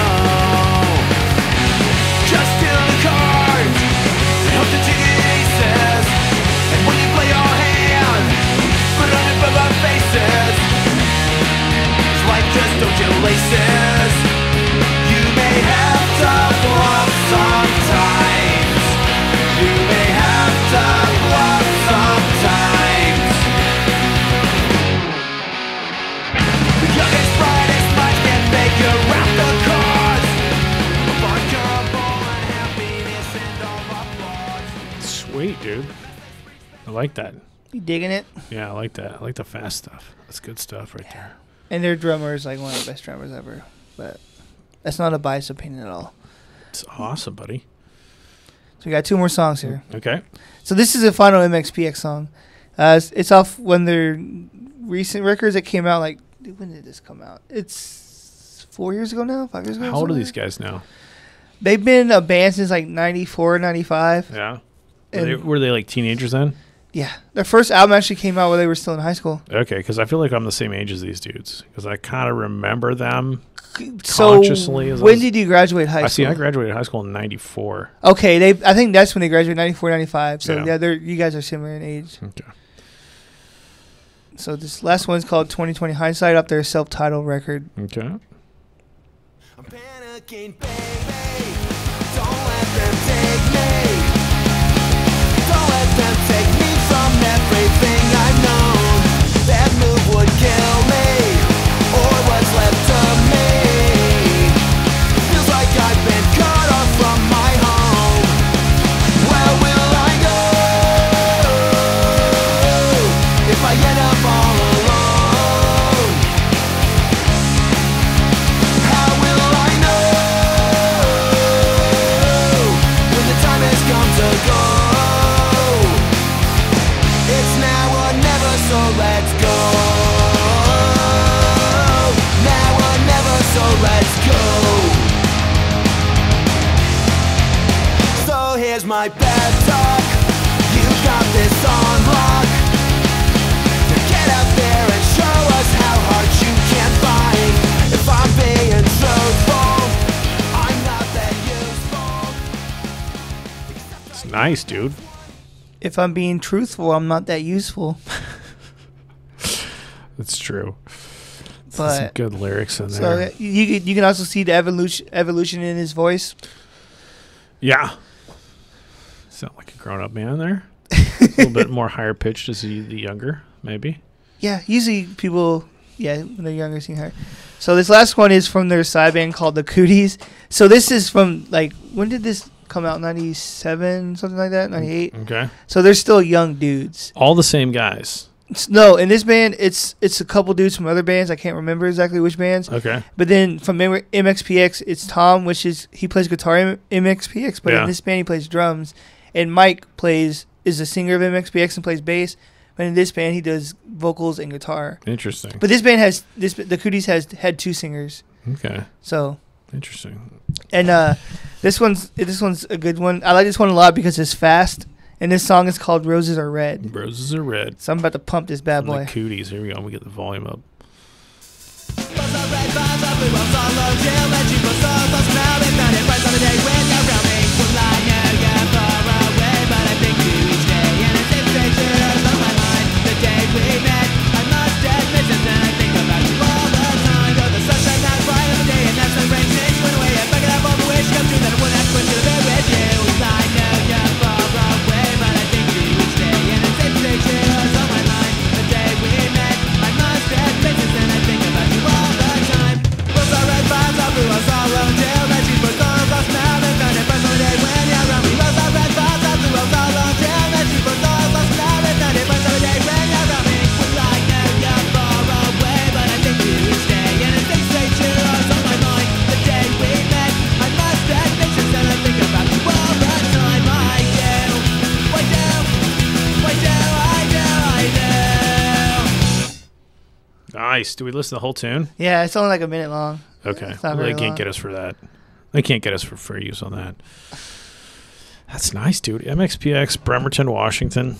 Just deal the cards. Hope that you get aces. And when you play your hand, put on it for our faces. Life just don't get laces. You may have to bluff sometimes. You may have to bluff sometimes. The youngest, brightest minds can figure out the cause of uncurable unhappiness and all applause. Sweet, dude. I like that. You digging it? Yeah, I like that. I like the fast stuff. That's good stuff right there. And their drummer is like one of the best drummers ever. But that's not a biased opinion at all. It's awesome, buddy. So we got two more songs here. Okay. So this is a final MXPX song. It's off one of their recent records that came out. Like, when did this come out? It's 4 years ago now? 5 years ago? How old are these guys now? They've been a band since like 94, 95. Yeah. Were they like teenagers then? Yeah. Their first album actually came out while they were still in high school. Okay, because I feel like I'm the same age as these dudes. Because I kind of remember them So consciously. when did you graduate high school? I graduated high school in 94. Okay, I think that's when they graduated, 94, 95. So Yeah. you guys are similar in age. Okay. So this last one's called 2020 Hindsight, up their self-titled record. Okay. I'm panicking, baby. Don't let them take me. Don't let them take me from everything I've known. That move would kill me, or what's left of me. Feels like I've been cut off from my home. Where will I go if I end up all alone? How will I know when the time has come to go? It's now or never, so let's go. Now or never, so let's go. So here's my bad talk. You got this on lock. To get out there and show us how hard you can fight. If I'm being truthful, I'm not that useful. It's nice, dude. If I'm being truthful, I'm not that useful. It's true. But some good lyrics in so there. you can also see the evolution in his voice. Yeah. Sound like a grown-up man there. A little bit more higher pitched as the younger, maybe. Yeah, usually people, when they're younger, sing higher. So this last one is from their side band called the Cooties. So this is from, like, when did this come out? 97, something like that? 98? Okay. So they're still young dudes. All the same guys. No, in this band, it's a couple dudes from other bands. I can't remember exactly which bands. Okay. But then from MXPX, it's Tom, he plays guitar in MXPX, but in this band he plays drums. And Mike is a singer of MXPX and plays bass. But in this band he does vocals and guitar. Interesting. But this band the Cooties had two singers. Okay. So interesting. and this one's a good one. I like this one a lot because it's fast And this song is called Roses Are Red. Roses are red. So I'm about to pump this bad boy. The cooties. Here we go. We get the volume up. Nice. Do we listen to the whole tune? Yeah, it's only like a minute long. Okay. It's not Well, very they can't long. get us for that. They can't get us for fair use on that. That's nice, dude. MXPX, Bremerton, Washington.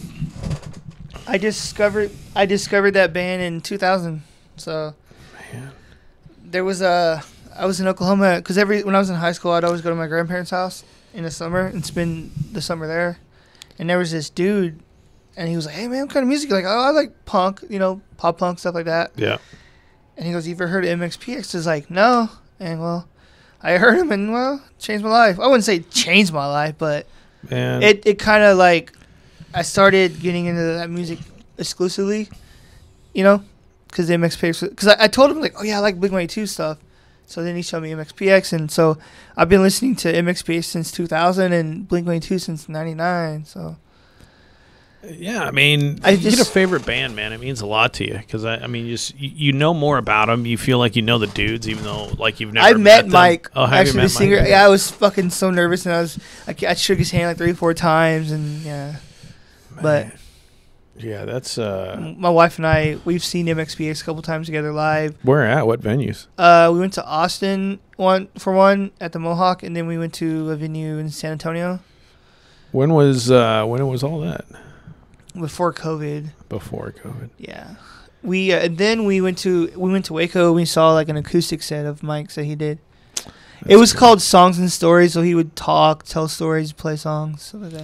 I discovered that band in 2000. So Man. there was I was in Oklahoma because when I was in high school, I'd always go to my grandparents' house in the summer and spend the summer there. And there was this dude, and he was like, "Hey man, what kind of music you like?" "Oh, I like punk, pop punk stuff like that." Yeah. And he goes, "You ever heard of MXPX?" I was like, "No." And well, I heard him, and well, changed my life. I wouldn't say changed my life, but Man. it kind of like I started getting into that music exclusively, because MXPX. Because I told him like, "Oh yeah, I like Blink-182 stuff." So then he showed me MXPX, and so I've been listening to MXPX since 2000 and Blink-182 since '99. So Yeah, I mean, you get a favorite band, man. It means a lot to you because I mean, you know more about them. You feel like you know the dudes, even though like you've never. I met them. Mike. Oh, have you actually, met the singer. Mike? Yeah, I was fucking so nervous, and I shook his hand like 3-4 times, and yeah. But yeah, that's my wife and we've seen MXPX a couple times together live. where at? What venues? We went to Austin one at the Mohawk, and then we went to a venue in San Antonio. When was all that? Before COVID. Before COVID. Yeah. Then we went to Waco. We saw like an acoustic set of Mike's that he did. It was called Songs and Stories, so he would talk, tell stories, play songs, stuff like that.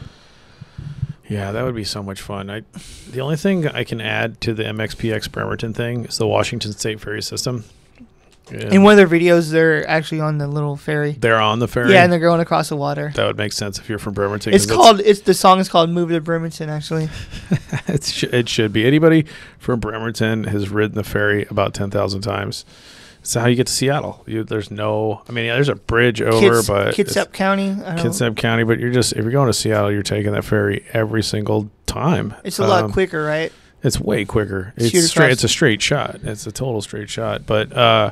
Yeah, that would be so much fun. The only thing I can add to the MXPX Bremerton thing is the Washington State ferry system. Yeah. In one of their videos, they're actually on the little ferry. They're on the ferry? Yeah, and they're going across the water. That would make sense if you're from Bremerton. The song is called Move to Bremerton, actually. It should be. Anybody from Bremerton has ridden the ferry about 10,000 times. It's how you get to Seattle. There's a bridge over, but Kitsap County. Kitsap County, but if you're going to Seattle, you're taking that ferry every single time. It's a lot quicker, right? It's way quicker. It's a straight shot. It's a total straight shot. But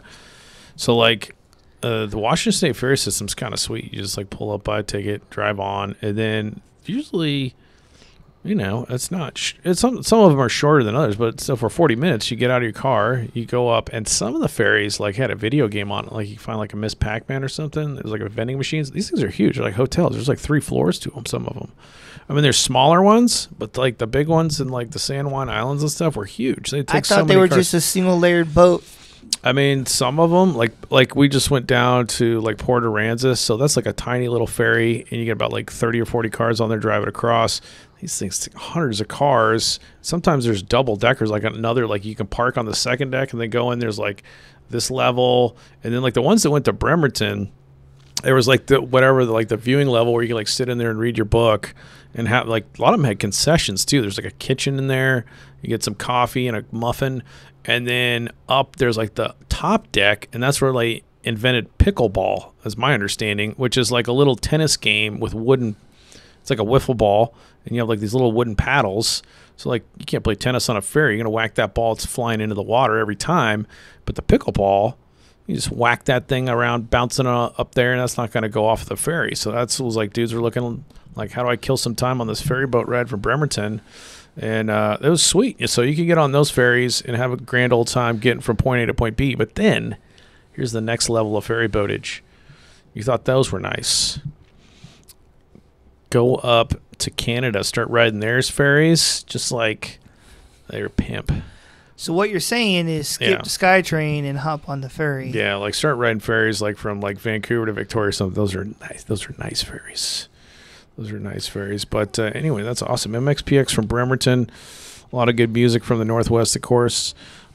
the Washington State ferry system's kind of sweet. You just like pull up, buy a ticket, drive on, and then usually, it's not. Some of them are shorter than others, but so for 40 minutes, you get out of your car, you go up, and some of the ferries like had a video game on it. Like you find like a Miss Pac-Man or something. There's like a vending machines. These things are huge. They're like hotels. There's like 3 floors to them. Some of them. I mean, there's smaller ones, but like the big ones in like the San Juan Islands and stuff were huge. They take I thought they were just a single layered boat. I mean, some of them, like we just went down to like Port Aransas, so that's like a tiny little ferry, and you get about like 30 or 40 cars on there driving across. These things take hundreds of cars. Sometimes there's double deckers, like another, like you can park on the second deck and then go in. There's like this level, and then like the ones that went to Bremerton, there was like the viewing level where you can like sit in there and read your book, and have like a lot of them had concessions too. There's like a kitchen in there. You get some coffee and a muffin. And then up there's like the top deck, and that's where they invented pickleball, as my understanding, which is like a little tennis game with wooden. It's like a wiffle ball, and you have like these little wooden paddles. So like you can't play tennis on a ferry. You're gonna whack that ball; it's flying into the water every time. But the pickleball, you just whack that thing around, bouncing up there, and that's not gonna go off the ferry. So was like dudes were looking like, how do I kill some time on this ferry boat ride from Bremerton? And it was sweet. So you could get on those ferries and have a grand old time getting from point A to point B. But then, here's the next level of ferry boatage. You thought those were nice. Go up to Canada, start riding theirs ferries, just like they're pimp. So what you're saying is skip the SkyTrain and hop on the ferry. Yeah, like start riding ferries like from like Vancouver to Victoria or something. Those are nice. Those are nice ferries. Those are nice ferries. But anyway, that's awesome. MXPX from Bremerton. A lot of good music from the Northwest, of course.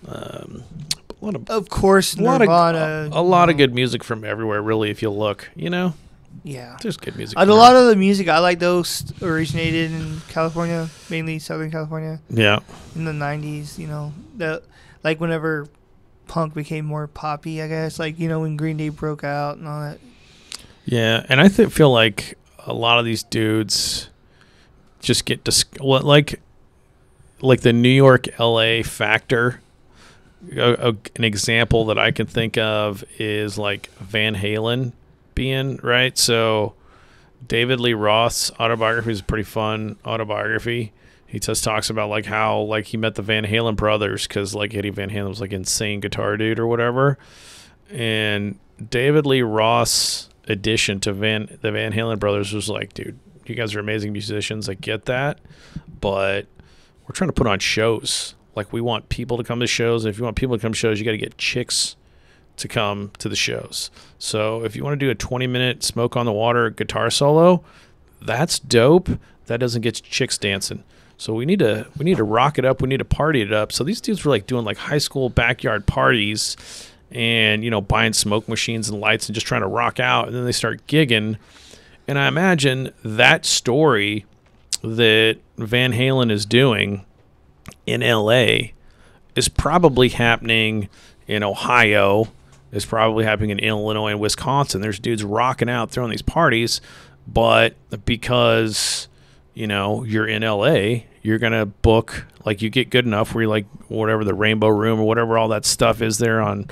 Of course, Nirvana. A lot of good music from everywhere, really, if you look. You know? Yeah. There's good music. A lot of the music I like, those originated in California, mainly Southern California. Yeah. In the 90s, you know. Like whenever punk became more poppy, I guess. Like, you know, when Green Day broke out and all that. Yeah, and I feel like a lot of these dudes just get like the New York LA factor. An example that I can think of is like Van Halen being right. So David Lee Roth's autobiography is a pretty fun autobiography. He just talks about like how like he met the Van Halen brothers because like Eddie Van Halen was like insane guitar dude or whatever, and David Lee Roth's addition to the Van Halen brothers was like, dude, you guys are amazing musicians. I get that, but we're trying to put on shows. Like, we want people to come to shows. And if you want people to come to shows, you got to get chicks to come to the shows. So if you want to do a 20-minute Smoke on the Water guitar solo, that's dope. That doesn't get chicks dancing. So we need to rock it up. We need to party it up. So these dudes were like doing like high school backyard parties and, you know, buying smoke machines and lights and just trying to rock out. And then they start gigging. And I imagine that story that Van Halen is doing in LA is probably happening in Ohio, is probably happening in Illinois and Wisconsin. There's dudes rocking out, throwing these parties, but because, you know, you're in LA, you're going to book, like, you get good enough where you're like, whatever, the Rainbow Room or whatever all that stuff is there on,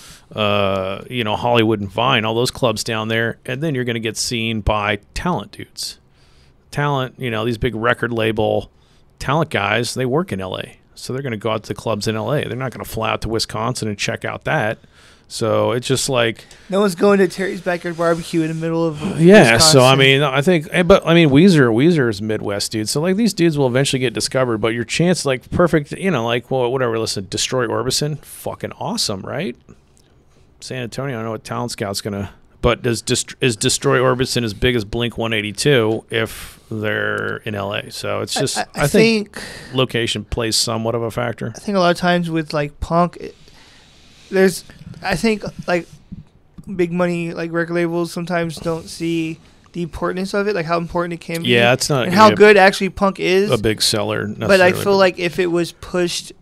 you know, Hollywood and Vine, all those clubs down there, and then you're going to get seen by talent dudes. Talent, you know, these big record label talent guys, they work in LA, so they're going to go out to the clubs in LA. They're not going to fly out to Wisconsin and check out that. So it's just like no one's going to Terry's Backyard Barbecue in the middle of yeah. Wisconsin. So I mean, I think, but I mean, Weezer is Midwest dude. So like these dudes will eventually get discovered, but your chance, like perfect, you know, like well, whatever. Listen, Destroy Orbison, fucking awesome, right? San Antonio, I don't know what Talent Scout's gonna. But is Destroy Orbison as big as Blink 182 if they're in LA? So it's just I think location plays somewhat of a factor. I think a lot of times with like punk, I think like big money like record labels sometimes don't see the importance of it, like how important it can be. Yeah, it's not. And how good actually punk is. A big seller. But I feel like if it was pushed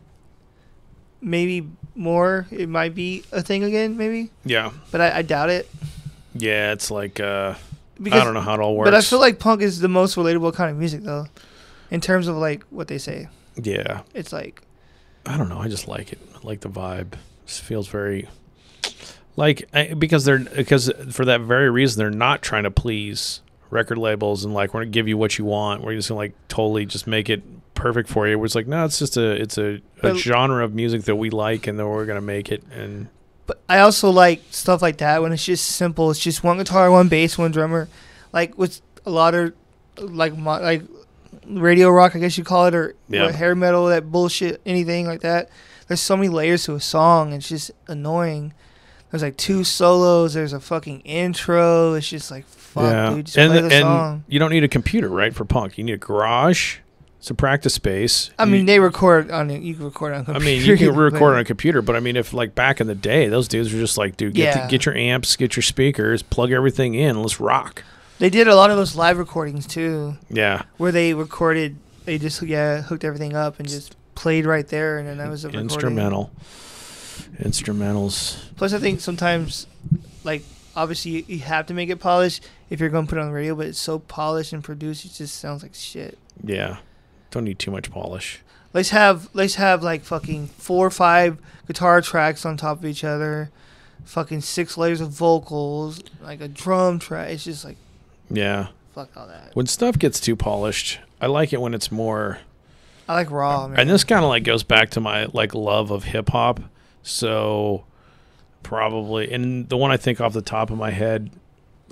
maybe more, it might be a thing again, maybe. Yeah. But I doubt it. Yeah, it's like I don't know how it all works. But I feel like punk is the most relatable kind of music, though, in terms of like what they say. Yeah, it's like I don't know. I just like it. I like the vibe. It feels very like because for that very reason they're not trying to please record labels and like we're gonna give you what you want. We're just gonna like totally just make it perfect for you. Where it's like no, it's just a genre of music that we like and then we're gonna make it and. But I also like stuff like that when it's just simple. It's just one guitar, one bass, one drummer. Like with a lot of like radio rock, I guess you call it, or hair metal, that bullshit, anything like that. There's so many layers to a song. It's just annoying. There's like 2 solos. There's a fucking intro. It's just like fuck, dude. Just play the song. You don't need a computer, right, for punk. You need a garage. It's a practice space. I mean, they record on it. You can record on a computer. I mean, you can record on a computer, but I mean, if like back in the day, those dudes were just like, dude, get your amps, get your speakers, plug everything in, let's rock. They did a lot of those live recordings too. Yeah. Where they recorded, they just hooked everything up and just played right there, and then that was a recording. Instrumentals. Plus, I think sometimes, like, obviously you have to make it polished if you're going to put it on the radio, but it's so polished and produced, it just sounds like shit. Yeah. Don't need too much polish. Let's have like fucking 4 or 5 guitar tracks on top of each other, fucking 6 layers of vocals, like a drum track. It's just like, yeah, fuck all that. When stuff gets too polished, I like it when it's more. I like raw. Man. And this kind of like goes back to my like love of hip hop. So probably, and the one I think off the top of my head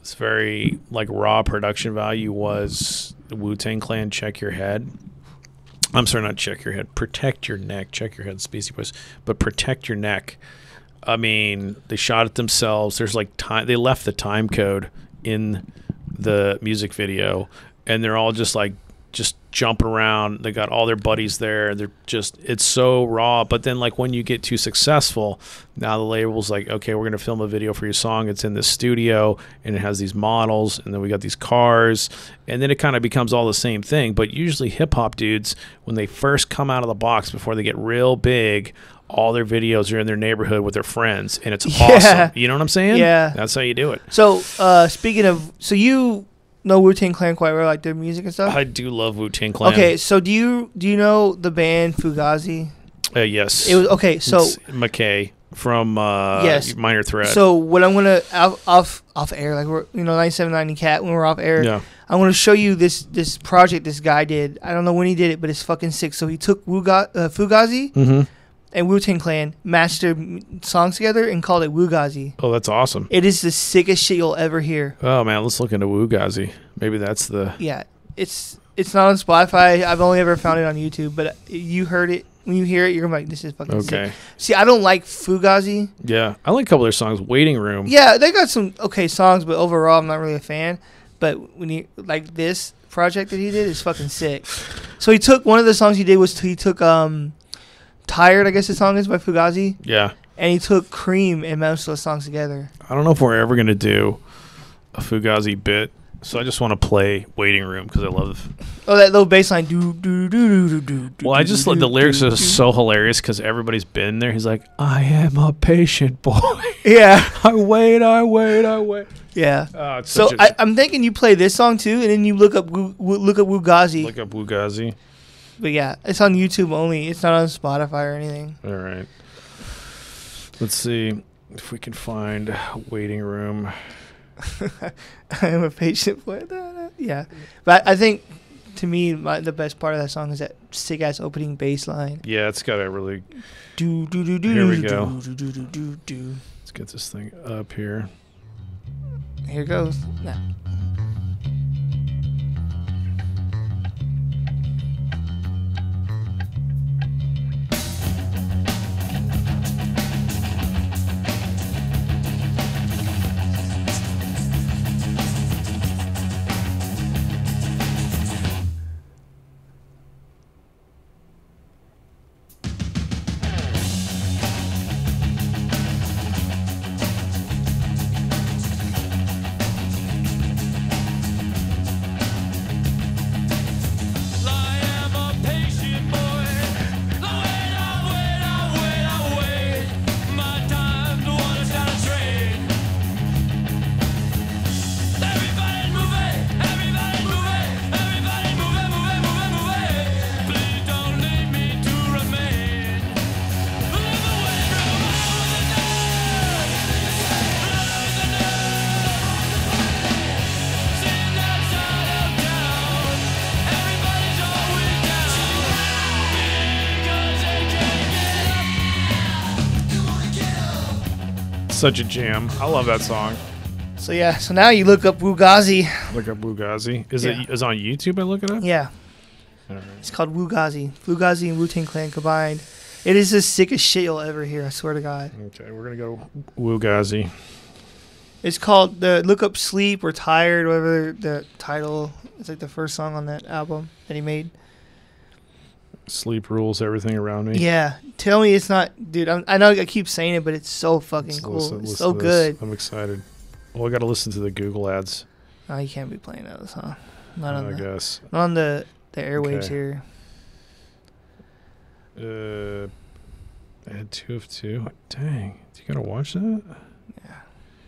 It's very like raw production value was the Wu-Tang Clan Check Your Head. I'm sorry, not Check Your Head. Protect Your Neck. Check Your Head, Beastie Boys. But Protect Your Neck. I mean, they shot it themselves. There's like time. They left the time code in the music video, and they're all just jumping around. They got all their buddies there. They're just, it's so raw. But then like when you get too successful, now the label's like, okay, we're gonna film a video for your song. It's in this studio and it has these models, and then we got these cars, and then it kind of becomes all the same thing. But usually hip hop dudes, when they first come out of the box before they get real big, all their videos are in their neighborhood with their friends, and it's awesome. You know what I'm saying? Yeah. That's how you do it. So speaking of, so you know Wu-Tang Clan quite well, like their music and stuff? I do love Wu-Tang Clan. Okay, so do you know the band WuGazi? Yes. It was okay. So it's McKay from yes. Minor Threat. So what I'm gonna off air, like we're 9790 Cat when we're off air. Yeah. I'm gonna show you this project this guy did. I don't know when he did it, but it's fucking sick. So he took WuGazi and Wu-Tang Clan, matched their songs together, and called it WuGazi. Oh, that's awesome. It is the sickest shit you'll ever hear. Oh man, let's look into WuGazi. Maybe that's the. Yeah, it's not on Spotify. I've only ever found it on YouTube, but you heard it. When you hear it, you're gonna be like, this is fucking sick. See, I don't like WuGazi. Yeah, I like a couple of their songs. Waiting Room. Yeah, they got some okay songs, but overall, I'm not really a fan. But when you like this project that he did is fucking sick. So he took one of the songs he did was he took Tired, I guess the song is by WuGazi. Yeah. And he took Cream and most of those songs together. I don't know if we're ever going to do a WuGazi bit, so I just want to play Waiting Room because I love. Oh, that little bass line. Do, do, do, do, do, do, well, I just love the lyrics are so hilarious because everybody's been there. He's like, I am a patient boy. Yeah. I wait. Yeah. Oh, so I'm thinking you play this song too, and then you look up WuGazi. Look up WuGazi. But yeah, it's on YouTube only. It's not on Spotify or anything. All right. Let's see if we can find Waiting Room. I am a patient boy. Yeah. But I think, to me, the best part of that song is that sick-ass opening bass line. Yeah, it's got a really... Here we go. Let's get this thing up here. Here goes. Nah. Such a jam. I love that song. So yeah, so now you look up WuGazi. Look up WuGazi. Is it on YouTube? I look it up. Yeah. All right. It's called WuGazi. WuGazi and Wu-Tang Clan combined. It is the sickest shit you'll ever hear. I swear to God. Okay, we're gonna go WuGazi. It's called look up Sleep or Tired, whatever the title. It's like the first song on that album that he made. Sleep rules everything around me. Yeah, tell me it's not, dude. I know I keep saying it, but it's so fucking cool. It's so good. I'm excited. Well, I got to listen to the Google ads. Oh, you can't be playing those, huh? Not on guess. Not on the airwaves here. Add 2 of 2. Dang, you gotta watch that. Yeah.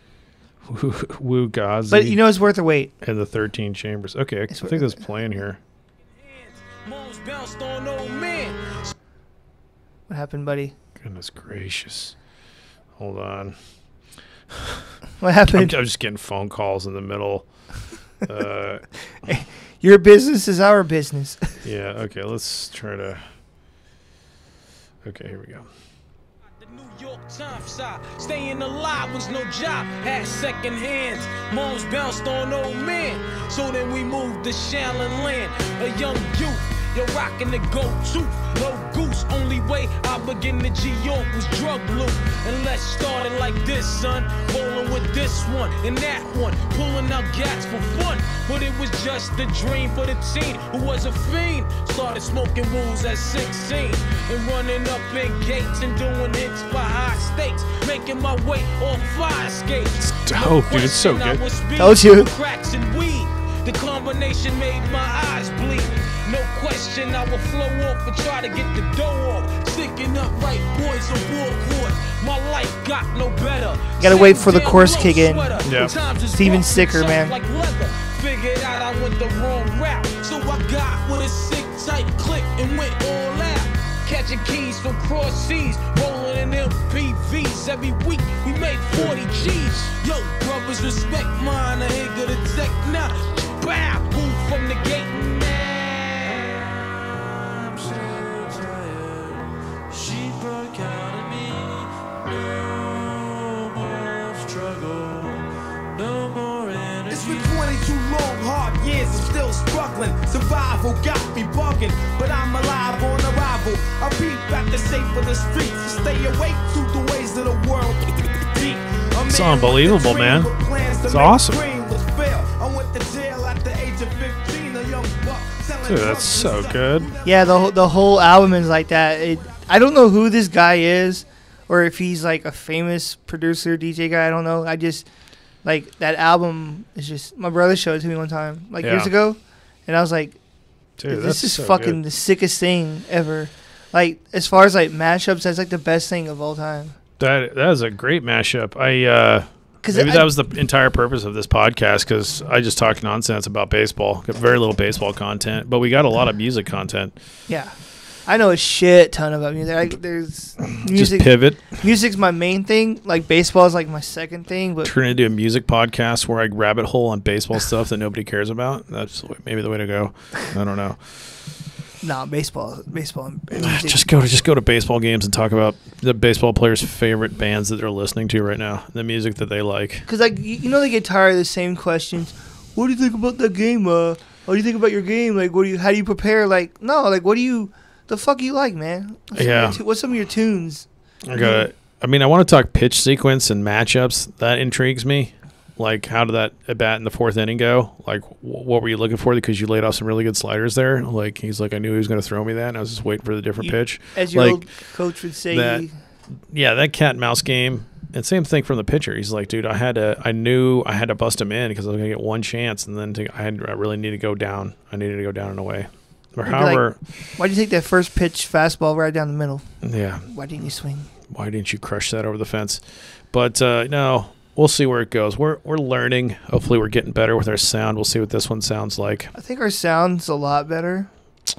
WuGazi. But you know it's worth the wait. And the 13 Chambers. Okay, I think that's playing here. What happened, buddy? Goodness gracious. Hold on. What happened? I'm just getting phone calls in the middle. Your business is our business. Yeah, okay, let's try to... Okay, here we go. New York Times side, staying alive was no job, had second hands. Moms bounced on old men, so then we moved to Shaolin Land. A young youth, you're rocking the go-to, no goose. Only way I begin to G-York was drug loot. And let's start it like this, son. Rolling with this one and that one, pulling out gats for fun. But it was just a dream for the teen who was a fiend. Started smoking wools at 16 and running up in gates and doing hits for high stakes, making my way off fire escapes. Dope, dude, it's so good. Told you. Cracks and weed. The combination made my eyes bleed. No question, I will flow off and try to get the dough off. Sticking up right boys on board court. My life got no better. Gotta wait for the chorus kick in. Yeah. It's even sicker, man. Like leather. Figured out I went the wrong route, so I got with a sick tight click and went all out. Catching keys from cross seas, rolling in MPVs. Every week we made 40 G's. Yo, brothers, respect mine. I ain't gonna take now. Bow, move from the gate. I'm so tired. She broke out of me. No more struggle. No more energy. It's been 22 long, hard years. I'm still struggling. Survival got me bugging, but I'm alive on arrival. I peep at the safe of the streets to stay awake to the ways of the world. Deep. It's unbelievable, man. It's awesome. Dude, that's so good. Yeah, the whole album is like that. I don't know who this guy is, or if he's like a famous producer, DJ guy. I don't know. I just like that album is just. My brother showed it to me one time, like years ago, and I was like, dude, this is so fucking good. the sickest thing ever. Like as far as like mashups, that's like the best thing of all time. That is a great mashup. Maybe that was the entire purpose of this podcast, because I just talk nonsense about baseball. Got very little baseball content, but we got a lot of music content. Yeah, I know a shit ton about music. There's music. Just pivot. Music's my main thing. Like baseball is like my second thing. But Turn it into a music podcast where I rabbit hole on baseball stuff that nobody cares about. That's maybe the way to go. I don't know. nah, baseball. And music. Just go to baseball games and talk about the baseball players' favorite bands that they're listening to right now, the music that they like. Because like you know they get tired of the same questions. What do you think about that game? What do you think about your game? Like, how do you prepare? Like, no, like, the fuck you like, man? What's some of your tunes? I want to talk pitch sequence and matchups. That intrigues me. Like, how did that at bat in the fourth inning go? Like, what were you looking for? Because you laid off some really good sliders there. Like, he's like, I knew he was going to throw me that, and I was just waiting for the different pitch. As your old coach would say. That cat and mouse game. And same thing from the pitcher. He's like, dude, I knew I had to bust him in because I was going to get one chance, and then I really need to go down. I needed to go down and away. Or however. Like, why'd you take that first pitch fastball right down the middle? Yeah. Why didn't you swing? Why didn't you crush that over the fence? But no. We'll see where it goes. We're learning. Hopefully we're getting better with our sound. We'll see what this one sounds like. I think our sound's a lot better.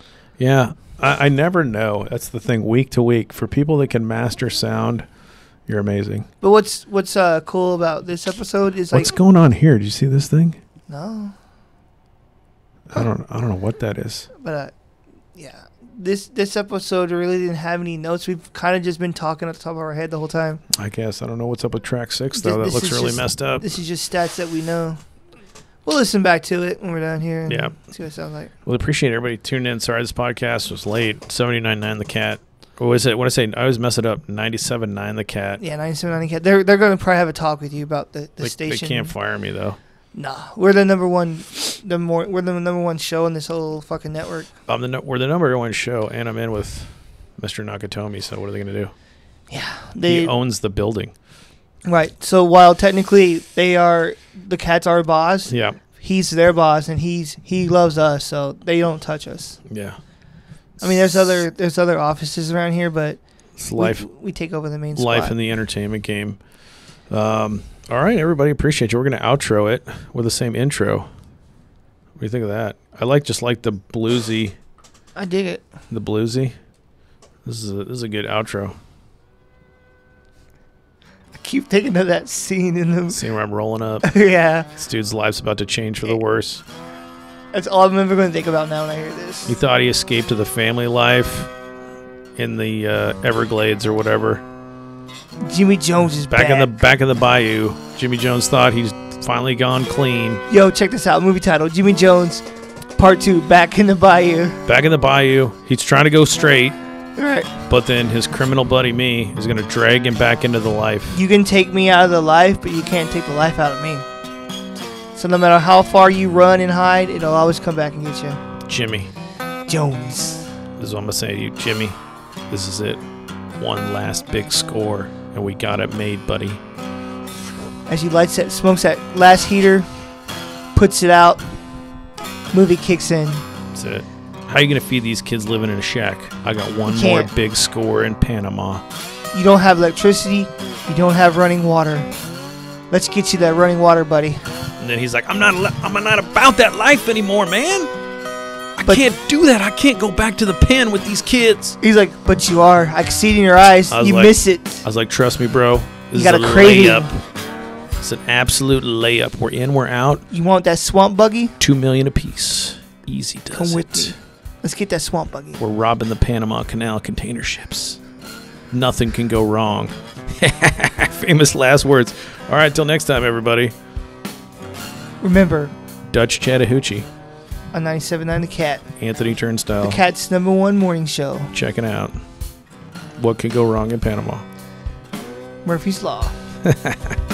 Yeah. I never know. That's the thing. Week to week. For people that can master sound, you're amazing. But what's cool about this episode is what's going on here? Did you see this thing? No. I don't know what that is. But yeah. This episode really didn't have any notes. We've kind of just been talking at the top of our head the whole time. I guess. I don't know what's up with track 6, though. That looks really messed up. This is just stats that we know. We'll listen back to it when we're down here and see what it sounds like. Well, appreciate everybody tuning in. Sorry this podcast was late. 79.9 The Cat. What was it? What did I say? I always mess it up. 97.9 The Cat. Yeah, 97.9 The Cat. They're going to probably have a talk with you about the station. They can't fire me, though. Nah, we're the number one. We're the number one show in this whole fucking network. We're the number one show, and I'm in with Mr. Nakatomi. So what are they going to do? Yeah, he owns the building. Right. So while technically the Cat's our boss. Yeah. He's their boss, and he loves us, so they don't touch us. Yeah. I mean, there's other offices around here, but it's life. We take over the main spot. Life in the entertainment game. All right, everybody, appreciate you. We're going to outro it with the same intro. What do you think of that? I like the bluesy. I dig it. The bluesy. This is a good outro. I keep thinking of that scene in the scene where I'm rolling up. Yeah. This dude's life's about to change for the worse. That's all I'm ever going to think about now when I hear this. He thought he escaped to the family life in the Everglades or whatever. Jimmy Jones is back. Back in the bayou. Jimmy Jones thought he's finally gone clean. Yo, check this out. Movie title: Jimmy Jones, Part 2. Back in the bayou. Back in the bayou. He's trying to go straight. All right. But then his criminal buddy me is going to drag him back into the life. You can take me out of the life, but you can't take the life out of me. So no matter how far you run and hide, it'll always come back and get you. Jimmy Jones. This is what I'm going to say to you, Jimmy. This is it. One last big score, and we got it made, buddy. As he smokes that last heater, puts it out, movie kicks in. That's it. How are you going to feed these kids living in a shack? I got one more big score in Panama. You don't have electricity. You don't have running water. Let's get you that running water, buddy. And then he's like, I'm not about that life anymore, man. I can't do that. I can't go back to the pen with these kids. He's like, but you are. I can see it in your eyes. You miss it. I was like, trust me, bro. This you got is a craving. layup. It's an absolute layup. We're in, we're out. You want that swamp buggy? $2 million apiece. Easy does Come with me. Let's get that swamp buggy. We're robbing the Panama Canal container ships. Nothing can go wrong. Famous last words. All right, till next time, everybody. Remember, Dutch Chattahoochee. On 97.9 The Cat. Anthony Turnstile. The Cat's #1 morning show. Check it out. What could go wrong in Panama? Murphy's Law.